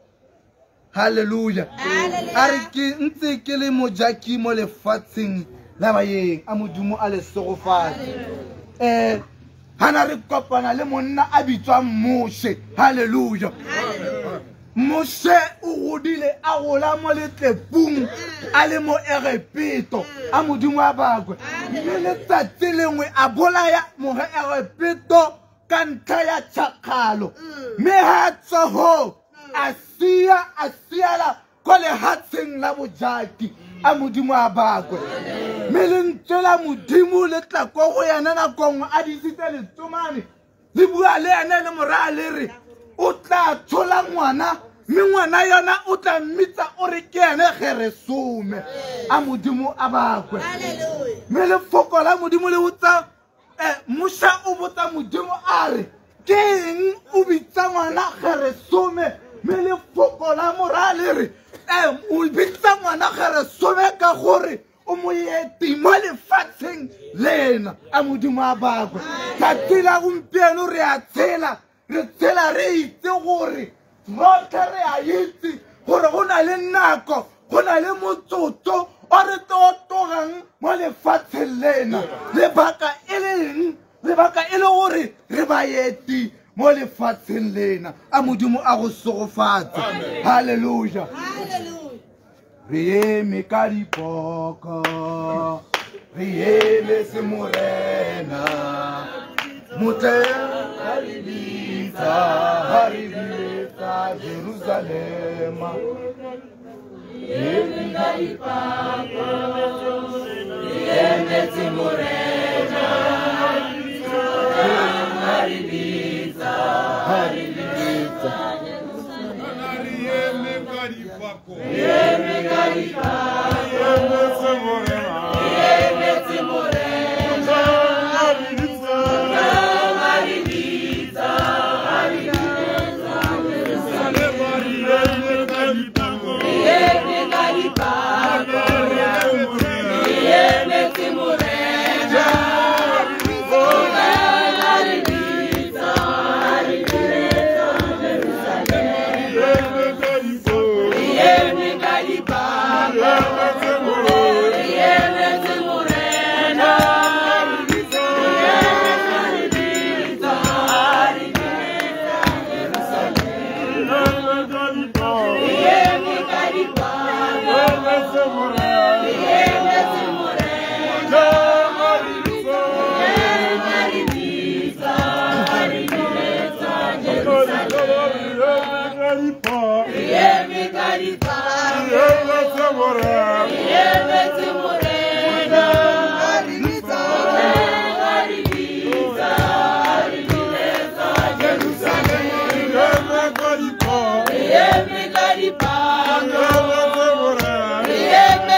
haleluya a re ke ntse ke le mojaki mo lefatsheng la bayeng a modimo a le segofatse eh hana re kopana le monna a bitswa Moshe haleluya Moshe o godile a gola mo letlepung a le mo Egepito a modimo a bakwe mme letsatsi lengwe a bolaya mo Egepito ka ntlha ya tšhakgalo mme ha tswa ho a sia a siala ko lehatsheng la bojaki a modimo a bakwe mme lentswe la modimo le tla ko go yana nakong a disitse letsomane le bua le ene le moraya le re o tla tshola ngwana mme ngwana yona o tla mmitsa o re ke ene Geresome a modimo a bakwe mme lefoko la modimo le botsa Moshe o botsa modimo a re ke eng o bitsa ngwana Geresome mme lefoko la moraya le re o bitsa ngwana Geresome ka gore o moeti mo lefatsheng lena a modimo a bakwe tsatsi la gompieno re a tshela re tshela re itse gore rotlhe re a itse gore go na le nako go na le motsotso o re totogang mo lefatsheng lena lebaka e le eng lebaka e le gore re baeti mo lefatsheng lena a modimo a go segofatse haleluya re eme ka dipoko re emetse morena motle a re bitsa a re bitsa Jerusalema eme ka dipoko re emetse morena a re bitsa a re bitsa Yeah.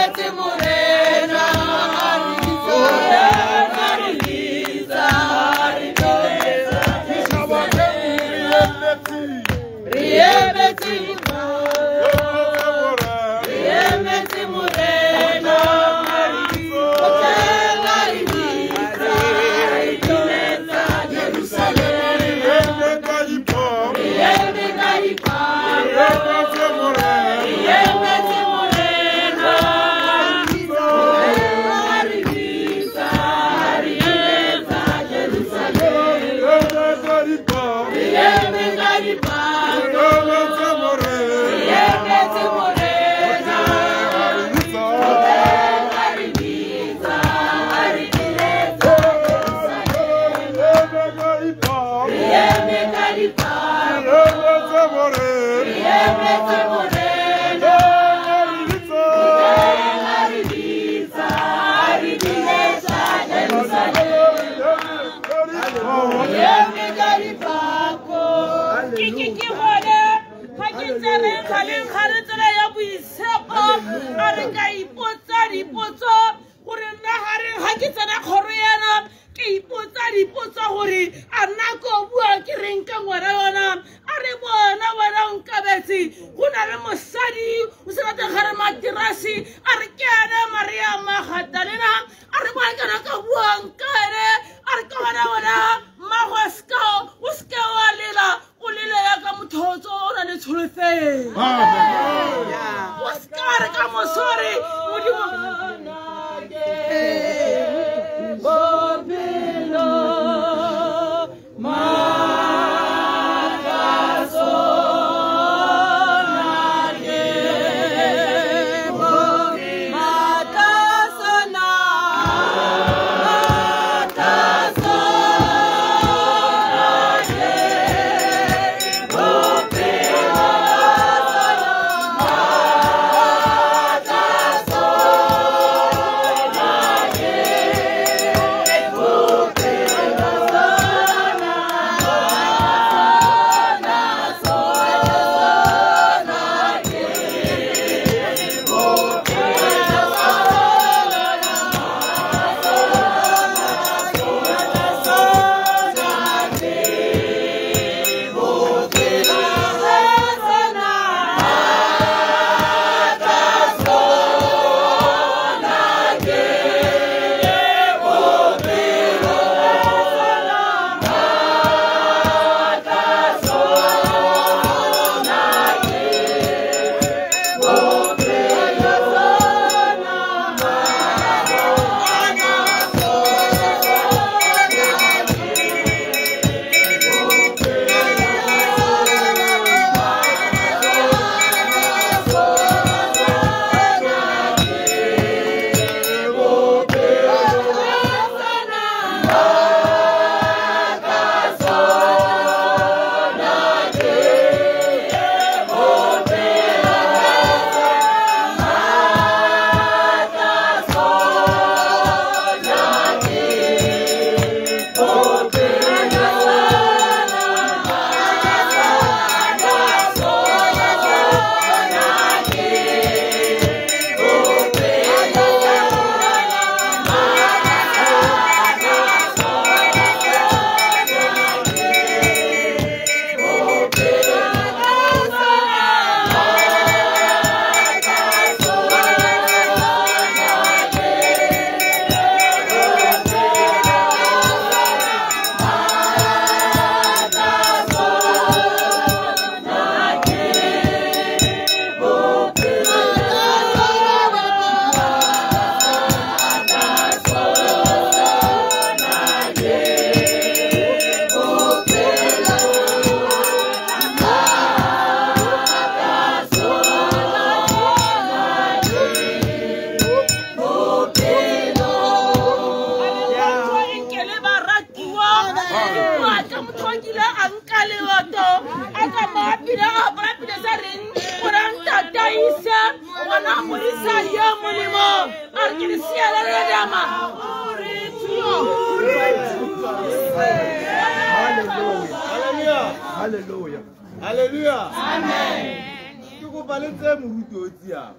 Hallelujah. Hallelujah. Amen. Tuko baletse muruti otia.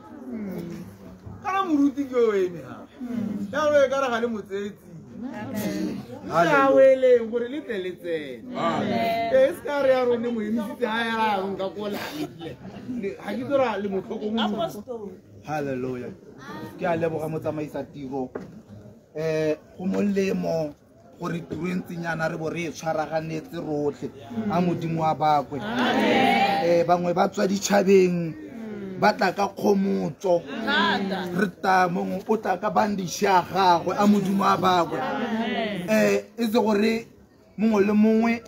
Kana muruti go ene ha. Ya re kana ga le motsetsi. Amen. Hallelujah. Ngore le teletse. Amen. E ska re ya rone mo emisitse ha ya nga kola. Ha ke dora le motlhoko mo. Apostol. Hallelujah. Ke a leboga motsamaisa tiro. Eh go molemo gore turentsinyana re bo re tshwaraganetse rotlhe a modimo wa bakwe eh bangwe ba tswa ditšhabeng ba tla ka khomotso re ta mongwe o tla ka bandisha gagwe a modimo wa bakwe eh itse gore mongwe le mongwe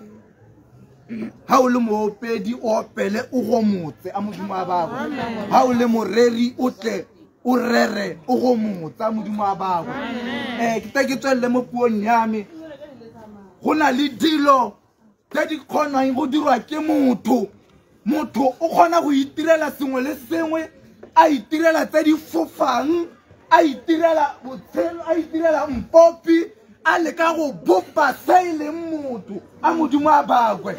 ha o le moopedi o opele o go motse a modimo wa bakwe ha o le moreri o tle o rere o go motse a modimo wa bakwe eh ke ta ke tswelle mo puong ya me gona le dilo tse di kgonang go dirwa ke motho motho o kgona go itirela sengwe le sengwe a itirela tse di fofang a itirela botshelo a itirela mpopi a leka go bopa se e leng motho a modimo a bakwe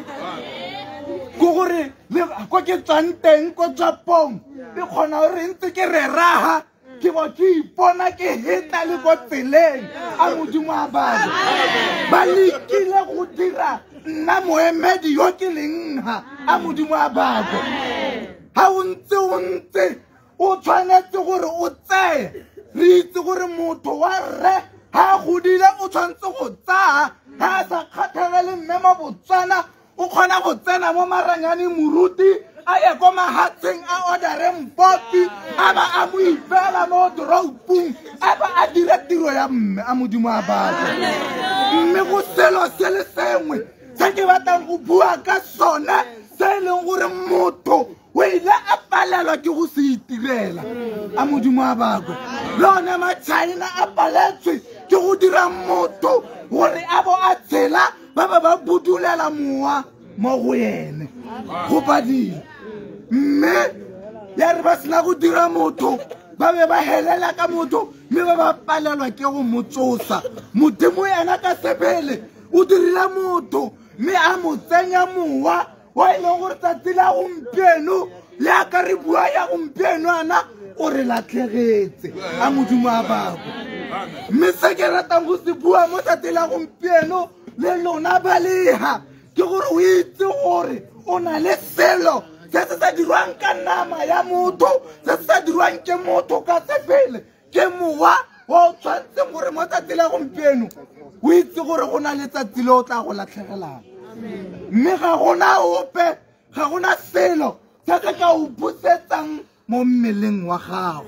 ko gore ko ke tswang teng ko Japong e kgona gore ntse ke re raha ke bo ke ipona ke heta le go tseleng a modimo a bakwe ba lekile go dira nna moemedi yo ke leng ha a modimo a bakwe ha o ntse o ntse o tshwanetse gore o tseye re itse gore motho wa rre ha godile o tshwanetse go tsaya ha sa kgathelele mme mabotswana o kgona go tsena mo maranyane moruti a ye ko mahatseng a ordere mpopi a ba a mo ifela mo dropong a ba a dira tiro ya mme a modimo a batla mme go selo se le sengwe se ke batlang go bua ka sone se e leng gore motho o ile a palelwa ke go se itirela a modimo a bakwe le one ma-China a paletswe ke go dira motho gore a bo a tshela ba ba ba budulela mowa mo go ene go badile mme ya re ba sena go dira motho ba be ba helela ka motho mme ba ba palelwa ke go motsosa modimo yena ka sebele o dirile motho mme a mo tsenya mowa wa e leng gore tsatsi la gompieno le a ka re bua ya gompieno ana o re latlhegetse a modimo a bakwe mme se ke ratang go se bua mo tsatsi la gompieno le lona baleha ke gore o itse gore o na le selo se se sa dirwang ka nama ya motho se se sa dirwang ke motho ka sepele ke mowa wa o tshwantseng gore mo tsatsi la gompieno o itse gore go na le tsatsi le o tla go latlhegelang mme ga gona ope ga gona selo se se ka o busetsang mo mmeleng wa gago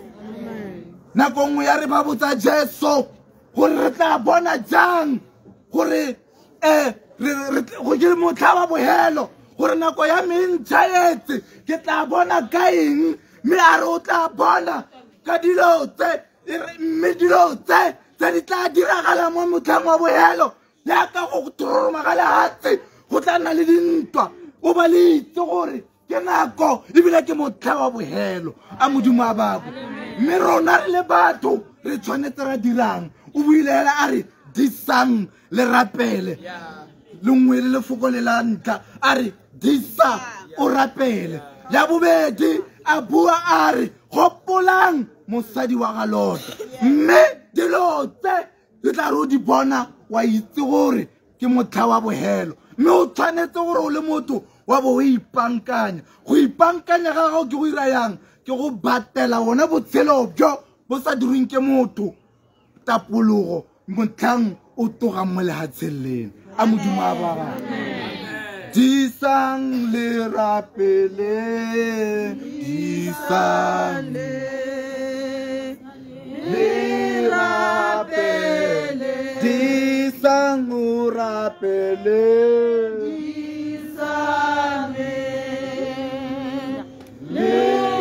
nako nngwe ya re ba botsa Jesu gore re tla bona jang gore um go ke motlha wa bohelo gore nako ya me ntšhaetse ke tla bona ka eng mme a re o tla bona ka dilo tse mme dilo tse tse di tla diragala mo motlhang wa bohelo yaka go tororoma ga lehatshe go tla nna le dintwa o ba le itse gore ke nako ebile ke motlha wa bohelo a modimo a bakwe mme rona re le batho re tshwanetse ra dirang o buile hela a re disang le rapele le nngwe le lefoko le la ntlha a re disa o rapele ya bobedi a bua a re gopolang mosadi wa galota mme dilo tse le tla re o di bona wa itse gore ke motlha wa bohelo mme o tshwanetse gore o le motho wa bo o ipankanya go ipankanya ga gago ke go ira yang ke go batela gone botshelo bjo bo sa dirweng ke motho tapologo motlhang o toga mo lehatsheng lena a modimo a baba disang le rapele disang le rapele disang o rapele disang le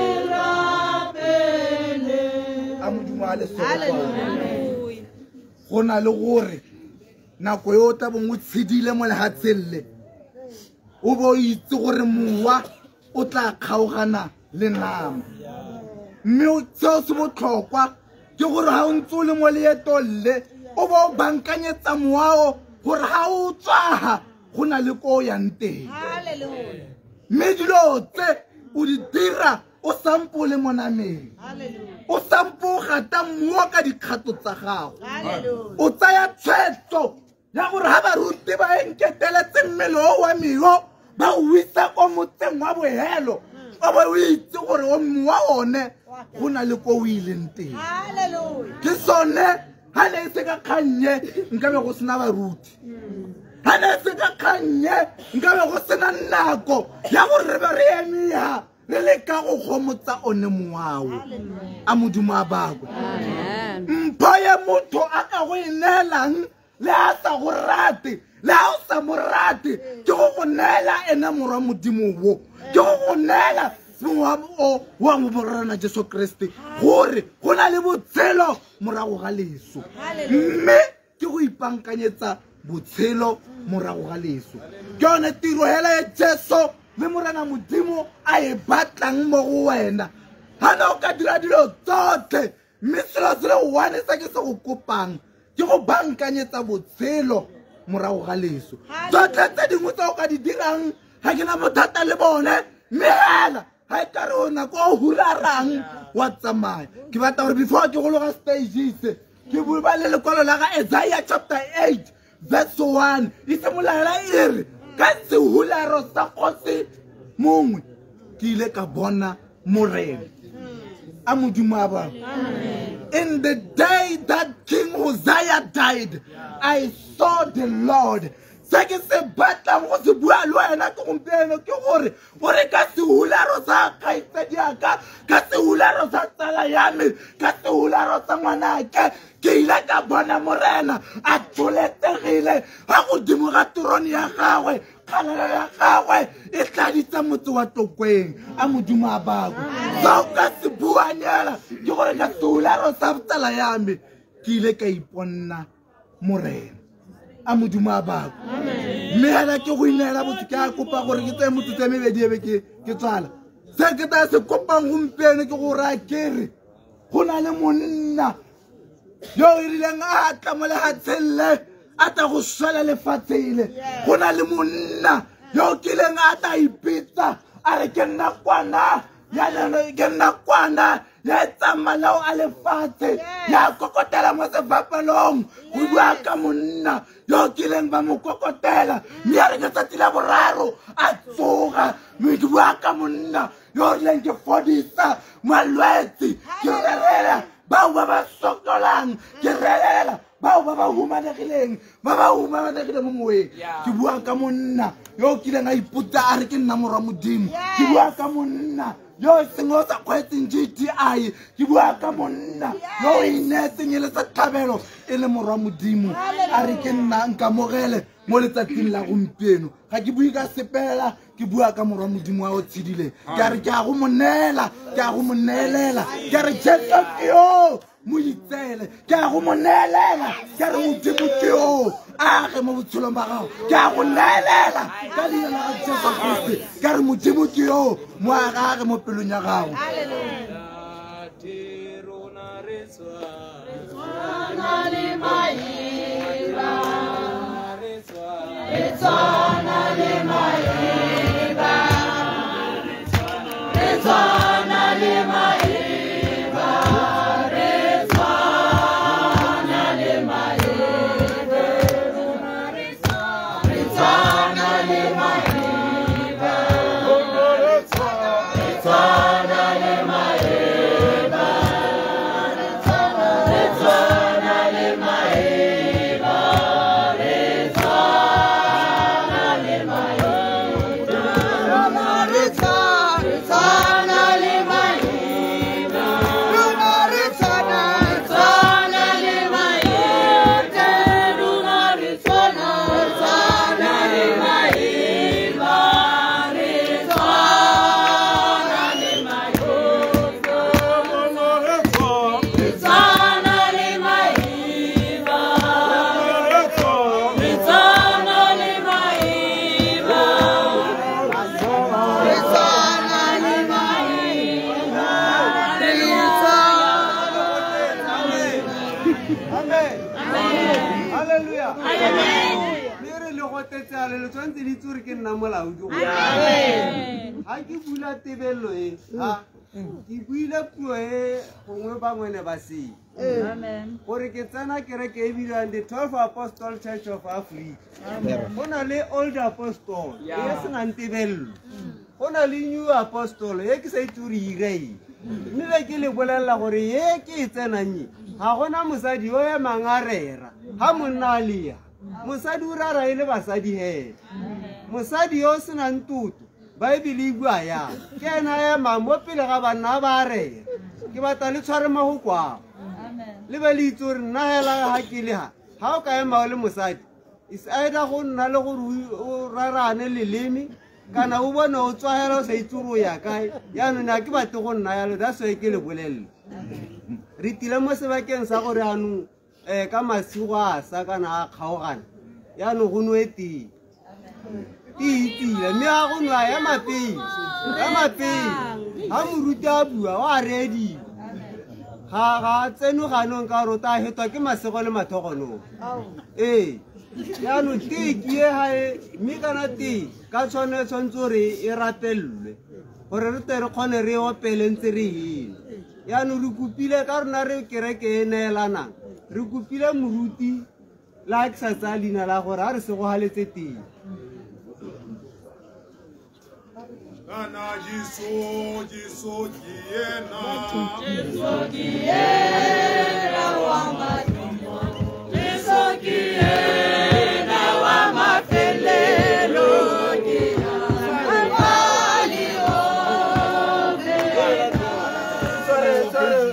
rapele a modimo a le Hallelujah. go na le gore nako yo tla bong o tshedile mo lehatshelle o bo itse gore mowa o tla kgaogana le nama mme seo se botlhokwa ke gore ga o ntse o le mo leetong le o bo o bankanyetsa mowa o gore ga o tswaga go na le ko o yang teng mme dilo tse o di dira o sampo o le mo nameng o sampo o gata mowa ka dikgato tsa gago o tsaya tshwetso ya gore ga baruti ba enketeletse mmele o wa meo ba o isa ko motseng wa bohelo o ba o itse gore o mowa one go na le ko o ileng teng ke sone ga ne e se ka kgannye nkabe go sena baruti ga ne e se ka kgannye nkabe go sena nako ya gore re be re emea re leka go gomotsa one moao a modimo a bakwe mpho ye motho a ka go e neelang le a sa go rate le a o sa mo rate ke go go neela ene morwa modimo wo ke go go neela wa mo borana Jesu Kriste gore go na le botshelo morago ga leso mme ke go ipankanyetsa botshelo morago ga leso ke yone tiro hela ya Jesu le morena modimo a e batlang mo go wena hana o ka dira dilo tsotlhe mme selo se le one se ke se go kopang ke go bankanyetsa botshelo morago ga leso tsotlhe tse dingwe tse o ka di dirang ga ke na bothata le bone mme hela ha e kare o nako o hularang wa tsamaya ke batla gore before ke gologa stages ke bua le lekwalo la ga Isaiah chapter eight verse one e simolola e re ka sehularo sa kgosi mongwe ke ile ka bona morena a modimo a bang. In the day that King Uzziah died, I saw the Lord. Se ke se batlang go se bua le wena ke gompieno ke gore gore ka sehularo sa kgaitsedi aka ka sehularo sa tsala ya me ka sehularo sa ngwanake ke ile ka bona morena a tloletegile ga godimo ga torone ya gagwe kgalelo ya gagwe e tladitse motse wa tokweng a modimo a bako sa o ka se buanyela ke gore ka sehularo sa tsala ya me ke ile ka iponna morena a modimo a bako mme hela ke go inela botse ke a kopa gore ke tse motse tse mebedi ebe ke ke tsala se ke ta se kopang gompieno ke gore a kere go na le monna yo e rileng a tla mo lehatshelle a tla go swela lefatshele go na le monna yo kileng a tla ipitsa a re ke nna kwana ya le ke nna kwana ya tsamala o a lefatshe ya kokotela mo sefapelong go bua ka monna yo kileng ba mo kokotela mme a re ke tsatsi la boraro a tsoga mme ke bua ka monna yo leng ke fodisa malwetse ke relela bao ba ba sokolang ke relela bao ba ba humanegileng ba ba humanegile mo moeng ke bua ka monna yo kileng a iputsa a re ke nna morwa modimo ke bua ka monna yo sengo sa kgwetseng G T I ke bua ka monna yo e inetseng e le sa tlhabelo e le morwa modimo a re ke nna nka mogele mo letsatsing la gompieno ga ke bue ka sepela ke bua ka morwa modimo wa o tshidile ke a re ke a go monela ke a go monelela ke a re Jesu ke yo mo itsele ke a go monelela ke a re modimo ke yo a ge mo botshelong ba gago ke a go nelela ka leina la Jesu Kriste ke a re modimo ke yo mo a gage mo pelong ya gago. Ha ke bula tebello e ha ke buile puo e gongwe bangwene ba se amen gore ke tsena kereke e bidiwang the twelve Apostle Church of Africa go na le old apostle e senang tebello go na le new apostle e ke sa ituri irei mme be ke le bolelela gore ye ke e tsenanye ga gona mosadi yo ya mangarera ha monna lia mosadi o rara ile basadi he mosadi yo senang tutu Bible e bua ya ke ena ya mambo pele ga bana ba re ke batla le tshware mago kwa amen le be le itsore nna hela ha ke le ha ha o ka ema le mosadi is either go nna le go rarane leleme kana o bona o tswahela o sa itsuru ya kae ya nna ke batle go nna ya le that's why ke le bolelle re tile mo sebakeng sa gore anu eh ka masigo a sa kana a kgaogana yaanong go nwe tee tee itsile mme ga go nwa ya mapei ya mapei ga moruti a bua o a ready ga tsenoganong ka gore o ta hetwa ke masego le mathogonong ee yaanong tee ke ye gae mme kana tee ka tshwane tshwanetse gore e ratelelwe gore re te re kgone re opele ntse re ene yaanong re kopile ka rona re kereke e neelanang re kopile moruti la ke sa tsaya leina la gore a re se go haletse teng Kana Jesu, Jesu kiena. Jesu kiena wa matumbo. Jesu kiena wa mafelelo kia. Amali ove. Sorry, sorry.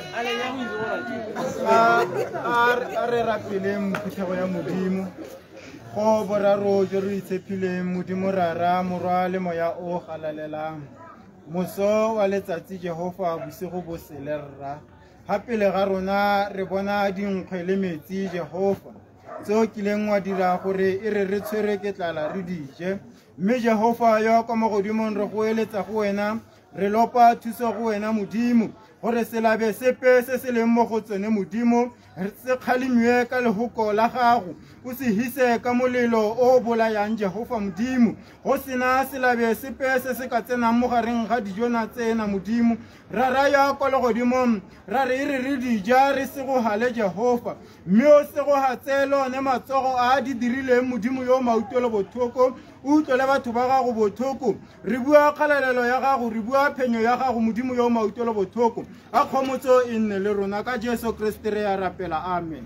A re rapeleng phuthego ya modimo go boraro jo re itshepileng modimo rara morwa le moya o galalelang moso wa letsatsi Jehova bosigo bo sele rra ga pele ga rona re bona dinkgwe le metsi Jehova tseo kileng wa dira gore e re re tshwere ke tlala re dije mme Jehova yo kwa mo godimong re go eletsa go wena re lopa thuso go wena modimo gore selabe sepe se se leng mo go tsone modimo se kgalemiwe ka lehoko la gago o se hise ka molelo o bolayang Jehova modimo go sena selabe sepe se se ka tsenang mo gareng ga dijona tsena modimo ra raya kwa legodimong ra re re re dija re se go hale Jehova mme o se go hatselo ne matsogo a di dirileng modimo yo mautelo bothoko o utlwele batho ba gago bothoko re bua kgalalelo ya gago re bua phenyo ya gago modimo yo mautelo bothoko a kgomotso e nne le rona ka Jesu Kriste re ya rapela amen